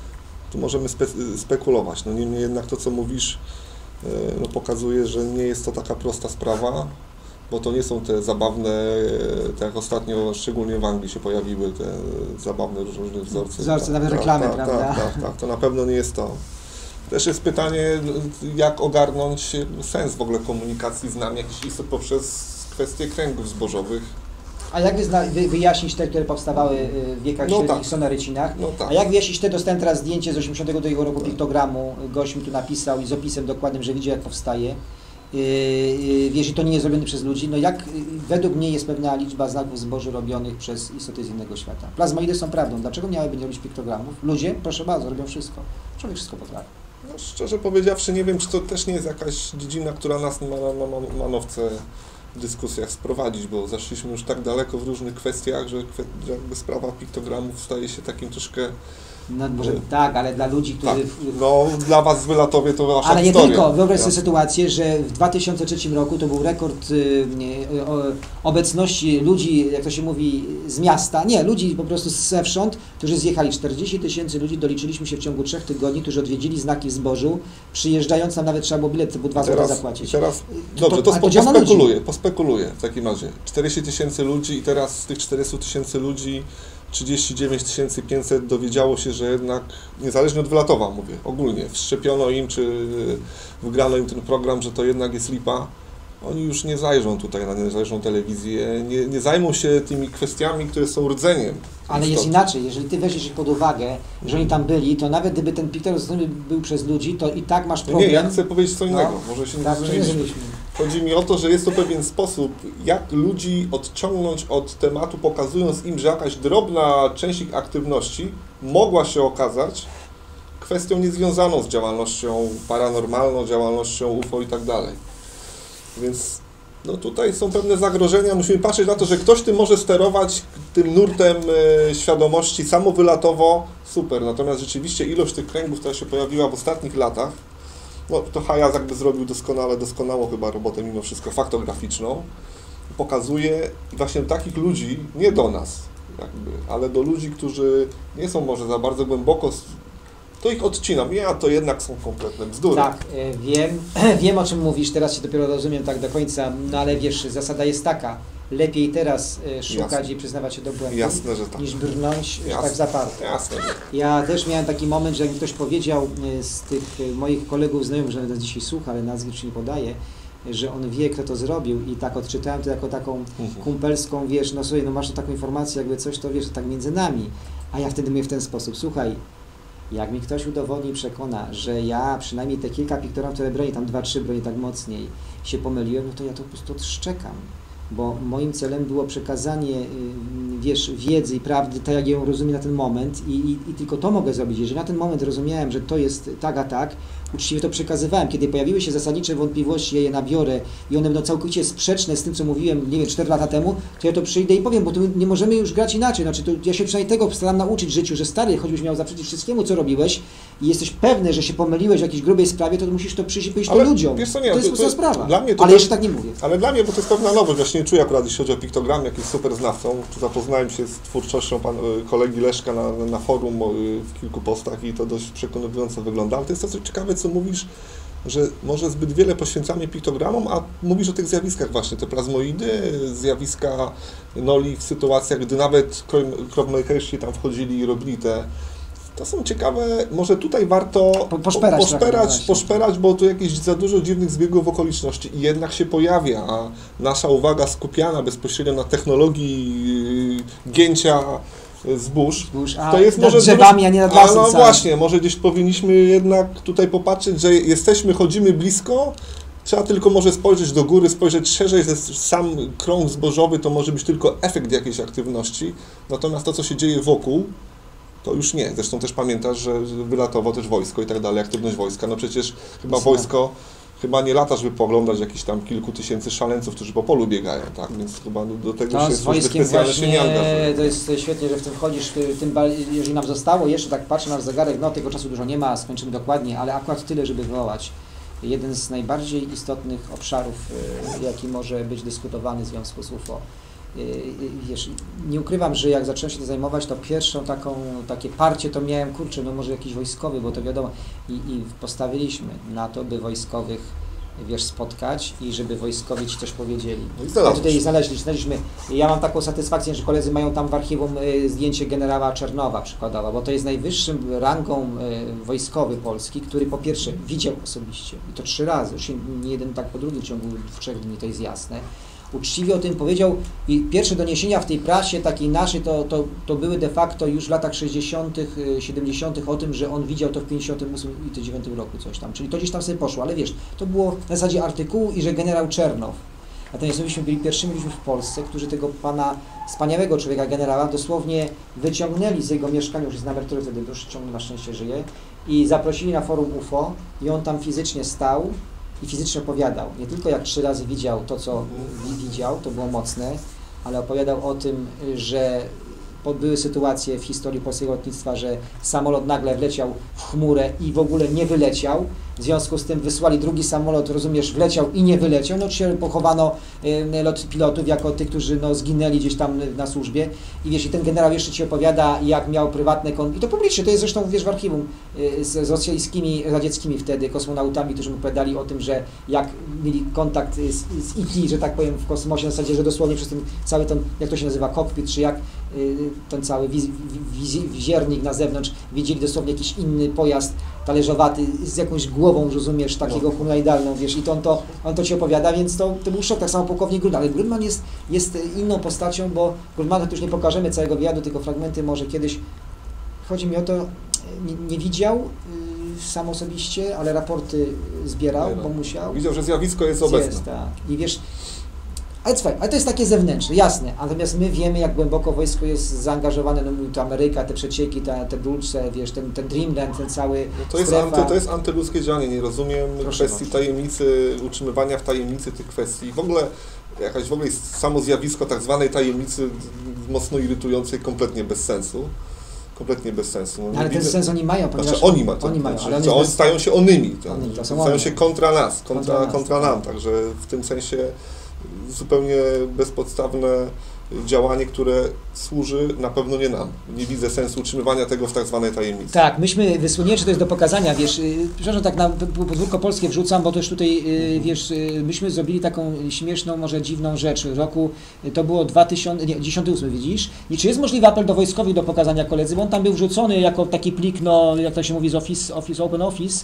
Tu możemy spe, spekulować. No niemniej jednak to, co mówisz, y, no, pokazuje, że nie jest to taka prosta sprawa, bo to nie są te zabawne, tak jak ostatnio, szczególnie w Anglii się pojawiły te zabawne różne wzorce. Wzorce, nawet reklamy, tak, prawda? Tak, tak, tak, to na pewno nie jest to. Też jest pytanie, jak ogarnąć sens w ogóle komunikacji z nami, jakiś istot poprzez kwestie kręgów zbożowych. A jak wyzna, wy, wyjaśnić te, które powstawały w wiekach no średnich, tak. są na rycinach? No tak. A jak wyjaśnić te, dostałem teraz zdjęcie z osiemdziesiątego drugiego roku tak. piktogramu, gość mi tu napisał i z opisem dokładnym, że widzi, jak powstaje. Yy, yy, wiesz, i to nie jest robione przez ludzi, no jak yy, według mnie jest pewna liczba znaków zboży robionych przez istoty z innego świata. Plazmoidy są prawdą, dlaczego miałyby nie robić piktogramów? Ludzie, proszę bardzo, robią wszystko. Człowiek wszystko potrafi. No, szczerze powiedziawszy, nie wiem, czy to też nie jest jakaś dziedzina, która nas ma na ma, manowce w dyskusjach sprowadzić, bo zaszliśmy już tak daleko w różnych kwestiach, że, że jakby sprawa piktogramów staje się takim troszkę... No może tak, ale dla ludzi, którzy... Tak. No dla was wylatowie to wasza Ale nie historia. tylko, wyobraź sobie sytuację, że w dwa tysiące trzecim roku to był rekord y, y, obecności ludzi, jak to się mówi, z miasta, nie, ludzi po prostu zewsząd, którzy zjechali. czterdzieści tysięcy ludzi doliczyliśmy się w ciągu trzech tygodni, którzy odwiedzili znaki zbożu, przyjeżdżając tam nawet trzeba było bilet typu dwa złote zapłacić. Teraz, dobrze, to, to pospekuluję, pospekuluję w takim razie. czterdzieści tysięcy ludzi i teraz z tych czterystu tysięcy ludzi trzydzieści dziewięć tysięcy pięćset dowiedziało się, że jednak, niezależnie od wylatowa mówię, ogólnie, wszczepiono im, czy wgrano im ten program, że to jednak jest lipa. Oni już nie zajrzą tutaj na niezależną telewizję, nie, nie zajmą się tymi kwestiami, które są rdzeniem. Ale jest inaczej, jeżeli ty weźmiesz ich pod uwagę, że oni tam byli, to nawet gdyby ten piktogram był przez ludzi, to i tak masz problem. Nie, ja chcę powiedzieć co innego, no, może się nie tak, zrozumieliśmy. Chodzi mi o to, że jest to pewien sposób, jak ludzi odciągnąć od tematu, pokazując im, że jakaś drobna część ich aktywności mogła się okazać kwestią niezwiązaną z działalnością paranormalną, działalnością U F O i tak dalej. Więc no tutaj są pewne zagrożenia. Musimy patrzeć na to, że ktoś tym może sterować tym nurtem e, świadomości samowylatowo, super. Natomiast rzeczywiście ilość tych kręgów, która się pojawiła w ostatnich latach, no to Hayas jakby zrobił doskonale, doskonałą chyba robotę mimo wszystko faktograficzną, pokazuje właśnie takich ludzi, nie do nas jakby, ale do ludzi, którzy nie są może za bardzo głęboko, to ich odcinam. Ja to jednak są kompletne bzdury. Tak, wiem, wiem o czym mówisz, teraz się dopiero rozumiem tak do końca, no ale wiesz, zasada jest taka, lepiej teraz szukać Jasne. i przyznawać się do błędu, Jasne, że tak. niż brnąć Jasne. tak zaparte. Jasne, że... Ja też miałem taki moment, że jak mi ktoś powiedział z tych moich kolegów, znajomych, że nas dzisiaj słucha, ale nazwisk nie podaje, że on wie, kto to zrobił i tak odczytałem to jako taką mhm. kumpelską, wiesz, no słuchaj, no masz taką informację, jakby coś, to wiesz, to tak między nami. A ja wtedy mówię w ten sposób, słuchaj, jak mi ktoś udowodni, przekona, że ja przynajmniej te kilka piktogram, które broni, tam dwa, trzy broni tak mocniej, się pomyliłem, no to ja to po prostu odszczekam. Bo moim celem było przekazanie, wiesz, wiedzy i prawdy, tak jak ją rozumiem na ten moment i, i, i tylko to mogę zrobić. Jeżeli na ten moment rozumiałem, że to jest tak a tak, uczciwie to przekazywałem. Kiedy pojawiły się zasadnicze wątpliwości, ja je nabiorę i one będą całkowicie sprzeczne z tym, co mówiłem, nie wiem, cztery lata temu, to ja to przyjdę i powiem, bo tu nie możemy już grać inaczej. Znaczy, to ja się przynajmniej tego staram nauczyć w życiu, że stary, choćbyś miał zaprzeczyć wszystkiemu, co robiłeś i jesteś pewny, że się pomyliłeś w jakiejś grubej sprawie, to musisz to przyjść i powiedzieć to ludziom. Wiesz co, nie, to jest prosta sprawa. Dla mnie to ale to, jeszcze tak nie mówię. Ale dla mnie, bo to jest pewna nowość, właśnie nie czuję akurat, jeśli chodzi o piktogram, jakiś super znawcą. Zapoznałem się z twórczością pan, kolegi Leszka na, na forum w kilku postach i to dość przekonująco wygląda. Ale to jest to coś ciekawe, co mówisz, że może zbyt wiele poświęcamy piktogramom, a mówisz o tych zjawiskach właśnie, te plazmoidy, zjawiska noli w sytuacjach, gdy nawet crowdmakersi tam wchodzili i robili te. To są ciekawe, może tutaj warto po, poszperać, poszperać, poszperać, bo tu jakieś za dużo dziwnych zbiegów okoliczności i jednak się pojawia, a nasza uwaga skupiana bezpośrednio na technologii gięcia zbóż, zbóż a to jest nad może drzewami, a nie nad lasem. No całym. Właśnie, może gdzieś powinniśmy jednak tutaj popatrzeć, że jesteśmy, chodzimy blisko, trzeba tylko może spojrzeć do góry, spojrzeć szerzej, że sam krąg zbożowy to może być tylko efekt jakiejś aktywności, natomiast to, co się dzieje wokół, to już nie. Zresztą też pamiętasz, że wylatowało też wojsko i tak dalej, aktywność wojska. No przecież chyba wojsko, chyba nie lata, żeby poglądać jakichś tam kilku tysięcy szaleńców, którzy po polu biegają, tak? Więc chyba do tego to się z wojskiem specjalnie się nie angażuje. To jest świetnie, że w tym wchodzisz, tym, jeżeli nam zostało, jeszcze tak patrzę na zegarek, no tego czasu dużo nie ma, skończymy dokładnie, ale akurat tyle, żeby wywołać jeden z najbardziej istotnych obszarów, jaki może być dyskutowany w związku z U F O. Wiesz, nie ukrywam, że jak zacząłem się tym zajmować, to pierwszą taką, takie parcie to miałem, kurczę, no może jakiś wojskowy, bo to wiadomo, i, i postawiliśmy na to, by wojskowych, wiesz, spotkać i żeby wojskowi ci coś powiedzieli. No i tutaj znaleźli, znaleźliśmy, ja mam taką satysfakcję, że koledzy mają tam w archiwum y, zdjęcie generała Czernowa przykładowo, bo to jest najwyższym rangą y, wojskowy Polski, który po pierwsze widział osobiście, i to trzy razy, już nie jeden tak po drugim w ciągu dwóch, trzech dni, to jest jasne. Uczciwie o tym powiedział i pierwsze doniesienia w tej prasie takiej naszej to, to, to były de facto już w latach sześćdziesiątych, siedemdziesiątych o tym, że on widział to w pięćdziesiątym ósmym i dziewiątym roku coś tam, czyli to gdzieś tam sobie poszło, ale wiesz, to było na zasadzie artykułu i że generał Czernow. Natomiast myśmy byli pierwszymi ludźmi w Polsce, którzy tego pana, wspaniałego człowieka, generała, dosłownie wyciągnęli z jego mieszkania, już jest na emeryturze wtedy, już ciągle na szczęście żyje, i zaprosili na forum U F O i on tam fizycznie stał i fizycznie opowiadał, nie tylko jak trzy razy widział to, co widział, to było mocne, ale opowiadał o tym, że były sytuacje w historii polskiego lotnictwa, że samolot nagle wleciał w chmurę i w ogóle nie wyleciał. W związku z tym wysłali drugi samolot, rozumiesz, wleciał i nie wyleciał. No oczywiście pochowano y, lot pilotów jako tych, którzy no, zginęli gdzieś tam na służbie. I wiesz, i ten generał jeszcze ci opowiada, jak miał prywatne kontakty. I to publicznie, to jest zresztą, wiesz, w archiwum y, z, z rosyjskimi, radzieckimi wtedy kosmonautami, którzy mu opowiadali o tym, że jak mieli kontakt z, z I T, że tak powiem, w kosmosie, na zasadzie, że dosłownie przez ten cały ten, jak to się nazywa, kokpit, czy jak y, ten cały wiz, wiz, wiziernik na zewnątrz, widzieli dosłownie jakiś inny pojazd talerzowaty z jakąś głową, rozumiesz, takiego humanoidalną, wiesz, i to on to, on to ci opowiada, więc to, to był szok, tak samo pułkownik Grudman, ale Grudman jest, jest inną postacią, bo Grudmana to już nie pokażemy całego wywiadu, tylko fragmenty może kiedyś. Chodzi mi o to, nie, nie widział y, sam osobiście, ale raporty zbierał, bo musiał. Widział, że zjawisko jest obecne. Jest, tak. I wiesz, ale słuchaj, ale to jest takie zewnętrzne, jasne, natomiast my wiemy, jak głęboko wojsko jest zaangażowane, no to Ameryka, te przecieki, te, te Dulce, wiesz, ten, ten Dreamland, ten cały no to, jest anty, to jest antyludzkie działanie, nie rozumiem Proszę kwestii bardzo. tajemnicy, utrzymywania w tajemnicy tych kwestii. W ogóle jakaś w ogóle samo zjawisko tak zwanej tajemnicy mocno irytującej, kompletnie bez sensu. Kompletnie bez sensu. No, ale ten widzę, sens oni mają, ponieważ... Znaczy oni, ma, to, oni mają, znaczy, ale to oni stają się onymi, to, oni, to stają oni. się kontra nas, kontra, kontra, nas, kontra nam, tak. Także w tym sensie zupełnie bezpodstawne działanie, które służy na pewno nie nam. Nie widzę sensu utrzymywania tego w tak zwanej tajemnicy. Tak, myśmy wysłonięci, to jest do pokazania, wiesz, yy, przepraszam, tak na podwórko polskie wrzucam, bo też tutaj, yy, wiesz, yy, myśmy zrobili taką śmieszną, może dziwną rzecz. W roku, yy, to było dwa tysiące dziesiąty ósmy, widzisz? I czy jest możliwy apel do wojskowych do pokazania koledzy, bo on tam był wrzucony jako taki plik, no, jak to się mówi z Office, Office Open Office.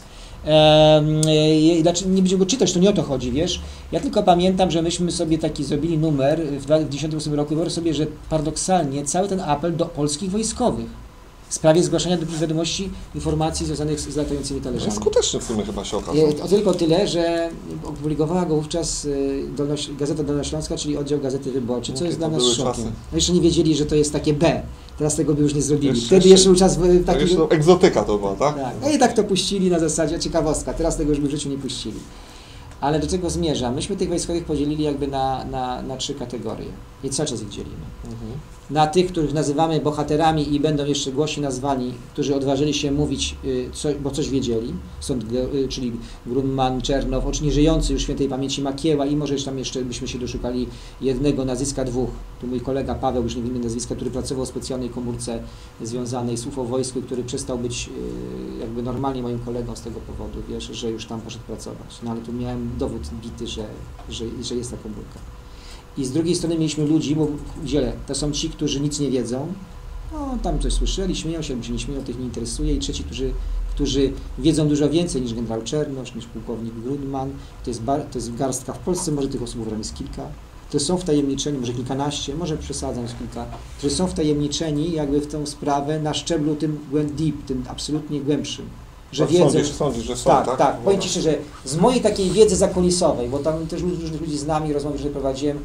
Eee, nie będziemy go czytać, to nie o to chodzi, wiesz. Ja tylko pamiętam, że myśmy sobie taki zrobili numer w dwa tysiące dziesiątym roku, wyobraź sobie, że paradoksalnie cały ten apel do polskich wojskowych w sprawie zgłaszania do wiadomości informacji związanych z latającymi talerzami. No skuteczny w sumie chyba się okazał. O tylko tyle, że opublikowała go wówczas Dolnoś Gazeta Dolnośląska, czyli oddział Gazety Wyborczej, co okay, jest dla nas szokiem. No jeszcze nie wiedzieli, że to jest takie B. Teraz tego by już nie zrobili. Jeszcze, Wtedy jeszcze był czas taki... Jeszcze egzotyka to była, tak? tak? No i tak to puścili na zasadzie ciekawostka. Teraz tego już by w życiu nie puścili. Ale do czego zmierzam? Myśmy tych wojskowych podzielili jakby na, na, na trzy kategorie i cały czas ich dzielimy. Mhm. Na tych, których nazywamy bohaterami i będą jeszcze głośniej nazwani, którzy odważyli się mówić, co, bo coś wiedzieli, stąd, czyli Grumman, Czernow, oczy nieżyjący już świętej pamięci Makieła i może tam jeszcze byśmy się doszukali jednego nazwiska, dwóch. Tu mój kolega Paweł, już nie wiem nazwiska, który pracował w specjalnej komórce związanej z U F O wojsku, który przestał być jakby normalnie moim kolegą z tego powodu, wiesz, że już tam poszedł pracować. No ale tu miałem dowód bity, że, że, że jest ta komórka. I z drugiej strony mieliśmy ludzi, bo dzielę, to są ci, którzy nic nie wiedzą, no tam coś słyszeli, śmieją się, albo się nie śmieją, tych nie interesuje, i trzeci, którzy, którzy wiedzą dużo więcej niż generał Czernosz, niż pułkownik Grudman, to jest, bar, to jest garstka w Polsce, może tych osób jest kilka, to są wtajemniczeni, może kilkanaście, może przesadzam z kilka, którzy są wtajemniczeni jakby w tą sprawę na szczeblu tym deep, tym absolutnie głębszym. Że wiedzą, sądzisz, sądzisz, że są, tak? Tak, tak. Powiem Ci szczerze, z mojej takiej wiedzy zakulisowej, bo tam też różnych ludzi z nami, rozmowy, które prowadziłem,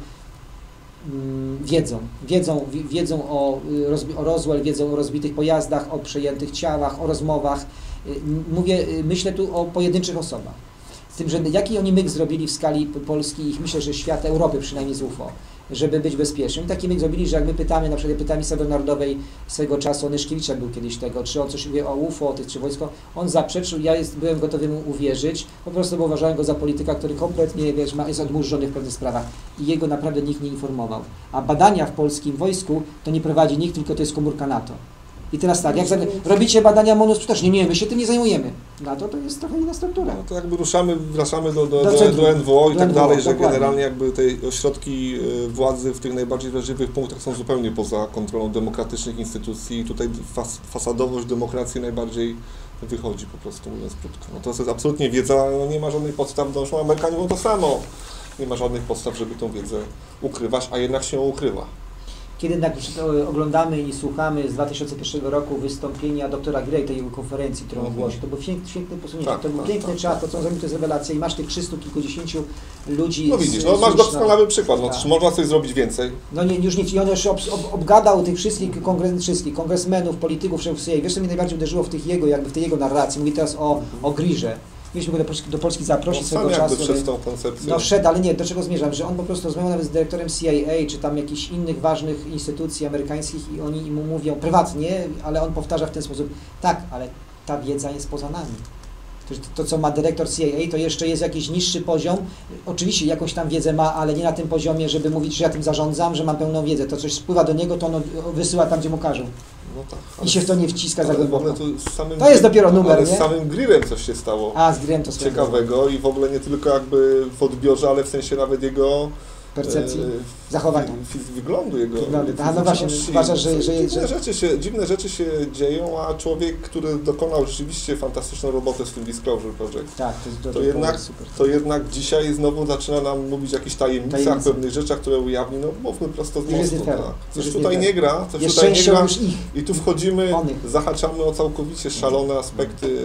mm, wiedzą, wiedzą, wiedzą o, o Roswell, wiedzą o rozbitych pojazdach, o przejętych ciałach, o rozmowach. Mówię, myślę tu o pojedynczych osobach. Z tym, że jaki oni myk zrobili w skali Polski i myślę, że świata, Europy przynajmniej z U F O, żeby być bezpiecznym. Taki myk zrobili, że jak my pytamy, na przykład pytamy Strony Narodowej swego czasu, Onyszkiewicza był kiedyś tego, czy on coś wie o U F O, o tych czy wojsko, on zaprzeczył, ja jest, byłem gotowy mu uwierzyć, po prostu bo uważałem go za polityka, który kompletnie, wiesz, ma, jest odmurzony w pewnych sprawach i jego naprawdę nikt nie informował. A badania w polskim wojsku to nie prowadzi nikt, tylko to jest komórka NATO. I teraz tak, jak robicie badania MONUS, też nie, nie, my się tym nie zajmujemy. NATO to jest trochę inna struktura. No to jakby ruszamy, wracamy do, do, do, do, do N W O i tak dalej, że dokładnie. Generalnie jakby te ośrodki władzy w tych najbardziej wrażliwych punktach są zupełnie poza kontrolą demokratycznych instytucji i tutaj fas, fasadowość demokracji najbardziej wychodzi po prostu, mówiąc krótko. No to jest absolutnie wiedza, no nie ma żadnej podstaw, no Amerykanie mówią to samo, nie ma żadnych podstaw, żeby tą wiedzę ukrywać, a jednak się ją ukrywa. Kiedy jednak oglądamy i słuchamy z dwa tysiące pierwszego roku wystąpienia doktora Gray, tej jego konferencji, którą mm-hmm. ogłosił, to był piękny posunięcie, tak, to był tak, piękny tak, czas, tak, to co on zrobił, to jest rewelacja i masz tych trzystu kilkudziesięciu ludzi. No widzisz, no masz doskonały przykład, no, tak. Czy można coś zrobić więcej? No nie, już nie, i on już ob, ob, obgadał tych wszystkich, kongres, wszystkich kongresmenów, polityków, szefów C I A. Wiesz, co mnie najbardziej uderzyło w tych jego, jakby w tej jego narracji, mówi teraz o, o Grierze. Mieliśmy go do Polski, do Polski zaprosić no, swego czasu. Wszedł tą koncepcję. No wszedł, ale nie, do czego zmierzam, że on po prostu rozmawiał nawet z dyrektorem C I A, czy tam jakichś innych ważnych instytucji amerykańskich i oni mu mówią prywatnie, ale on powtarza w ten sposób, tak, ale ta wiedza jest poza nami. To, to co ma dyrektor C I A, to jeszcze jest jakiś niższy poziom. Oczywiście jakąś tam wiedzę ma, ale nie na tym poziomie, żeby mówić, że ja tym zarządzam, że mam pełną wiedzę. To coś spływa do niego, to on wysyła tam, gdzie mu każą. No tak, ale, i się w to nie wciska za głęboko. To, to jest dopiero numer, ale nie? z samym Grierem coś się stało A, z Grierem to ciekawego i w ogóle nie tylko jakby w odbiorze, ale w sensie nawet jego percepcji, e, zachowania. Wyglądu jego. Wyglądu. Aha, no właśnie, uważasz, że... że, dziwne, że... Rzeczy się, dziwne rzeczy się dzieją, a człowiek, który dokonał rzeczywiście fantastyczną robotę z tym Disclosure Project, tak, to, to, to, to, jednak, super. to jednak dzisiaj znowu zaczyna nam mówić o jakichś tajemnicach, Tajemnica. pewnych rzeczach, które ujawni, no mówmy prosto z mostu. Tak. Coś Już tutaj nie, nie gra, coś Jest tutaj nie gra i tu wchodzimy, zahaczamy o całkowicie szalone aspekty,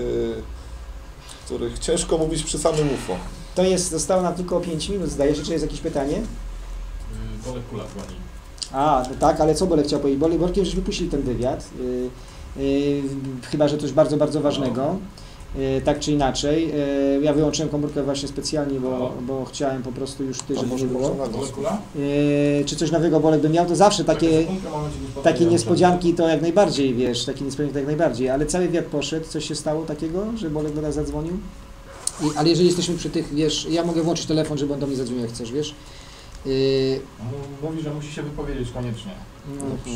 których ciężko mówić przy samym U F O. To jest, zostało nam tylko pięć minut, zdaje się, czy jest jakieś pytanie? Bolek Kula dzwoni. A, no tak, ale co Bolek chciał powiedzieć? Bolek, Bolkiem żeśmy puścili ten wywiad, yy, yy, chyba, że coś bardzo, bardzo ważnego, yy, tak czy inaczej. Yy, ja wyłączyłem komórkę właśnie specjalnie, bo, bo chciałem po prostu już ty, żeby nie było. Yy, czy coś nowego Bolek by miał, to zawsze takie, takie niespodzianki to jak najbardziej, wiesz, takie niespodzianki to jak najbardziej, ale cały wywiad poszedł, coś się stało takiego, że Bolek do nas zadzwonił? I, ale jeżeli jesteśmy przy tych, wiesz, ja mogę włączyć telefon, żeby on do mnie zadzwonił, jak chcesz, wiesz. Yy, Mówi, że musi się wypowiedzieć koniecznie. No, no.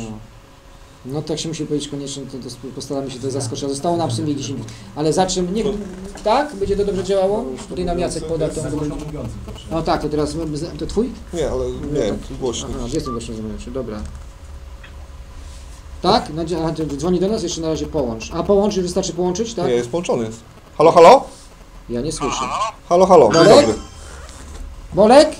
no to jak się musi powiedzieć koniecznie, to, to postaramy się to zaskoczyć. Zostało nam w sumie dziesięć minut. Ale za czym? Nie, tak? Będzie to dobrze działało? Tutaj nam Jacek poda to. No tak, to teraz, to twój? Nie, ale nie, głośno. Aha, jestem głośno zamawiający, dobra. Tak? No, dzwoni do nas, jeszcze na razie połącz. A połączyć, wystarczy połączyć, tak? Nie, jest połączony. Jest. Halo, halo? Ja nie słyszę. Halo, halo, dzień dobry. Bolek?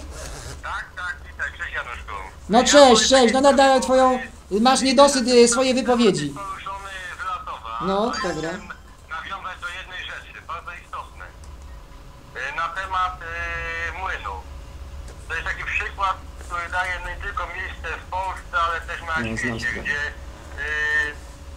No cześć, cześć, no nadałem twoją, masz niedosyt swojej wypowiedzi. No, dobra. Nawiązać do jednej rzeczy, bardzo istotnej. Na temat yy, młynu. To jest taki przykład, który daje nie tylko miejsce w Polsce, ale też na No, świecie, gdzie yy,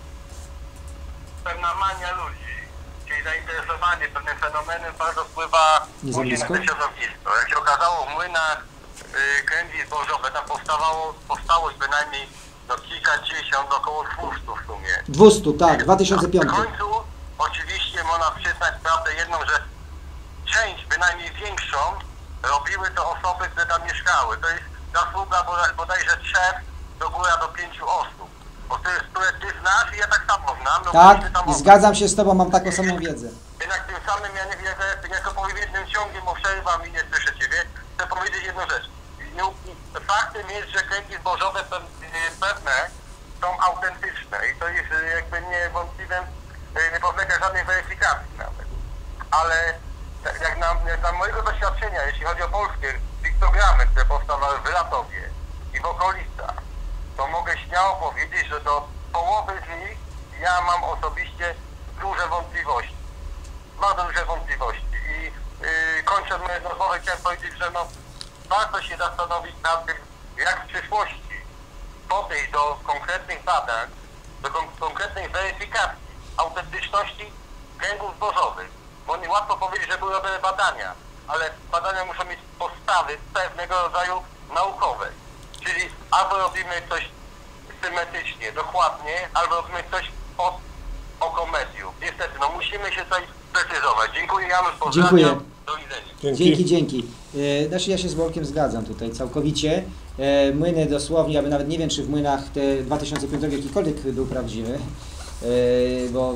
pewna mania ludzi, czyli zainteresowanie pewnym fenomenem bardzo wpływa właśnie na to środowisko. Jak się okazało, w młynach yy, kręgi zbożowe tam powstawało, powstało ich bynajmniej no, kilkadziesiąt, około dwieście w sumie. dwieście, tak, dwa tysiące piąty. W końcu oczywiście można przyznać prawdę jedną, że część, bynajmniej większą, robiły to osoby, które tam mieszkały. To jest zasługa bodajże trzech do góra do pięciu osób. Bo to jest, które ty znasz i ja tak samo znam. No Tak, tam i zgadzam się z tobą, mam taką samą wiedzę. Jednak tym samym ja nie wierzę, jako powiem jednym ciągiem, bo przerywam i nie słyszę ciebie, chcę powiedzieć jedną rzecz. Faktem jest, że kręgi zbożowe pewne są autentyczne i to jest jakby niewątpliwe, nie podlega żadnej weryfikacji nawet. Ale jak na, jak na mojego doświadczenia, jeśli chodzi o polskie piktogramy, które powstawały w Latowie i w okolicach, to mogę śmiało powiedzieć, że do połowy z nich ja mam osobiście duże wątpliwości. Bardzo duże wątpliwości. I yy, kończąc moje rozmowy, chciałem powiedzieć, że no, warto się zastanowić nad tym, jak w przyszłości podejść do konkretnych badań, do kon konkretnej weryfikacji autentyczności kręgów zbożowych. Bo nie łatwo powiedzieć, że były robione badania, ale badania muszą mieć podstawy pewnego rodzaju naukowej. Czyli albo robimy coś symetrycznie, dokładnie, albo robimy coś pod oko mediów. Niestety, no musimy się tutaj precyzować. Dziękuję, Janusz, pozdrawiam. Dziękuję. Do widzenia. Dzięki. Dzięki, dzięki. E, znaczy ja się z Bolkiem zgadzam tutaj całkowicie. E, młyny dosłownie, ja nawet nie wiem, czy w młynach te dwa tysiące piąty jakikolwiek był prawdziwy, e, bo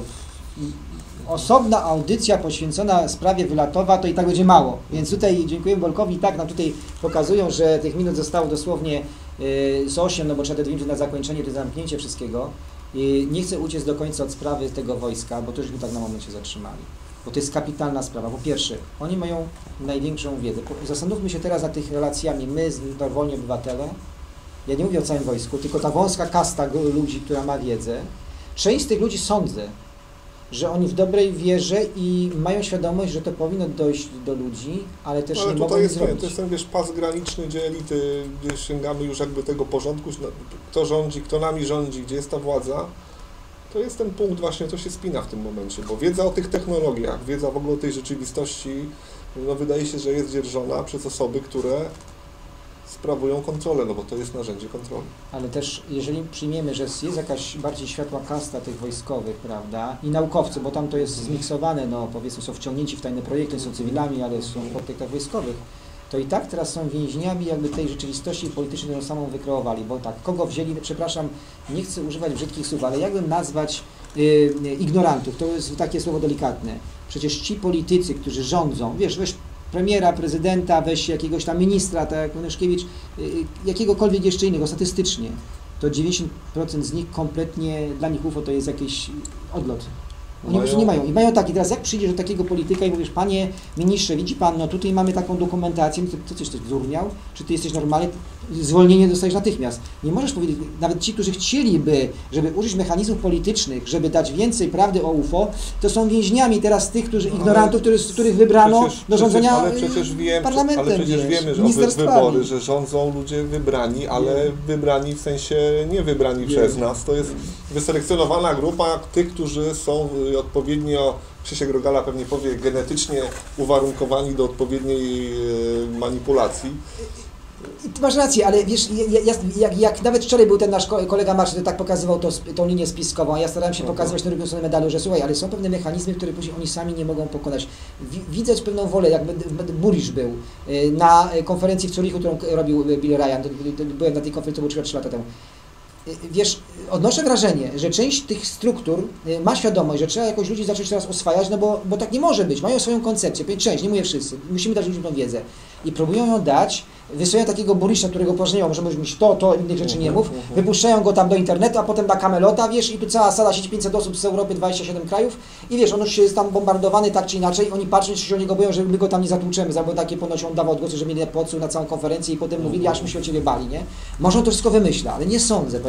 osobna audycja poświęcona sprawie Wylatowa to i tak będzie mało. Więc tutaj dziękuję Bolkowi i tak nam tutaj pokazują, że tych minut zostało dosłownie e, z osiem, no bo trzeba te dwie minuty na zakończenie, to zamknięcie wszystkiego. I nie chcę uciec do końca od sprawy tego wojska, bo to już by tak na momencie zatrzymali. Bo to jest kapitalna sprawa. Po pierwsze, oni mają największą wiedzę. Zastanówmy się teraz nad tych relacjami my, wolni obywatele. Ja nie mówię o całym wojsku, tylko ta wąska kasta ludzi, która ma wiedzę. Część z tych ludzi sądzę, że oni w dobrej wierze i mają świadomość, że to powinno dojść do ludzi, ale też ale nie mogą jest, nic zrobić. To jest ten, wiesz, pas graniczny, gdzie elity, gdzie sięgamy już jakby tego porządku, kto rządzi, kto nami rządzi, gdzie jest ta władza. To jest ten punkt właśnie, to się spina w tym momencie, bo wiedza o tych technologiach, wiedza w ogóle o tej rzeczywistości, no wydaje się, że jest dzierżona przez osoby, które sprawują kontrolę, no bo to jest narzędzie kontroli. Ale też, jeżeli przyjmiemy, że jest jakaś bardziej światła kasta tych wojskowych, prawda, i naukowcy, bo tam to jest zmiksowane, no powiedzmy są wciągnięci w tajne projekty, są cywilami, ale są w podtektach wojskowych, to i tak teraz są więźniami jakby tej rzeczywistości politycznej, którą samą wykreowali, bo tak, kogo wzięli, przepraszam, nie chcę używać brzydkich słów, ale jakbym nazwać yy, ignorantów, to jest takie słowo delikatne. Przecież ci politycy, którzy rządzą, wiesz, weź premiera, prezydenta, weź jakiegoś tam ministra, tak jak Onyszkiewicz, yy, jakiegokolwiek jeszcze innego, statystycznie, to dziewięćdziesiąt procent z nich kompletnie, dla nich U F O to jest jakiś odlot. Oni po prostu nie mają. I mają tak, i teraz jak przyjdziesz do takiego polityka i mówisz, panie ministrze, widzi pan, no tutaj mamy taką dokumentację, ty, ty coś coś durniał, czy ty jesteś normalny, zwolnienie dostajesz natychmiast. Nie możesz powiedzieć, nawet ci, którzy chcieliby, żeby użyć mechanizmów politycznych, żeby dać więcej prawdy o U F O, to są więźniami teraz tych, którzy, ignorantów, których, których wybrano przecież, do rządzenia przecież, ale przecież wiem, parlamentem. Ale przecież wiesz, wiemy, że o wybory, że rządzą ludzie wybrani, ale nie. wybrani w sensie nie wybrani nie. przez nas. To jest wyselekcjonowana grupa tych, którzy są odpowiednio, Krzysiek Rogala pewnie powie, genetycznie uwarunkowani do odpowiedniej manipulacji. Ty masz rację, ale wiesz, ja, ja, jak, jak nawet wczoraj był ten nasz kolega Marsz, który tak pokazywał to, tą linię spiskową, a ja starałem się mhm. pokazywać na drugą stronę medalu, że słuchaj, ale są pewne mechanizmy, które później oni sami nie mogą pokonać. Widzę pewną wolę, jak Burisz był na konferencji w Zurichu, którą robił Bill Ryan, byłem na tej konferencji, to było trzy lata temu. Wiesz, odnoszę wrażenie, że część tych struktur ma świadomość, że trzeba jakoś ludzi zacząć teraz oswajać, no bo, bo tak nie może być. Mają swoją koncepcję, część, nie mówię wszyscy. Musimy dać ludziom tą wiedzę. I próbują ją dać, wysyłają takiego Burisza, którego pożenią, może mówić to, to, innych rzeczy nie mów, wypuszczają go tam do internetu, a potem na Camelota, wiesz, i tu cała sala siedzi pięćset osób z Europy, dwadzieścia siedem krajów i wiesz, on już jest tam bombardowany tak czy inaczej, oni patrzą, czy się o niego boją, że my go tam nie zatłuczemy, bo takie ponoć on dawał odgłosy, że mnie nie poczuł na całą konferencję i potem mówili, aż my się o ciebie bali, nie? Może on to wszystko wymyśla, ale nie sądzę, powiem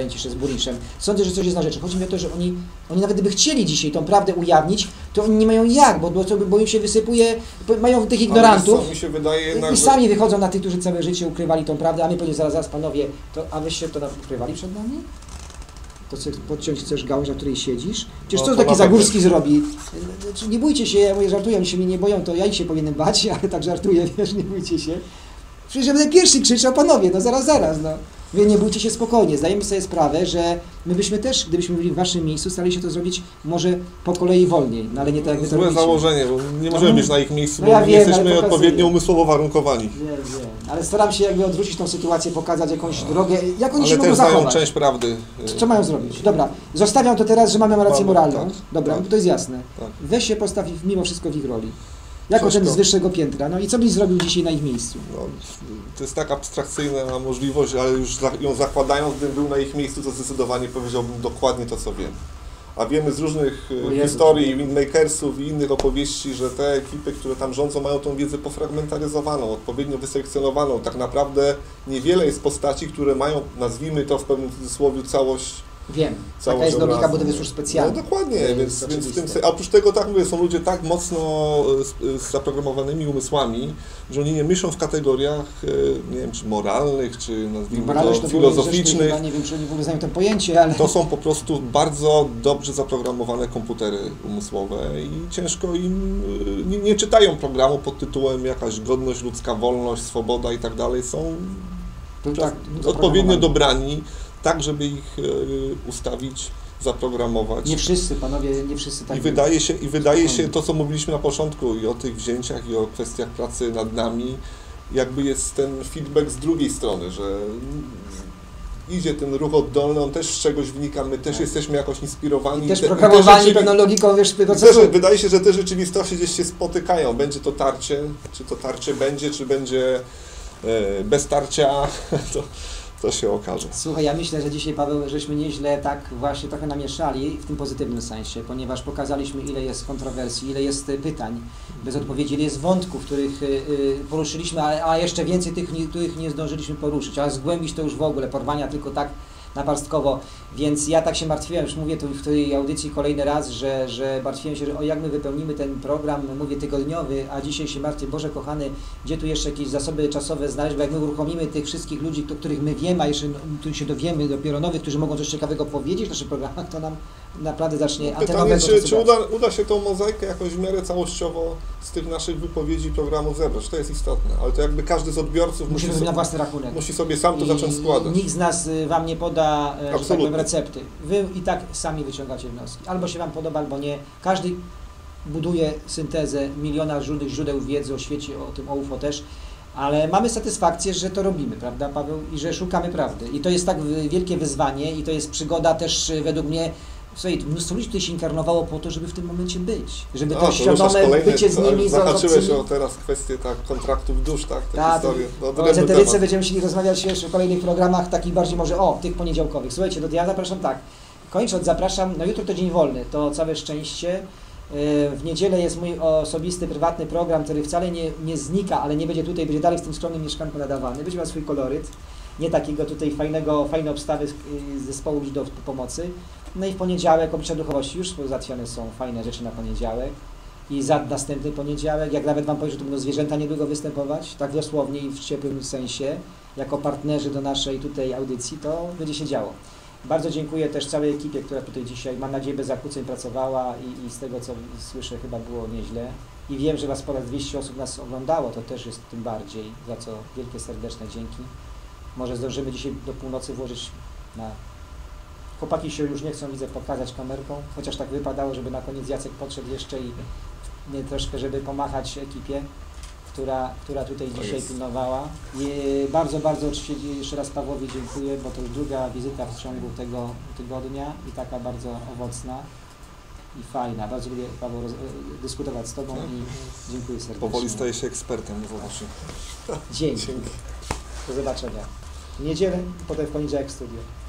rozmawiając jeszcze z burmistrzem. Sądzę, że coś jest na rzeczy. Chodzi mi o to, że oni, oni nawet gdyby chcieli dzisiaj tą prawdę ujawnić, to oni nie mają jak, bo, bo, bo im się wysypuje, mają tych ignorantów co, mi się wydaje jednak, i sami wychodzą na tych, którzy całe życie ukrywali tą prawdę, a my powiedzmy zaraz, zaraz panowie, to, a wyście to ukrywali przed nami? To chcesz podciąć chcesz gałąź, na której siedzisz? Przecież no, co taki Zagórski zrobi? Nie bójcie się, ja mówię, żartuję, oni się mnie nie boją, to ja ich się powinienem bać, ale tak żartuję, wiesz, nie bójcie się. Przecież ja będę pierwszy krzyczał, panowie, no zaraz, zaraz, no. Wy nie bójcie się spokojnie, zdajemy sobie sprawę, że my byśmy też, gdybyśmy byli w waszym miejscu, starali się to zrobić może po kolei wolniej, no ale nie tak jak wy to Złe robicie. założenie, bo nie możemy no, być na ich miejscu, no bo ja nie wiem, jesteśmy odpowiednio umysłowo warunkowani. Wiem, wiem, ale staram się jakby odwrócić tą sytuację, pokazać jakąś drogę, jak oni ale się mogą też zachować. znają część prawdy. Co mają zrobić? Dobra, zostawiam to teraz, że mamy rację Mamy, moralną. tak, Dobra, tak. to jest jasne. Tak. Weź się postaw mimo wszystko w ich roli. Jako Ciężko. ten z wyższego piętra. No i co byś zrobił dzisiaj na ich miejscu? No, to jest tak abstrakcyjna możliwość, ale już za, ją zakładając, gdybym był na ich miejscu, to zdecydowanie powiedziałbym dokładnie to, co wiem. A wiemy z różnych O Jezu. historii, windmakersów i innych opowieści, że te ekipy, które tam rządzą, mają tą wiedzę pofragmentaryzowaną, odpowiednio wyselekcjonowaną. Tak naprawdę niewiele jest postaci, które mają, nazwijmy to w pewnym cudzysłowie, całość. Wiem, Całość taka jest logika obrazu. budowy służb specjalnych. No dokładnie, To więc, jest więc w tym, oczywiste. a oprócz tego, tak mówię, są ludzie tak mocno z, z zaprogramowanymi umysłami, że oni nie myślą w kategoriach, e, nie wiem, czy moralnych, czy nazwijmy Moralność to to było filozoficznych. Chyba nie wiem, czy oni w ogóle znają to pojęcie, ale... To są po prostu bardzo dobrze zaprogramowane komputery umysłowe i ciężko im, e, nie, nie czytają programu pod tytułem jakaś godność, ludzka wolność, swoboda i tak dalej. Są To czas, tak, odpowiednio dobrani, tak żeby ich e, ustawić, zaprogramować. Nie wszyscy, panowie, nie wszyscy tak. I wydaje się, i wydaje się to, co mówiliśmy na początku i o tych wzięciach, i o kwestiach pracy nad nami, jakby jest ten feedback z drugiej strony, że idzie ten ruch oddolny, on też z czegoś wynika, my też tak. jesteśmy jakoś inspirowani. I też te, programowani te pewną logiką, wiesz, i procesu. też, wydaje się, że te rzeczywistości gdzieś się spotykają. Będzie to tarcie, czy to tarcie będzie, czy będzie e, bez tarcia, to, to się okaże. Słuchaj, ja myślę, że dzisiaj, Paweł, żeśmy nieźle tak właśnie trochę namieszali w tym pozytywnym sensie, ponieważ pokazaliśmy, ile jest kontrowersji, ile jest pytań bez odpowiedzi, ile jest wątków, których y, poruszyliśmy, a, a jeszcze więcej tych, których nie zdążyliśmy poruszyć, a zgłębić to już w ogóle, porwania tylko tak naparstkowo, więc ja tak się martwiłem, już mówię tu w tej audycji kolejny raz, że, że martwiłem się, że o jak my wypełnimy ten program, mówię tygodniowy, a dzisiaj się martwię, Boże kochany, gdzie tu jeszcze jakieś zasoby czasowe znaleźć, bo jak my uruchomimy tych wszystkich ludzi, o których my wiemy, a jeszcze tu się dowiemy dopiero nowych, którzy mogą coś ciekawego powiedzieć w naszych programach, to nam naprawdę zacznie Pytanie, czy, czy uda, uda się tą mozaikę jakoś w miarę całościowo z tych naszych wypowiedzi programów zebrać, to jest istotne, ale to jakby każdy z odbiorców musi, musi, na własny rachunek. musi sobie sam to I zacząć składać. Nikt z nas y, wam nie poda e, że tak powiem, Absolutnie. recepty. Wy i tak sami wyciągacie wnioski. Albo się wam podoba, albo nie. Każdy buduje syntezę miliona różnych źródeł wiedzy o świecie, o tym o U F O też, ale mamy satysfakcję, że to robimy, prawda, Paweł? I że szukamy prawdy. I to jest tak wielkie wyzwanie i to jest przygoda też y, według mnie. Słuchaj, mnóstwo ludzi tutaj się inkarnowało po to, żeby w tym momencie być. Żeby No, to świadome bycie z nimi, z zahaczyłeś obcymi. o teraz kwestię tak, kontraktów dusz, tak? Te Tak, historie. No, o odrębny ezoteryce temat. będziemy musieli rozmawiać jeszcze w kolejnych programach, takich bardziej może o, tych poniedziałkowych. Słuchajcie, to ja zapraszam tak, kończąc zapraszam, no jutro to dzień wolny, to całe szczęście. W niedzielę jest mój osobisty, prywatny program, który wcale nie, nie znika, ale nie będzie tutaj, będzie dalej w tym skromnym mieszkanku nadawany, będzie miał swój koloryt, nie takiego tutaj fajnego, fajnej obstawy zespołu ludzi do pomocy. No i w poniedziałek oblicza duchowości, już załatwione są fajne rzeczy na poniedziałek i za następny poniedziałek, jak nawet wam powiem, że tu będą zwierzęta niedługo występować, tak dosłownie i w ciepłym sensie, jako partnerzy do naszej tutaj audycji, to będzie się działo. Bardzo dziękuję też całej ekipie, która tutaj dzisiaj, mam nadzieję, bez zakłóceń pracowała i, i z tego, co słyszę, chyba było nieźle. I wiem, że was ponad dwieście osób nas oglądało, to też jest tym bardziej, za co wielkie, serdeczne dzięki. Może zdążymy dzisiaj do północy włożyć na... Chłopaki się już nie chcą, widzę, pokazać kamerką, chociaż tak wypadało, żeby na koniec Jacek podszedł jeszcze i nie, troszkę, żeby pomachać ekipie, która, która tutaj To dzisiaj jest. pilnowała. I bardzo, bardzo oczywiście jeszcze raz Pawłowi dziękuję, bo to już druga wizyta w ciągu tego tygodnia i taka bardzo owocna i fajna. Bardzo lubię, Paweł, roz, dyskutować z Tobą i dziękuję serdecznie. Powoli staje się ekspertem, zobacz. Dzięki. Dzięki. Do zobaczenia. W niedzielę, potem w poniedziałek w studiu.